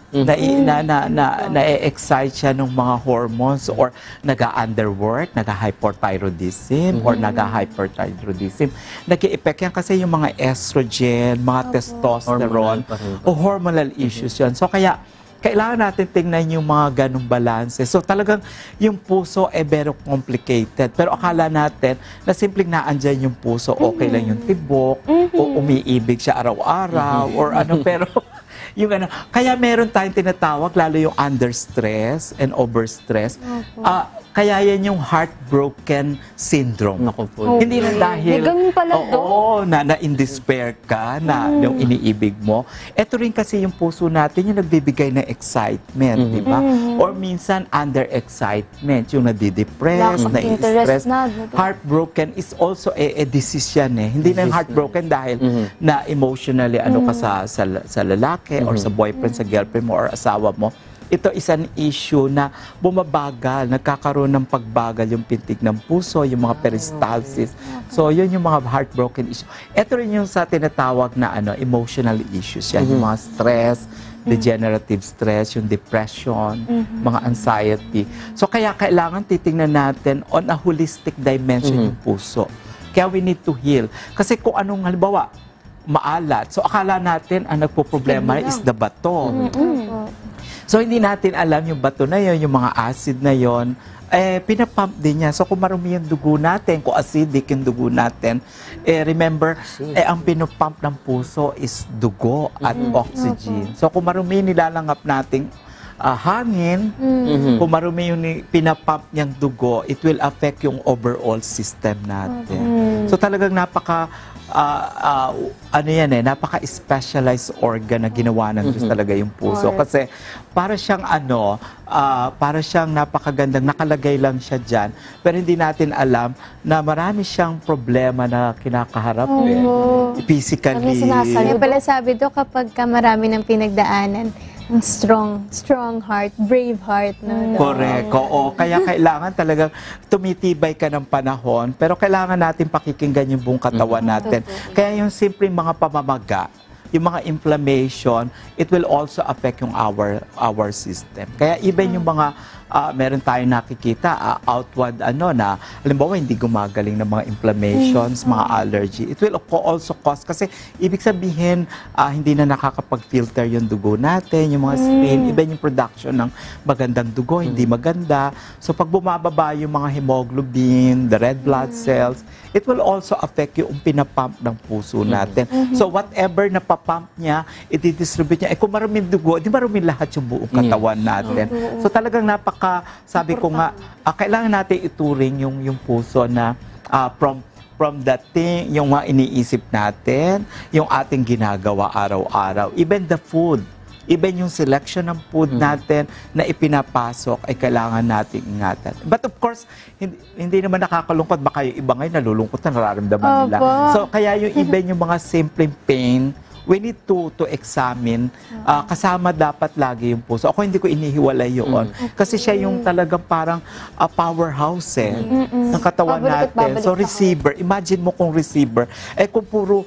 na-excite siya ng mga hormones or nag-underwork, nag-hypothyroidism or nag-hyperthyroidism. Nag-i-effect yan kasi yung mga estrogen, mga testosterone, o hormonal issues yan. So kaya, kailangan natin tingnan yung mga ganong balance. So talagang yung puso very complicated. Pero akala natin na simpleng naandyan yung puso, okay lang yung tibok, o umiibig siya araw-araw, or ano, pero yung ano, kaya meron tayong tinatawag, lalo yung under stress and over stress. Kaya yan yung heartbroken syndrome. Hindi lang dahil na-in-despair ka na yung iniibig mo. Ito rin kasi yung puso natin yung nagbibigay ng excitement, di ba? Or minsan under excitement, yung nadidepress, na-stress. Heartbroken is also a disease yan eh. Hindi lang heartbroken dahil na emotionally ano ka sa lalaki or sa boyfriend, sa girlfriend mo or asawa mo. Ito is an issue na bumabagal, nagkakaroon ng pagbagal yung pintig ng puso, yung mga peristalsis. So, yun yung mga heartbroken issue. Ito rin yung sa tinatawag na emotional issues yan, yung mga stress, degenerative stress, yung depression, mga anxiety. So, kaya kailangan titingnan natin on a holistic dimension yung puso. Kaya we need to heal. Kasi kung anong halimbawa, maalat. So, akala natin ang nagpo-problema is the bato. So, hindi natin alam yung bato na yon, yung mga acid na yon, pinapump din niya. So, kung marumi yung dugo natin, kung acidic yung dugo natin, remember, ang pinapump ng puso is dugo at oxygen. So, kung marumi nilalangap natin hangin, kung marumi yung pinapump niyang dugo, it will affect yung overall system natin. So, talagang napaka-specialized organ na ginawa ng Diyos talaga yung puso. Kasi para siyang para siyang napakagandang, nakalagay lang siya dyan. Pero hindi natin alam na marami siyang problema na kinakaharap physically. Kaya pala sabi do, kapag marami ng pinagdaanan, strong heart, brave heart. No? Correct. Oo. Kaya kailangan talagang tumitibay ka ng panahon, pero kailangan natin pakikinggan yung buong katawan natin. Kaya yung simpleng mga pamamaga, yung mga inflammation, it will also affect yung our system. Kaya even yung mga meron tayong nakikita outward na halimbawa hindi gumagaling ng mga inflammations, mga allergy. It will also cause kasi ibig sabihin hindi na nakakapag-filter yung dugo natin, yung mga spleen, even yung production ng magandang dugo hindi maganda. So pag bumababa yung mga hemoglobin, the red blood cells, it will also affect yung pinapump ng puso natin. So whatever na papump niya, i-distribute niya. Kung maraming dugo, di maraming lahat yung buong katawan natin. So talagang sabi ko nga, kailangan natin ituring yung puso na from that thing, yung mga iniisip natin, yung ating ginagawa araw-araw, even the food. Even yung selection ng food natin na ipinapasok ay kailangan nating ingatan. But of course, hindi naman nakakalungkot. Baka yung iba ngayon nalulungkot na nararamdaman nila. So kaya yung even yung mga simple pain, we need to examine. Kasama dapat lagi yung puso. Ako hindi ko inihiwalay yun. Kasi siya yung talagang parang powerhouse ng katawan natin. So receiver, imagine mo kung receiver, kung puro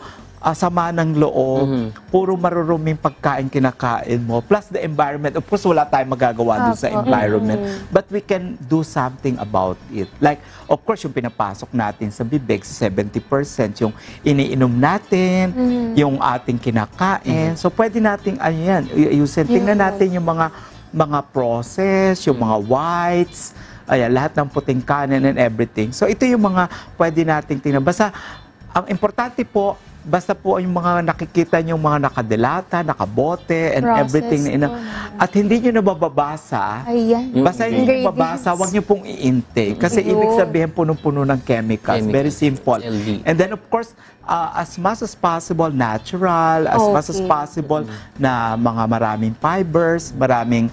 sama ng loob, puro maruruming pagkain kinakain mo, plus the environment. Of course, wala tayong magagawa dun sa environment. But we can do something about it. Like, of course, yung pinapasok natin sa bibig, 70%, yung iniinom natin, yung ating kinakain. So, pwede nating, ayan, tingnan natin yung mga process, yung mga whites, ayan, lahat ng puting kanin and everything. So, ito yung mga pwede nating tingnan. Basta, ang importante po, basta po yung mga nakikita nyo, mga nakadelata, nakabote, and everything. At hindi nyo nababasa. Basta hindi nyo nababasa, huwag nyo pong i-intake. Kasi ibig sabihin punong-puno ng chemicals. Very simple. And then of course, as much as possible, natural, as much as possible na mga maraming fibers, maraming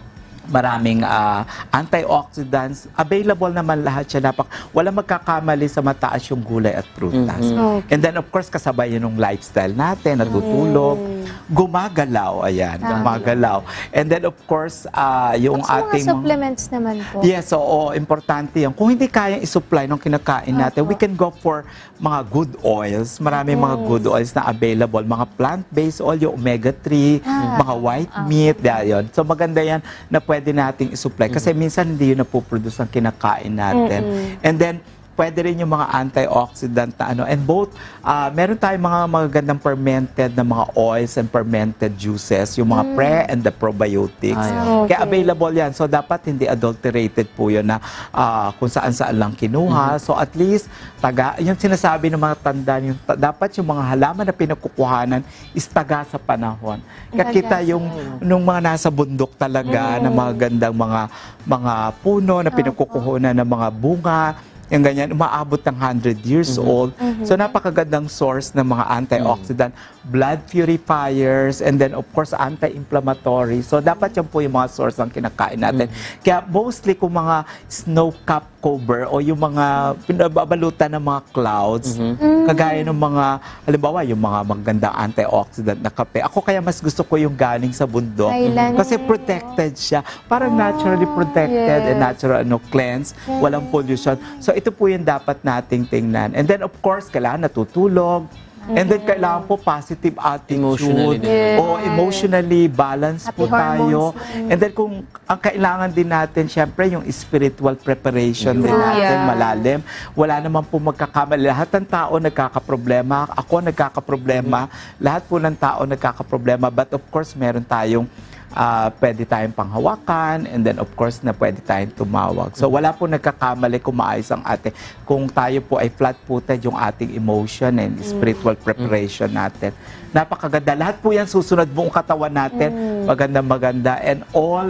antioxidants. Available naman lahat siya. Wala magkakamali sa mataas yung gulay at prutas. And then, of course, kasabay yun ng lifestyle natin, natutulog, gumagalaw, ayan, gumagalaw. And then, of course, yung ating... mga supplements naman po. Yes, oo, importante yan. Kung hindi kayang isupply ng kinakain natin, we can go for mga good oils. Maraming mga good oils na available. Mga plant-based oil, yung omega-3, mga white meat, yun. So, maganda yan na pwede nating isupply. Kasi minsan hindi yun napoproduce ang kinakain natin. And then, pwede rin yung mga antioxidant na ano. And both, meron tayong mga magagandang fermented na mga oils and fermented juices, yung mga pre and the probiotics. Kaya available yan. So, dapat hindi adulterated po yun na kung saan-saan lang kinuha. So, at least, yung sinasabi ng mga tanda, dapat yung mga halaman na pinagkukuhanan is taga sa panahon. Kaya kita yung nung mga nasa bundok talaga, na mga gandang mga puno na pinagkukuhanan ng mga bunga, yung ganyan, umaabot ng 100 years old. So, napakagandang source ng mga antioxidant, blood purifiers, and then, of course, anti-inflammatory. So, dapat yan po yung mga source ng kinakain natin. Kaya, mostly, kung mga snow cap cover o yung mga pinababalutan ng mga clouds, kagaya ng mga, halimbawa, yung mga magandang antioxidant na kape. Ako kaya mas gusto ko yung galing sa bundok. Kasi protected siya. Parang naturally protected and natural cleanse. Walang pollution. So, ito po yung dapat nating tingnan. And then, of course, kailangan natutulog. And then, kailangan po positive attitude. O emotionally balanced po tayo. And then, kung ang kailangan din natin, syempre, yung spiritual preparation din natin, malalim. Wala naman po magkakamali. Lahat ng tao nagkakaproblema. Ako nagkakaproblema. Lahat po ng tao nagkakaproblema. But of course, meron tayong pwede tayong panghawakan, and then of course na pwede tayong tumawag. So wala po nagkakamali kung maayos ang ating, kung tayo po ay flat-footed yung ating emotion and spiritual preparation natin. Napakaganda. Lahat po yan susunod buong katawan natin. Maganda-maganda. And all,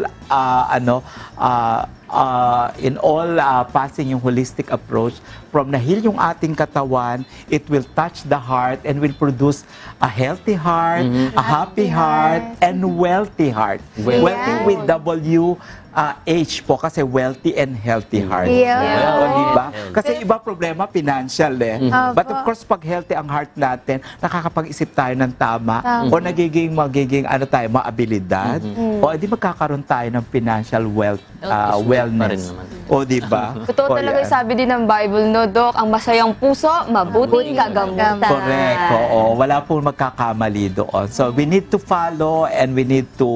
in all passing yung holistic approach, from na-heal yung ating katawan, it will touch the heart and will produce a healthy heart, a happy heart, and wealthy heart. Wealthy with W-H po, kasi wealthy and healthy heart. Diba? Kasi iba problema, financial But of course, pag healthy ang heart natin, nakakapag-isip tayo ng tama, o magiging maabilidad, o edi magkakaroon tayo ng financial wellness. O diba? Totoo talaga yung sabi din ng Bible, no, Doc? Ang masayang puso, mabuting kagamutan. Correct. Oo. Wala po magkakamali doon. So, we need to follow and we need to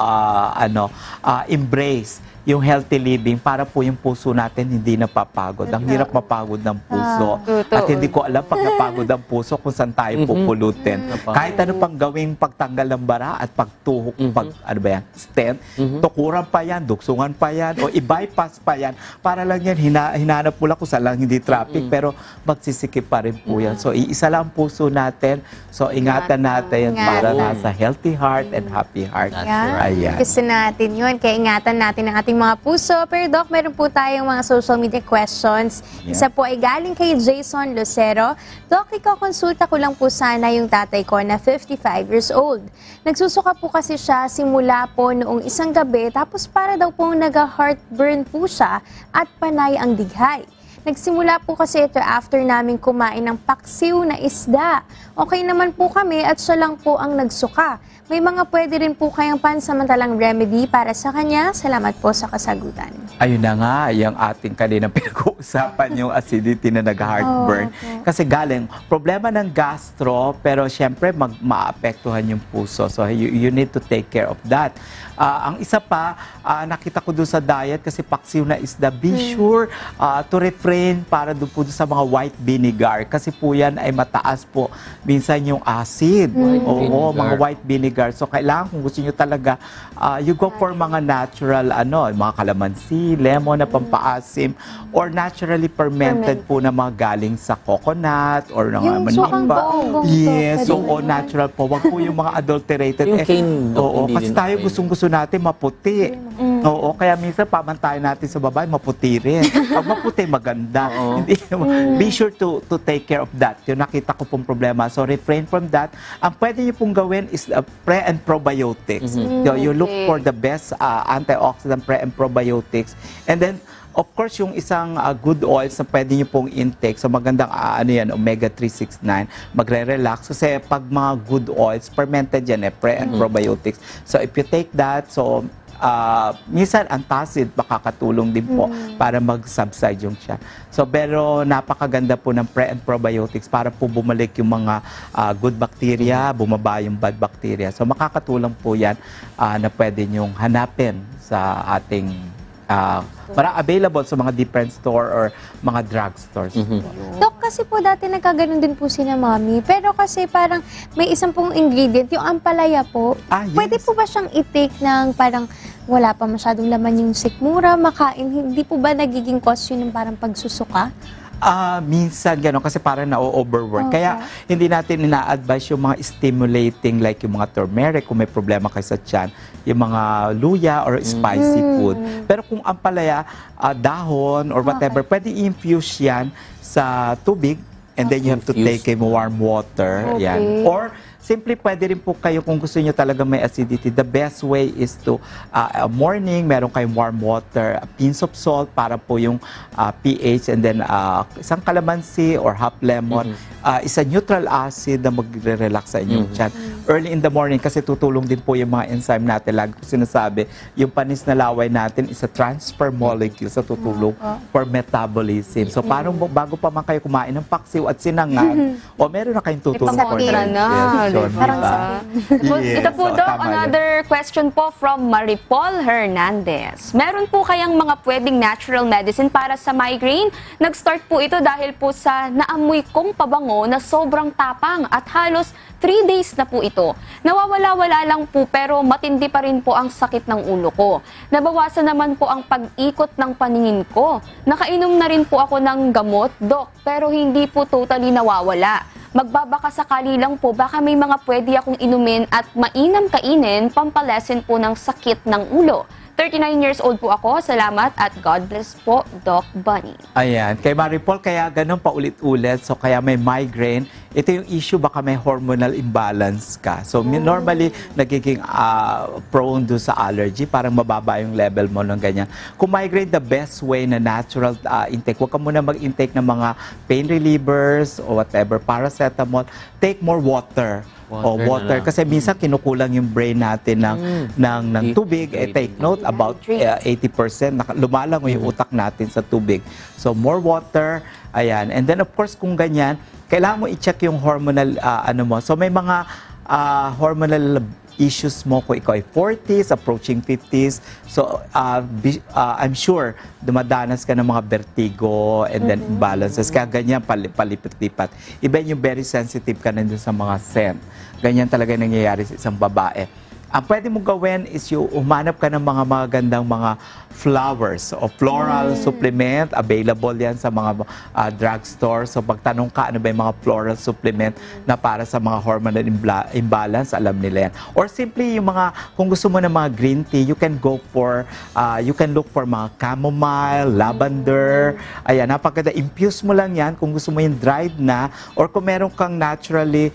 embrace yung healthy living para po yung puso natin hindi napapagod. Ang hirap mapagod ng puso. At hindi ko alam pag napagod ang puso kung saan tayo pupulutin. Kahit ano pang gawing pagtanggal ng bara at pagtuhok, stent, tukuran pa yan, duksungan pa yan, o i-bypass pa yan. Para lang yan, hinanap mo lang kung saan lang hindi traffic, pero magsisikip pa rin po yan. So, iisa lang ang puso natin. So, ingatan natin para nasa healthy heart and happy heart. Ayan. Gusto natin yun. Kaya ingatan natin ang ating mga puso. Pero Doc, meron po tayong mga social media questions. Isa po ay galing kay Jason Lucero. Doc, ikaw-konsulta ko lang po sana yung tatay ko na 55 years old. Nagsusuka po kasi siya simula po noong isang gabi, tapos para daw pong nag-heartburn po siya at panay ang dighay. Nagsimula po kasi ito after namin kumain ng paksiw na isda. Okay naman po kami at siya lang po ang nagsuka. May mga pwede rin po kayang pansamantalang remedy para sa kanya. Salamat po sa kasagutan. Ayun na nga, yung ating kaninang pinag-uusapan, yung acidity na nag-heartburn. Kasi galing, problema ng gastro, pero syempre maapektuhan yung puso. So you need to take care of that. Ang isa pa, nakita ko doon sa diet, kasi paksiw na isda, be sure to refrain para doon po sa mga white vinegar. Kasi po yan ay mataas po minsan yung acid. Oo, mga white vinegar. So kailangan kung gusto nyo talaga, you go for mga natural, mga kalamansi, lemon na pampaasim, or naturally fermented po na mga galing sa coconut or ng manimba. Yes, oo, natural po. Wag po yung mga adulterated. Yung cane, oo, kasi tayo gustong-gusto natin maputi. Oo, kaya minsan pamantayan natin sa babae, maputi rin. Pag maputi, maganda. Be sure to take care of that. Yung nakita ko pong problema. So refrain from that. Ang pwede niyo pong gawin is pre and probiotics. You look for the best antioxidant pre and probiotics. And then, of course, yung isang good oils na pwede nyo pong intake. So, magandang omega 369, magre-relax. Kasi pag mga good oils, fermented yan pre and probiotics. So, if you take that, so, minsan antacid makakatulong din po para mag-subside yung siya. So, pero napakaganda po ng pre and probiotics para po bumalik yung mga good bacteria, bumaba yung bad bacteria. So, makakatulong po yan na pwede nyong hanapin sa ating para available sa mga different store or mga drugstores. Dok, kasi po dati nagkaganon din po sina mami. Pero kasi parang may isang pong ingredient, yung ampalaya po. Yes. Pwede po ba siyang i-take ng parang wala pa masyadong laman yung sikmura, makain? Hindi po ba nagiging cause yun ng parang pagsusuka? Minsan gano'n kasi parang na-overwork. Kaya hindi natin ina-advise yung mga stimulating like yung mga turmeric kung may problema kayo sa tiyan, yung mga luya or spicy food. Pero kung ampalaya, dahon or whatever, pwede i-infuse yan sa tubig and then you have to take warm water. Yan. Or simply pwede rin po kayo kung gusto niyo talaga may acidity. The best way is to morning, meron kayong warm water, a pinch of salt para po yung pH, and then isang kalamansi or half lemon, isa neutral acid na magre-relax sa inyong tiyan. Early in the morning kasi tutulong din po yung mga enzyme natin. Lagi ko sinasabi, yung panis na laway natin is a transfer molecule sa tutulong for metabolism. So parang bago pa man kayo kumain ng paksiw at sinangag, o meron na kayong tutulong for digestion. Ito po, Doc, another question po from Maripol Hernandez. Meron po kayang mga pwedeng natural medicine para sa migraine? Nag-start po ito dahil po sa naamoy kong pabango na sobrang tapang at halos 3 days na po ito. Nawawala-wala lang po pero matindi pa rin po ang sakit ng ulo ko. Nabawasan naman po ang pag-ikot ng paningin ko. Nakainom na rin po ako ng gamot, Doc, pero hindi po totally nawawala. Magbabaka sakali lang po, baka may mga pwede akong inumin at mainam kainin, pampalesen po ng sakit ng ulo. 39 years old po ako. Salamat at God bless po, Doc Bunny. Ayan. Kay Maripol, kaya ganun paulit-ulit. So, kaya may migraine. Ito yung issue, baka may hormonal imbalance ka. So, normally, nagiging prone do sa allergy. Parang mababa yung level mo ng ganyan. Kung migraine, the best way na natural intake. Huwag ka muna mag-intake ng mga pain relievers or whatever, paracetamol. Take more water. Water. Kasi minsan kinukulang yung brain natin ng tubig. Take note, about 80% lumalangoy yung utak natin sa tubig. So, more water. Ayan. And then, of course, kung ganyan, kailangan mo i-check yung hormonal mo. So, may mga hormonal issues mo kung ikaw ay 40s, approaching 50s. So, I'm sure dumadanas ka ng mga vertigo and then imbalances. Kaya ganyan, palipat-lipat. Iba yung very sensitive ka na dun sa mga scent. Ganyan talaga nangyayari sa isang babae. Ang pwede mong gawin is yung umanap ka ng mga magandang mga flowers o floral supplement. Available yan sa mga drugstore. So pagtanong ka, ano ba yung mga floral supplement na para sa mga hormonal imbalance, alam nila yan. Or simply yung mga, kung gusto mo ng mga green tea, you can go for, you can look for mga chamomile, lavender. Ayan, napaganda. Infuse mo lang yan kung gusto mo yung dried na, or kung meron kang naturally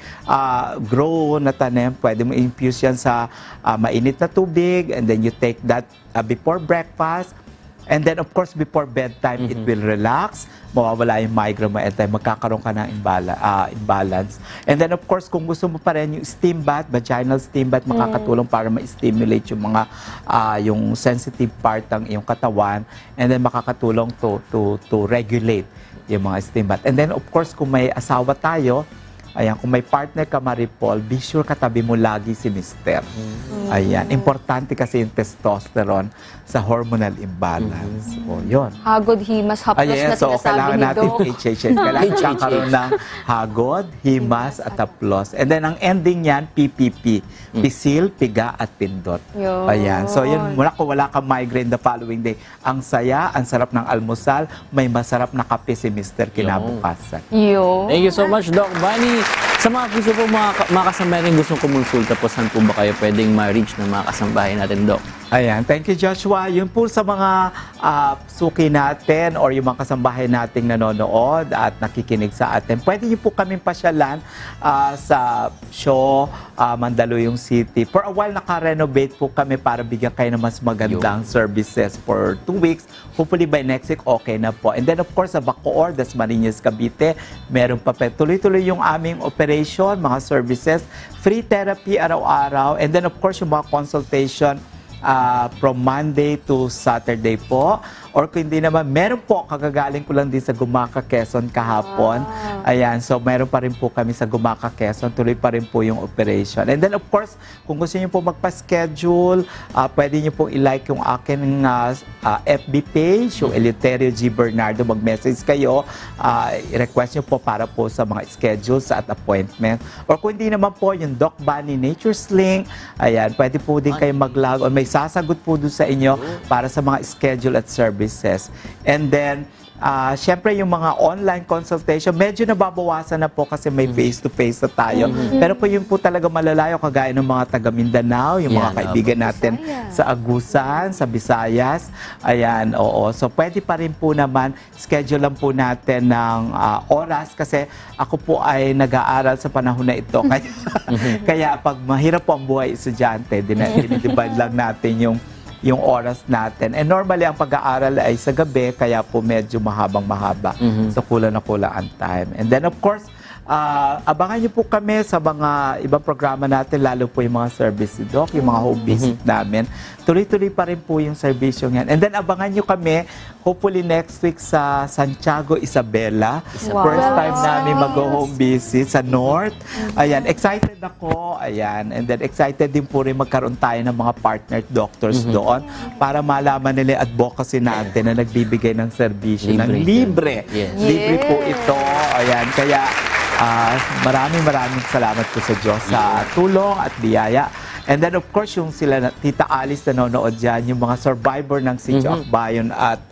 grow na tanim, pwede mo infuse yan sa mainit na tubig, and then you take that before breakfast. And then, of course, before bedtime, it will relax. Mawawala yung migraine mo and then magkakaroon ka ng imbalance. And then, of course, kung gusto mo pa rin yung steam bath, vaginal steam bath, makakatulong para ma-stimulate yung mga yung sensitive part ng iyong katawan. And then, makakatulong to regulate yung mga steam bath. And then, of course, kung may asawa tayo, ayan, kung may partner ka, Maripol, be sure katabi mo lagi si Mister. Ayan, importante kasi yung testosterone sa hormonal imbalance. O, yun. Hagod, himas, haplos na So, sinasabi kailangan ni natin Doc. HHS. Kailangan kakaroon ng hagod, himas, at haplos. And then, ang ending yan, PPP. Pisil, piga, at pindot. Yun. Ayan. So, yun, mula kung wala kang migraine the following day, ang saya, ang sarap ng almusal, may masarap na kape si Mister kinabukasan. Yun. Thank you so much, Doc Bunny. Sa mga gusto po, mga kasambahay rin gustong kumonsulta po, saan po ba kayo pwedeng ma-reach ng mga kasambahay natin, Doc? Ayan, thank you, Joshua. Yun po sa mga suki natin or yung mga kasambahay nating nanonood at nakikinig sa atin. Pwede niyo po kaming pasyalan sa show, Mandaluyong City. For a while, naka-renovate po kami para bigyan kayo ng mas magandang services for 2 weeks. Hopefully by next week, okay na po. And then, of course, sa Bacoor, Dasmariñas, Cavite, meron pa tuloy-tuloy yung aming operation, mga services, free therapy araw-araw. And then, of course, yung mga consultation from Monday to Saturday po. Or kung hindi naman, meron po, kagagaling ko lang din sa Gumaca, Quezon kahapon. Ayan, so meron pa rin po kami sa Gumaca, Quezon. Tuloy pa rin po yung operation. And then of course, kung gusto niyo po magpa-schedule, pwede niyo po i-like yung akin FB page, yung Eleuterio G. Bernardo. Mag-message kayo, i-request niyo po para po sa mga schedules at appointment. Or kung hindi naman po, yung Doc Bunny Nature's Link, ayan, pwede po din kayo mag-log on. May sasagot po doon sa inyo para sa mga schedule at service. And then, syempre yung mga online consultation, medyo nababawasan na po kasi may face-to-face na tayo. Pero po yun po talaga malalayo, kagaya ng mga taga Mindanao, yung mga kaibigan natin sa Agusan, sa Visayas. Ayan, oo. So, pwede pa rin po naman, schedule lang po natin ng oras kasi ako po ay nag-aaral sa panahon na ito. Kaya pag mahirap po ang buhay estudyante, dinidivide lang natin yung oras natin. And normally, ang pag-aaral ay sa gabi, kaya po medyo mahabang-mahaba. So, kulang na kulang ang time. And then, of course, abangan niyo po kami sa mga ibang programa natin, lalo po yung mga service ni Doc, yung mga home visit namin. Tuloy-tuloy pa rin po yung service yan. And then, abangan niyo kami, hopefully next week sa Santiago, Isabela. First time namin mag-home visit sa North. Ayan, excited ako. Ayan, and then excited din po rin magkaroon tayo ng mga partner doctors doon para malaman nila yung advocacy natin na nagbibigay ng serbisyo ng libre. Libre po ito. Ayan, kaya maraming salamat po sa Diyos sa tulong at biyaya. And then of course, yung sila Tita Alice na nanonood dyan, yung mga survivor ng Sitio Akbayon at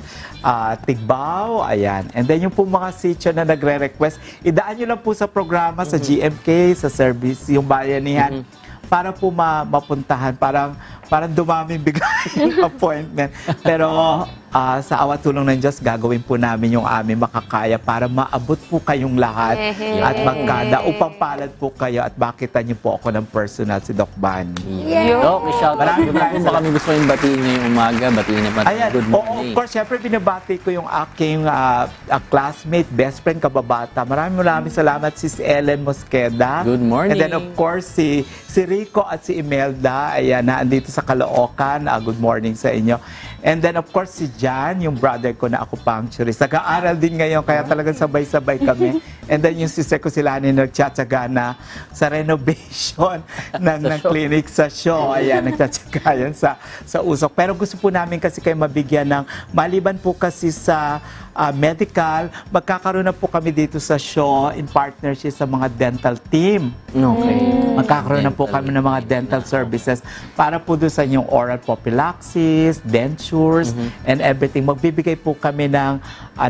Tigbao, ayan. And then yung po mga sitio na nagre-request, idaan nyo lang po sa programa, sa GMK, sa service, yung bayanihan, para po mapuntahan. Parang dumaming bigay yung appointment. Pero sa awa tulong ng Diyos, gagawin po namin yung aming makakaya para maabot po kayong lahat at magkada upang palad po kayo at makita niyo po ako ng personal, si Doc Bunny. Doc, i-shout out ko ba kami gusto yung batiin ngayong umaga? Batiin na good morning. Of course, syempre binabati ko yung aking classmate, best friend, kababata. Maraming salamat, Sis Ellen Mosqueda. Good morning. And then of course, si Rico at si Imelda, ayan, naandito sa Caloocan. Good morning sa inyo. And then of course, si Jan, yung brother ko na acupuncturist. Nag-aaral din ngayon, kaya talagang sabay-sabay kami. And then yung sister ko sila nagtsatsaga na sa renovation ng clinic sa show. Ayan, nagtsatsaga yan sa usok. Pero gusto po namin kasi kayo mabigyan ng, maliban po kasi sa medical, magkakaroon na po kami dito sa show in partnership sa mga dental team. Okay. Magkakaroon na po kami ng mga dental services para po doon sa inyong oral prophylaxis, dentures, and everything. Magbibigay po kami ng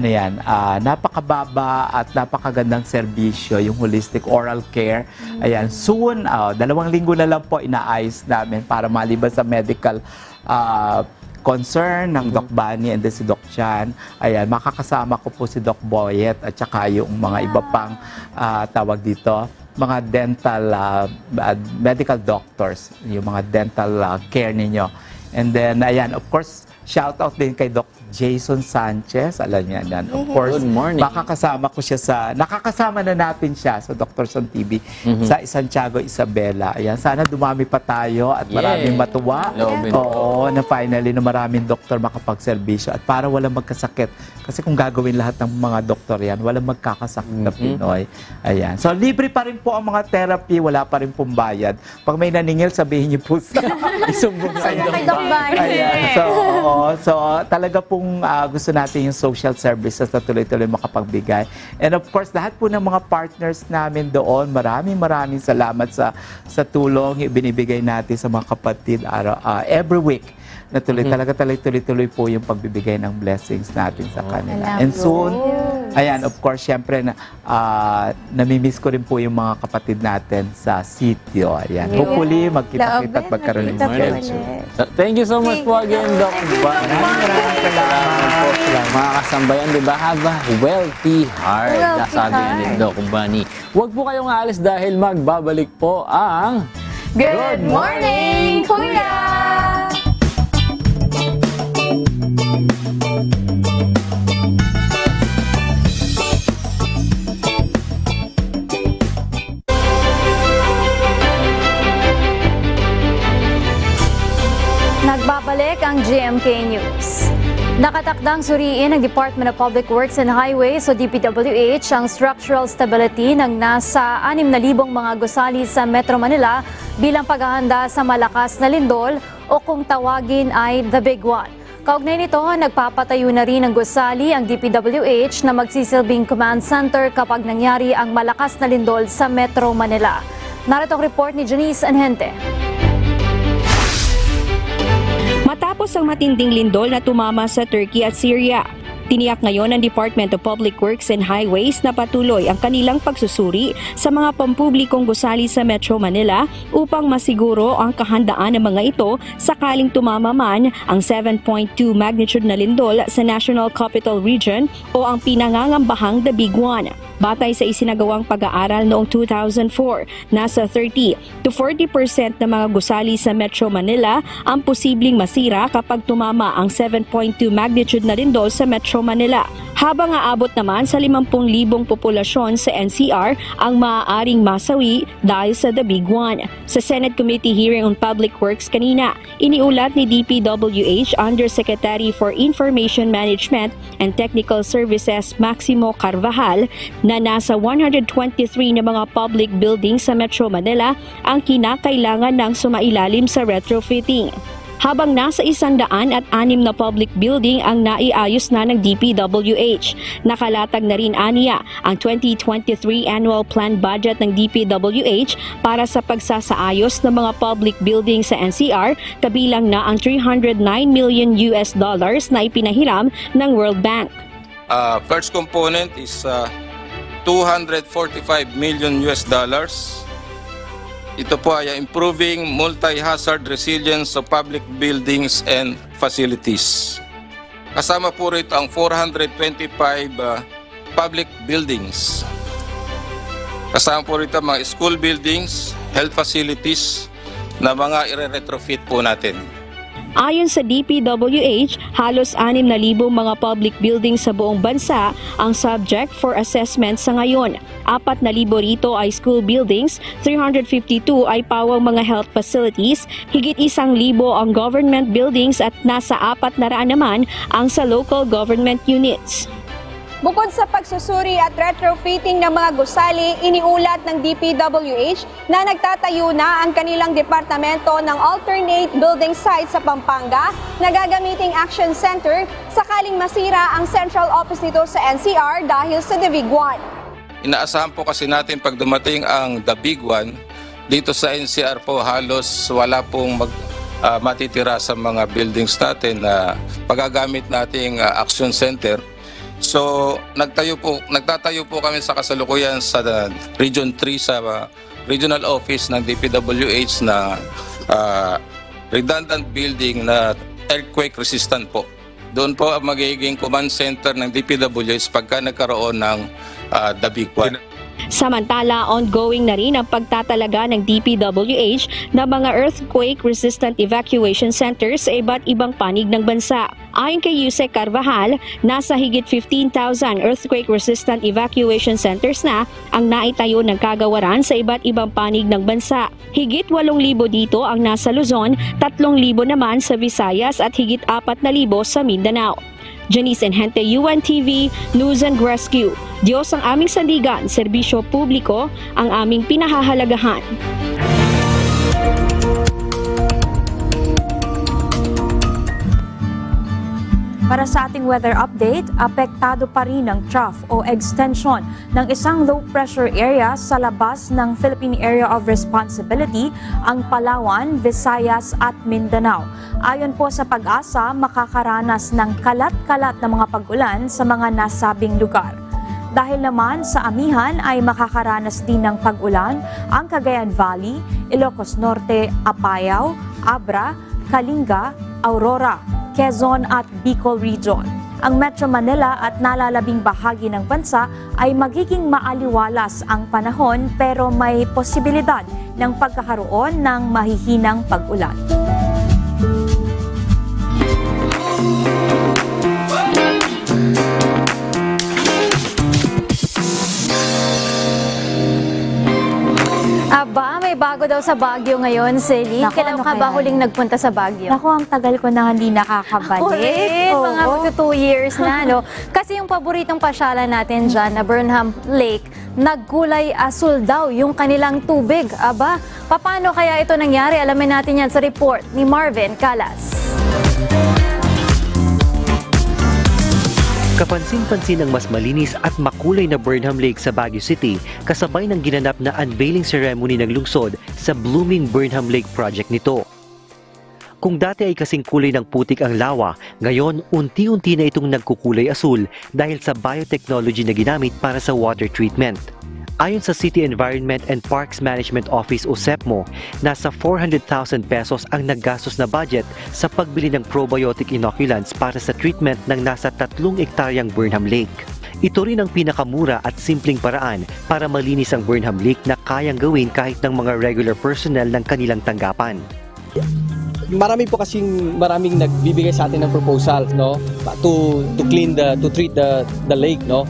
napakababa at napakagandang serbisyo, yung holistic oral care. Ayan, soon, 2 linggo na lang po inaayos namin para maliban sa medical concern ng Doc Bunny and then si Doc Chan. Ayan, makakasama ko po si Doc Boyet at saka yung mga iba pang tawag dito, mga dental medical doctors, yung mga dental care ninyo. And then, ayan, of course, shout out din kay Doc Jason Sanchez. Alam niya yan. Of course, good morning. makakasama ko siya nakakasama na natin siya sa Dr. Son TV sa Santiago Isabela. Ayan, sana dumami pa tayo at maraming matuwa. Oo, na finally na maraming doktor makapagserbisyo at para walang magkasakit. Kasi kung gagawin lahat ng mga doktor yan, walang magkakasakit na Pinoy. Ayan. So, libre pa rin po ang mga therapy, wala pa rin pong bayad. Pag may naningil, sabihin niyo po sa isumbong sa Ayan. So, talaga pong gusto natin yung social services na tuloy-tuloy makapagbigay. And of course, lahat po ng mga partners namin doon, maraming salamat sa tulong binibigay natin sa mga kapatid every week. Na tuloy-tuloy po yung pagbibigay ng blessings natin sa kanila. And soon, ayan, of course, syempre, namimiss ko rin po yung mga kapatid natin sa sitio. Ayan. Hopefully, magkita-kita at magkaroon ng schedule. Thank you so much po again, Doc. Maraming salamat. Mga kasambayan, di ba? Have a wealthy heart. Sabi nga ni Doc Bunny. Huwag po kayong aalis dahil magbabalik po ang Good Morning, Kuya! Nagbabalik ang GMK News. Nakatakdang suriin ng Department of Public Works and Highways o DPWH ang structural stability ng nasa 6,000 mga gusali sa Metro Manila bilang paghahanda sa malakas na lindol o kung tawagin ay The Big One. Kaugnay nito, nagpapatayo na rin ng gusali ang DPWH na magsisilbing command center kapag nangyari ang malakas na lindol sa Metro Manila. Narito ang report ni Janice Anhente. Matapos ang matinding lindol na tumama sa Turkey at Syria, tiniyak ngayon ng Department of Public Works and Highways na patuloy ang kanilang pagsusuri sa mga pampublikong gusali sa Metro Manila upang masiguro ang kahandaan ng mga ito sakaling tumama man ang 7.2 magnitude na lindol sa National Capital Region o ang pinangangambahang The Big One. Batay sa isinagawang pag-aaral noong 2004, nasa 30 to 40% ng mga gusali sa Metro Manila ang posibleng masira kapag tumama ang 7.2 magnitude na lindol sa Metro Manila. Habang aabot naman sa 50,000 populasyon sa NCR ang maaaring masawi dahil sa The Big One. Sa Senate Committee hearing on Public Works kanina, iniulat ni DPWH Undersecretary for Information Management and Technical Services Maximo Carvajal na nasa 123 na mga public buildings sa Metro Manila ang kinakailangan ng sumailalim sa retrofitting. Habang nasa 106 na public building ang naiayos na ng DPWH. Nakalatag na rin aniya ang 2023 annual plan budget ng DPWH para sa pagsasaayos ng mga public building sa NCR, kabilang na ang $309 million na ipinahiram ng World Bank. First component is $245 million. Ito po ay improving multi-hazard resilience of public buildings and facilities. Kasama po rito ang 425 public buildings. Kasama po rito mga school buildings, health facilities na mga i-retrofit po natin. Ayon sa DPWH, halos 6,000 mga public buildings sa buong bansa ang subject for assessment sa ngayon. 4,000 rito ay school buildings, 352 ay pawang mga health facilities, higit 1,000 ang government buildings at nasa 400 naman ang sa local government units. Bukod sa pagsusuri at retrofitting ng mga gusali, iniulat ng DPWH na nagtatayo na ang kanilang departamento ng alternate building site sa Pampanga na gagamiting action center sakaling masira ang central office nito sa NCR dahil sa The Big One. Inaasahan po kasi natin pag dumating ang The Big One, dito sa NCR po halos wala pong matitira sa mga buildings natin na pagagamit nating action center. So, nagtatayo po kami sa kasalukuyan sa Region 3 sa regional office ng DPWH na redundant building na earthquake resistant po. Doon po magiging command center ng DPWH pagka nagkaroon ng The Big One. Samantala, ongoing na rin ang pagtatalaga ng DPWH ng mga earthquake-resistant evacuation centers sa iba't ibang panig ng bansa. Ayon kay Yusek Carvajal, nasa higit 15,000 earthquake-resistant evacuation centers na ang naitayo ng kagawaran sa iba't ibang panig ng bansa. Higit 8,000 dito ang nasa Luzon, 3,000 naman sa Visayas at higit 4,000 sa Mindanao. Janice Enhente, UNTV, News and Rescue. Diyos ang aming sandigan, serbisyo publiko ang aming pinahahalagahan. Para sa ating weather update, apektado pa rin ang trough o extension ng isang low pressure area sa labas ng Philippine Area of Responsibility, ang Palawan, Visayas at Mindanao. Ayon po sa Pag-asa, makakaranas ng kalat-kalat na mga pag-ulan sa mga nasabing lugar. Dahil naman sa amihan ay makakaranas din ng pag-ulan ang Cagayan Valley, Ilocos Norte, Apayao, Abra, Kalinga, Aurora, Quezon at Bicol Region. Ang Metro Manila at nalalabing bahagi ng bansa ay magiging maaliwalas ang panahon pero may posibilidad ng pagkakaroon ng mahihinang pag-ulan. Aba, may bago daw sa Baguio ngayon, Celine. Kailan ka ba huling nagpunta sa Baguio? Naku, ang tagal ko na hindi nakakabalik. Mga magto 2 years na, no? Kasi yung paboritong pasyalan natin dyan, na Burnham Lake, nagkulay asul daw yung kanilang tubig. Aba, paano kaya ito nangyari? Alamin natin yan sa report ni Marvin Calas. Kapansin-pansin ang mas malinis at makulay na Burnham Lake sa Baguio City kasabay ng ginanap na unveiling ceremony ng lungsod sa Blooming Burnham Lake project nito. Kung dati ay kasing kulay ng putik ang lawa, ngayon unti-unti na itong nagkukulay asul dahil sa biotechnology na ginamit para sa water treatment. Ayon sa City Environment and Parks Management Office o CEPMO, nasa 400,000 pesos ang naggastos na budget sa pagbili ng probiotic inoculants para sa treatment ng nasa 3 ektaryang Burnham Lake. Ito rin ang pinakamura at simpleng paraan para malinis ang Burnham Lake na kayang gawin kahit ng mga regular personnel ng kanilang tanggapan. Maraming nagbibigay sa atin ng proposal, no, to treat the lake, no,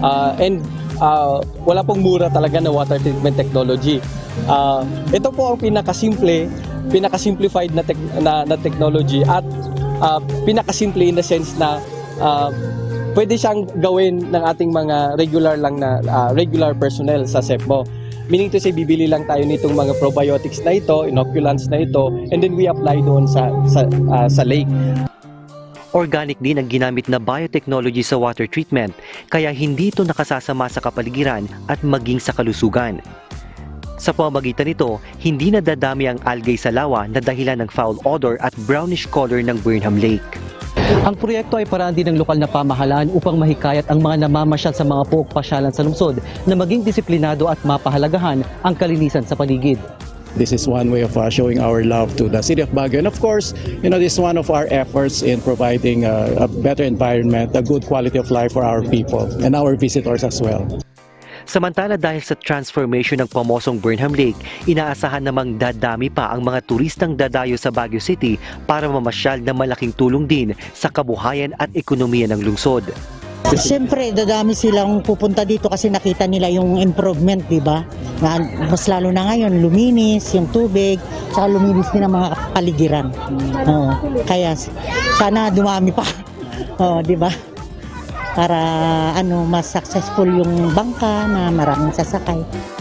wala pong mura talaga na water treatment technology. Ito po ang pinaka-simplified na technology at pinaka-simple in the sense na pwede siyang gawin ng ating mga regular personnel sa CEPMO. Meaning to say, bibili lang tayo nitong mga probiotics na ito, inoculants na ito, and then we apply doon sa lake. Organic din ang ginamit na biotechnology sa water treatment, kaya hindi ito nakasasama sa kapaligiran at maging sa kalusugan. Sa pamamagitan nito, hindi nadadami ang algae sa lawa na dahilan ng foul odor at brownish color ng Burnham Lake. Ang proyekto ay paraan din ng lokal na pamahalaan upang mahikayat ang mga namamasyal sa mga pook pasyalan sa lungsod na maging disiplinado at mapahalagahan ang kalinisan sa paligid. This is one way of showing our love to the city of Baguio. And of course, this is one of our efforts in providing a better environment, a good quality of life for our people and our visitors as well. Samantala dahil sa transformation ng pamosong Burnham Lake, inaasahan namang dadami pa ang mga turistang dadayo sa Baguio City para mamasyal na malaking tulong din sa kabuhayan at ekonomiya ng lungsod. Siyempre, dadami silang pupunta dito kasi nakita nila yung improvement, di ba? Mas lalo na ngayon, luminis yung tubig, saka luminis din ang mga paligiran. Kaya sana dumami pa, di ba? Para mas successful yung bangka na maraming sasakay.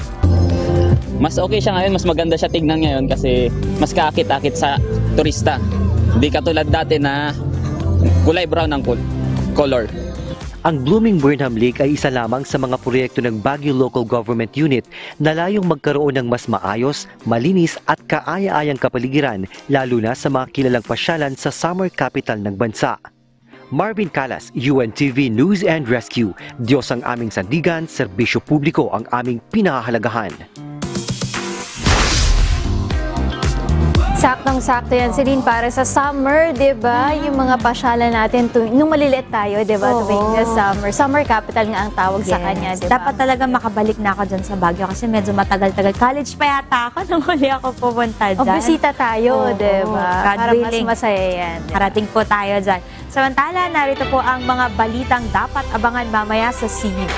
Mas okay siya ngayon, mas maganda siya tignan ngayon kasi mas kaakit-akit sa turista. Hindi katulad dati na kulay brown ang color. Ang Blooming Burnham Lake ay isa lamang sa mga proyekto ng Baguio Local Government Unit na layong magkaroon ng mas maayos, malinis at kaaya-ayang kapaligiran lalo na sa mga kilalang pasyalan sa summer capital ng bansa. Marvin Calas, UNTV News and Rescue. Diyos ang aming sandigan, serbisyo publiko ang aming pinahahalagahan. Saktong-sakto yan, Celine, para sa summer, di ba? Yung mga pasyalan natin, nung maliliit tayo, di ba? Tuwing summer. Summer capital nga ang tawag sa kanya, di ba? Dapat talaga makabalik na ako dyan sa Baguio kasi medyo matagal-tagal. College pa yata ako nung huli ako pupunta dyan. O, bisita tayo, di ba? Para mas masaya yan. Harating po tayo dyan. Samantala, narito po ang mga balitang dapat abangan mamaya sa CNews.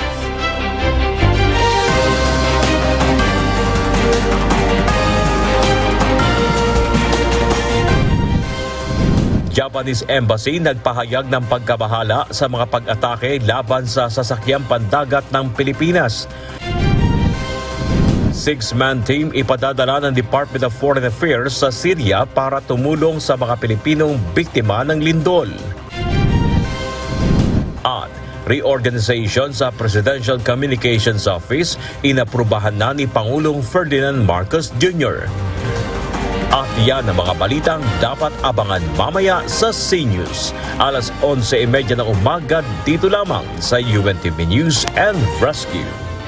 Japanese Embassy nagpahayag ng pagkabahala sa mga pag-atake laban sa sasakyang pandagat ng Pilipinas. 6-man team ipadadala ng Department of Foreign Affairs sa Syria para tumulong sa mga Pilipinong biktima ng lindol. At reorganization sa Presidential Communications Office inaprubahan na ni Pangulong Ferdinand Marcos Jr. At yan ang mga balitang dapat abangan mamaya sa CNews. Alas 11:30 ng umaga dito lamang sa UNTV News and Rescue.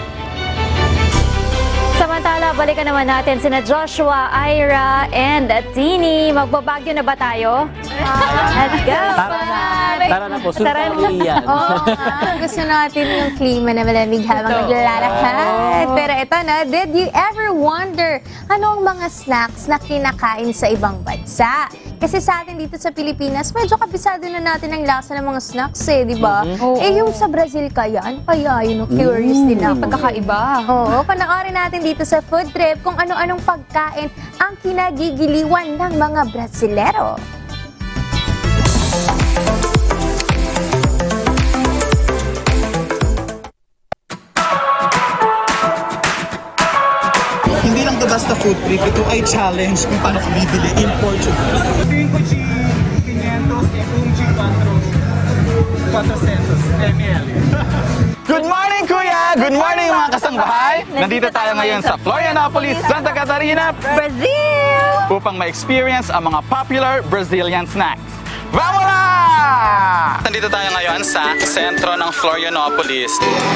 Samantala, balikan naman natin sina Joshua, Ira, and Tini. Magbabagyo na ba tayo? Let's go! Tara na po, sundan yan. Gusto natin yung klima na malamig habang naglalakad. Pero ito na, did you ever wonder anong mga snacks na kinakain sa ibang bansa? Kasi sa atin dito sa Pilipinas, medyo kabisado na natin ang lasa ng mga snacks di ba? Yung sa Brazil kaya, ano kaya yun? Curious din ako. Pagkakaiba. Oo, panoorin natin dito sa Food Trip kung ano-anong pagkain ang kinagigiliwan ng mga Brasilero. Hindi lang to basta food trip, ito ay challenge kung paano ko bibili in Portugal. 5 G 500 e 1 G 400 ml. Good morning, Kuya! Good morning, mga kasangbahay! Nandito tayo ngayon sa Florianopolis, Santa Catarina, Brazil! Upang ma-experience ang mga popular Brazilian snacks. Vamos lá! Nandito tayo ngayon sa sentro ng Florianopolis.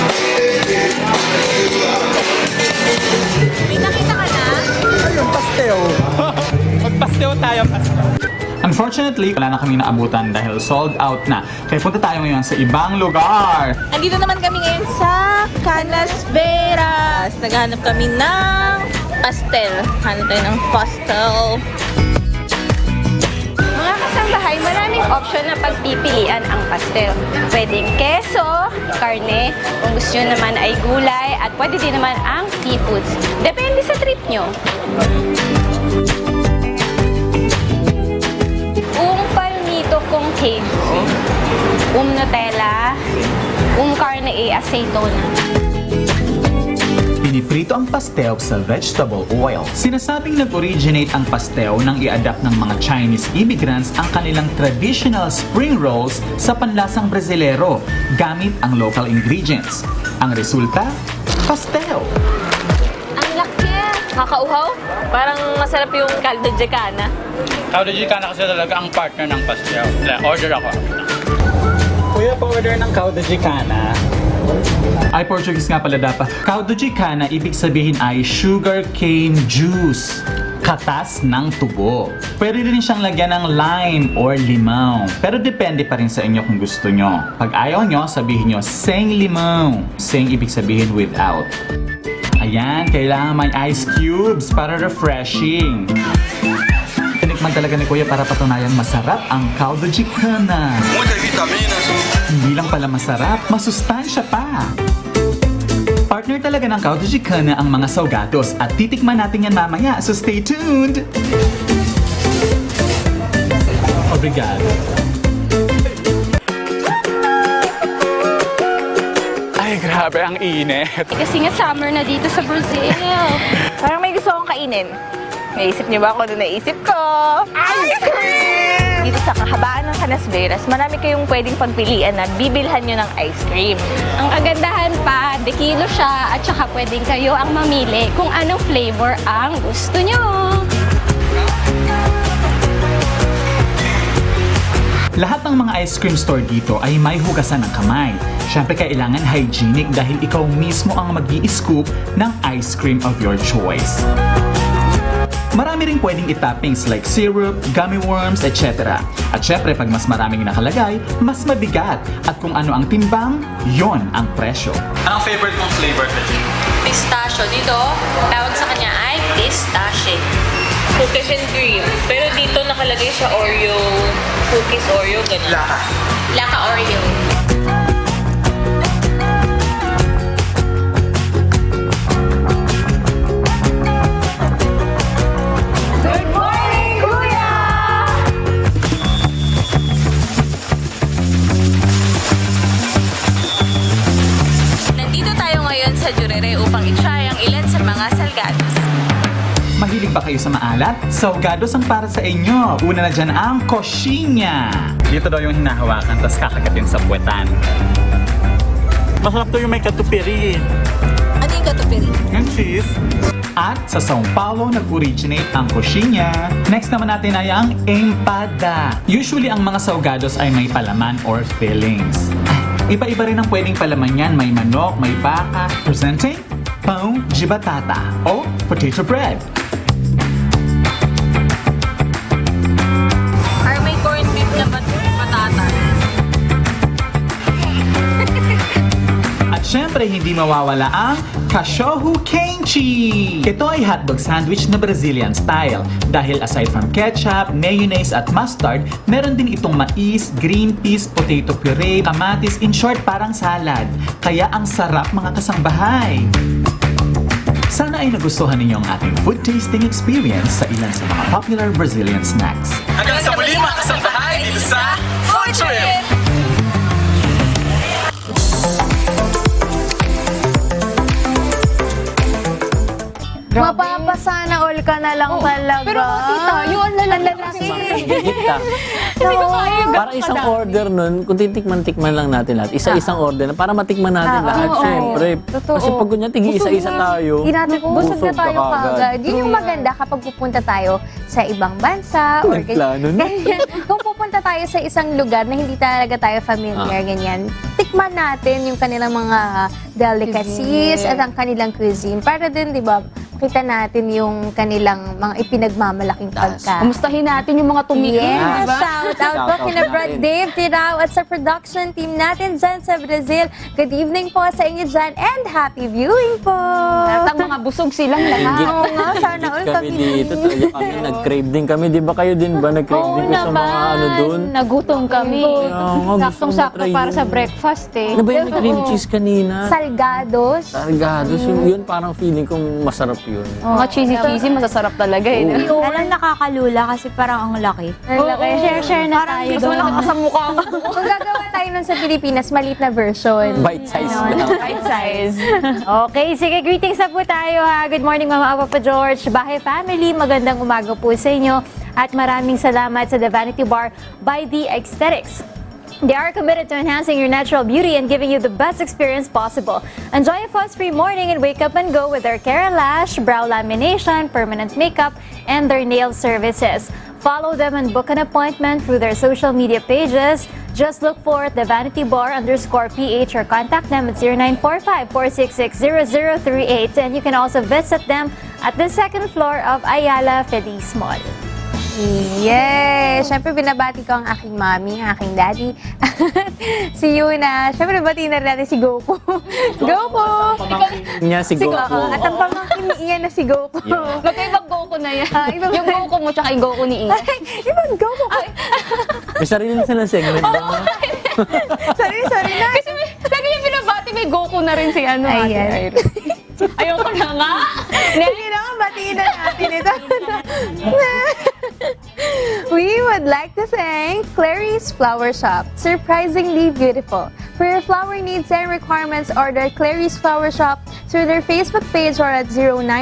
May nakita ka na? Ayun, pastel. Magpastel tayo. Unfortunately, wala na kami naabutan dahil sold out na. Kaya punta tayo ngayon sa ibang lugar. Andito naman kami ngayon sa Canas Veras. Naghanap kami ng pastel. Hanap tayo ng pastel. Mga kasambahay, maraming option na pagpipilian ang pastel. Pwedeng keso, karne, kung gusto nyo naman ay gulay, at pwede din naman ang seafoods. Depende sa trip nyo. Palmito kung queso, Nutella, carne e aceitona. Piniprito ang pastel sa vegetable oil. Sinasabing nag-originate ang pastel nang i-adapt ng mga Chinese immigrants ang kanilang traditional spring rolls sa panlasang Brasilero gamit ang local ingredients. Ang resulta, pastel. Ang laki! Kakauhaw? Parang masarap yung caldo de cana. Caldo de cana kasi talaga ang partner ng pastel. Order ako. Kuya, pa-order ng caldo de cana. Ay, Portuguese nga pala dapat. Caldo de cana, ibig sabihin ay sugar cane juice. Katas ng tubo. Pwede rin siyang lagyan ng lime or limão. Pero depende pa rin sa inyo kung gusto nyo. Pag ayaw nyo, sabihin nyo, sem limão. Sem ibig sabihin without. Ayan, kailangan may ice cubes para refreshing. Tinikman talaga ni Kuya para patunayan masarap ang caldo de cana. Muita vitaminas. Hindi lang pala masarap, masustansya pa. Partner talaga ng caldo de cana ang mga saugados at titikman natin yan mamaya, so stay tuned! Obrigado. Ay, grabe ang init. Kasi nga summer na dito sa Brazil. Parang may gusto akong kainin. Naisip niyo ba kung ano naisip ko? Ice cream! Dito sa kahabaan ng Canas Veras, marami kayong pwedeng pagpilian na bibilhan nyo ng ice cream. Ang kagandahan pa, dekilo siya at saka pwedeng kayo ang mamili kung anong flavor ang gusto nyo. Lahat ng mga ice cream store dito ay may hugasan ng kamay. Siyempre kailangan hygienic dahil ikaw mismo ang mag-i-scoop ng ice cream of your choice. Marami ring pwedeng itoppings like syrup, gummy worms, etc. At syempre, pag mas maraming nakalagay, mas mabigat. At kung ano ang timbang, yon ang presyo. Anong favorite mong flavor, Regine? Pistachio. Dito, tawag sa kanya ay pistache. Cookies and cream. Pero dito nakalagay siya Oreo, cookies Oreo, ganun. Laka Oreo. Good morning, Kuya! Nandito tayo ngayon sa Jurere upang i-try ang ilan sa mga salgados. Mahilig ba kayo sa maalat? Saugados ang para sa inyo. Una na dyan ang koshinya. Dito daw yung hinahawakan, tapos kakagatin sa puwetan. Masarap to yung may katupiri. Ano yung katupiri? Yung cheese. At sa São Paulo nag-originate ang koshinya. Next naman natin ay ang empada. Usually ang mga saugados ay may palaman or fillings. Iba-iba rin ang pwedeng palaman yan. May manok, may baka. Presenting pão de batata o potato bread. Or may corned beef na patata. At syempre, hindi mawawala ang cachorro quente. Ito ay hotdog sandwich na Brazilian style. Dahil aside from ketchup, mayonnaise at mustard, meron din itong mais, green peas, potato puree, kamatis, in short parang salad. Kaya ang sarap mga kasangbahay. Sana ay nagustuhan ninyo ang ating food tasting experience sa ilan sa mga popular Brazilian snacks. Hanggang sa muli mga kasambahay dito sa Food Trip! Mapapasana all ka na lang talaga. Pero tita, yung lalaki. Hindi ko kaya. Para isang order nun, kung titikman-tikman lang natin lahat, isa-isang order na para matikman natin lahat, syempre. Kasi pag ganyan, isa-isa tayo. Busog na tayo kagad. Yun yung maganda kapag pupunta tayo sa ibang bansa. Or kung pupunta tayo sa isang lugar na hindi talaga tayo familiar, ganyan, tikman natin yung kanilang mga delicacies at ang kanilang cuisine. Para din, di ba, kita natin yung kanilang mga ipinagmamalaking pagkain. Kamustahin natin yung mga tumikim, yes, diba? Shout out po kina Brad Dave Tirao at sa production team natin dyan sa Brazil. Good evening po sa inyo dyan and happy viewing po! At ang mga busog silang lahat. Oo nga, sana all kami dito. Talaga kami, nag-crave din kami. Di ba kayo din ba? Nag-crave din ko sa mga ano doon. Nagutom kami. Saktong-sakto para sa breakfast eh. Ano ba yung cream cheese kanina? Salgados. Salgados. Yun parang feeling kong masarap yun. Mga cheesy-cheesy, masasarap talaga eh. Alam, nakakalula kasi parang ang laki. Share na tayo. Mas malaki pa sa mukha ko. Kung gagawa tayo nun sa Pilipinas, maliit na version. Bite size lang. Bite size. Okay, sige, greetings na po tayo ha. Good morning Mama Papa George, Bahay Family, magandang umaga po sa inyo. At maraming salamat sa The Vanity Bar by The Aesthetics. They are committed to enhancing your natural beauty and giving you the best experience possible. Enjoy a fuss-free morning and wake up and go with their Cara Lash, brow lamination, permanent makeup, and their nail services. Follow them and book an appointment through their social media pages. Just look for The Vanity Bar _PH or contact them at 0945-466-0038. And you can also visit them at the second floor of Ayala Feliz Mall. Yes! Siyempre, binabati ko ang aking mami, ang aking daddy, si Yuna. Siyempre, bati na rin natin si Goku. Goku! Niya si Goku. At ang pamangkin ni Ian na si Goku. Yeah. Magkaibang Goku na yan. Yung Goku mo tsaka yung Goku ni Ian. Ibang Goku. May sarili na silang segment ba? Sorry na. Kasi lagi yung binabati, may Goku na rin si ano. Ayan. Ayoko na nga. Hindi na, batiin na natin ito. We would like to thank Clary's Flower Shop. Surprisingly beautiful. For your flower needs and requirements, order Clary's Flower Shop through their Facebook page or at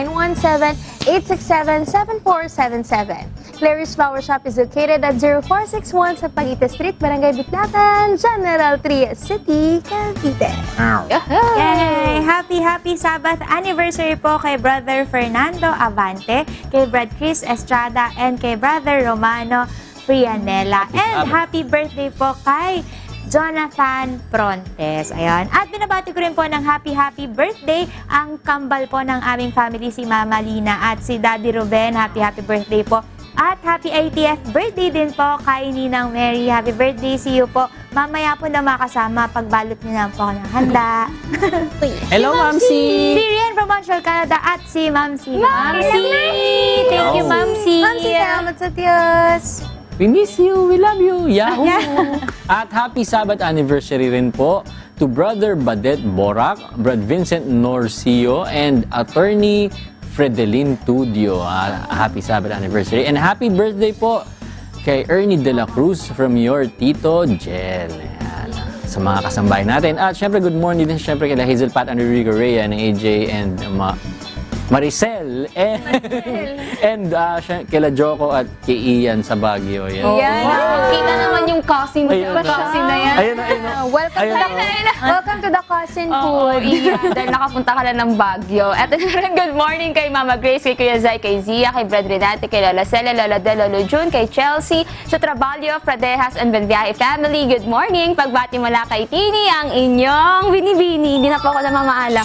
0917-867-7477. Clary's Flower Shop is located at 0461 sa Pagita Street, Barangay Biklatan, General Trias City, Cavite. Yay! Happy Sabbath anniversary po kay Brother Fernando Avante, kay Brad Chris Estrada, and kay Brother Romano Frianella. And happy birthday po kay Jonathan Prontes. Ayan. At binabati ko rin po ng happy birthday ang kambal po ng aming family, si Mama Lina at si Daddy Ruben. Happy birthday po. At happy 80th birthday din po kay Ninang Mary. Happy birthday, see you po. Mamaya po na makasama, pagbalot niyo na po ako ng handa. Hello, Mamsi! Si Rian from Montreal, Canada at si Mamsi. Mamsi! Thank you, Mamsi! Mamsi, salamat sa Diyos! We miss you, we love you, Yahoo! At happy Sabbath anniversary rin po to Brother Badet Borak, Brad Vincent Norcio, and Attorney Fredelin Tudio. Happy Sabbath anniversary. And happy birthday po kay Ernie De La Cruz from your Tito Jel. Ayan. Sa mga kasambahay natin. At syempre, good morning din syempre kay Hazel Pat, Enrico Rhea, and AJ, and Maricel, and kila Joko at kay Ian sa Baguio. Yan. Kita naman yung cousin na yan. Welcome to the cousin pool. Ian, dahil nakapunta ka na ng Baguio. At good morning kay Mama Grace, kay Kuya Zay, kay Zia, kay Brad Renate, kay Lola Cela, Lola De, Lolo Jun, kay Chelsea, sa Trabalio, Fradejas, and Benviaje family. Good morning. Pagbati mula kay Tini, ang inyong binibini. Hindi na po ako namamaala.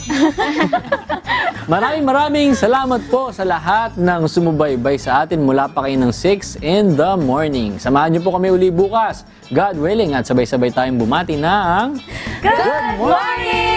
Maraming salamat po sa lahat ng sumubaybay sa atin mula pa kayo ng 6 in the morning. Samahan niyo po kami uli bukas, God willing, at sabay-sabay tayong bumati ng Good morning!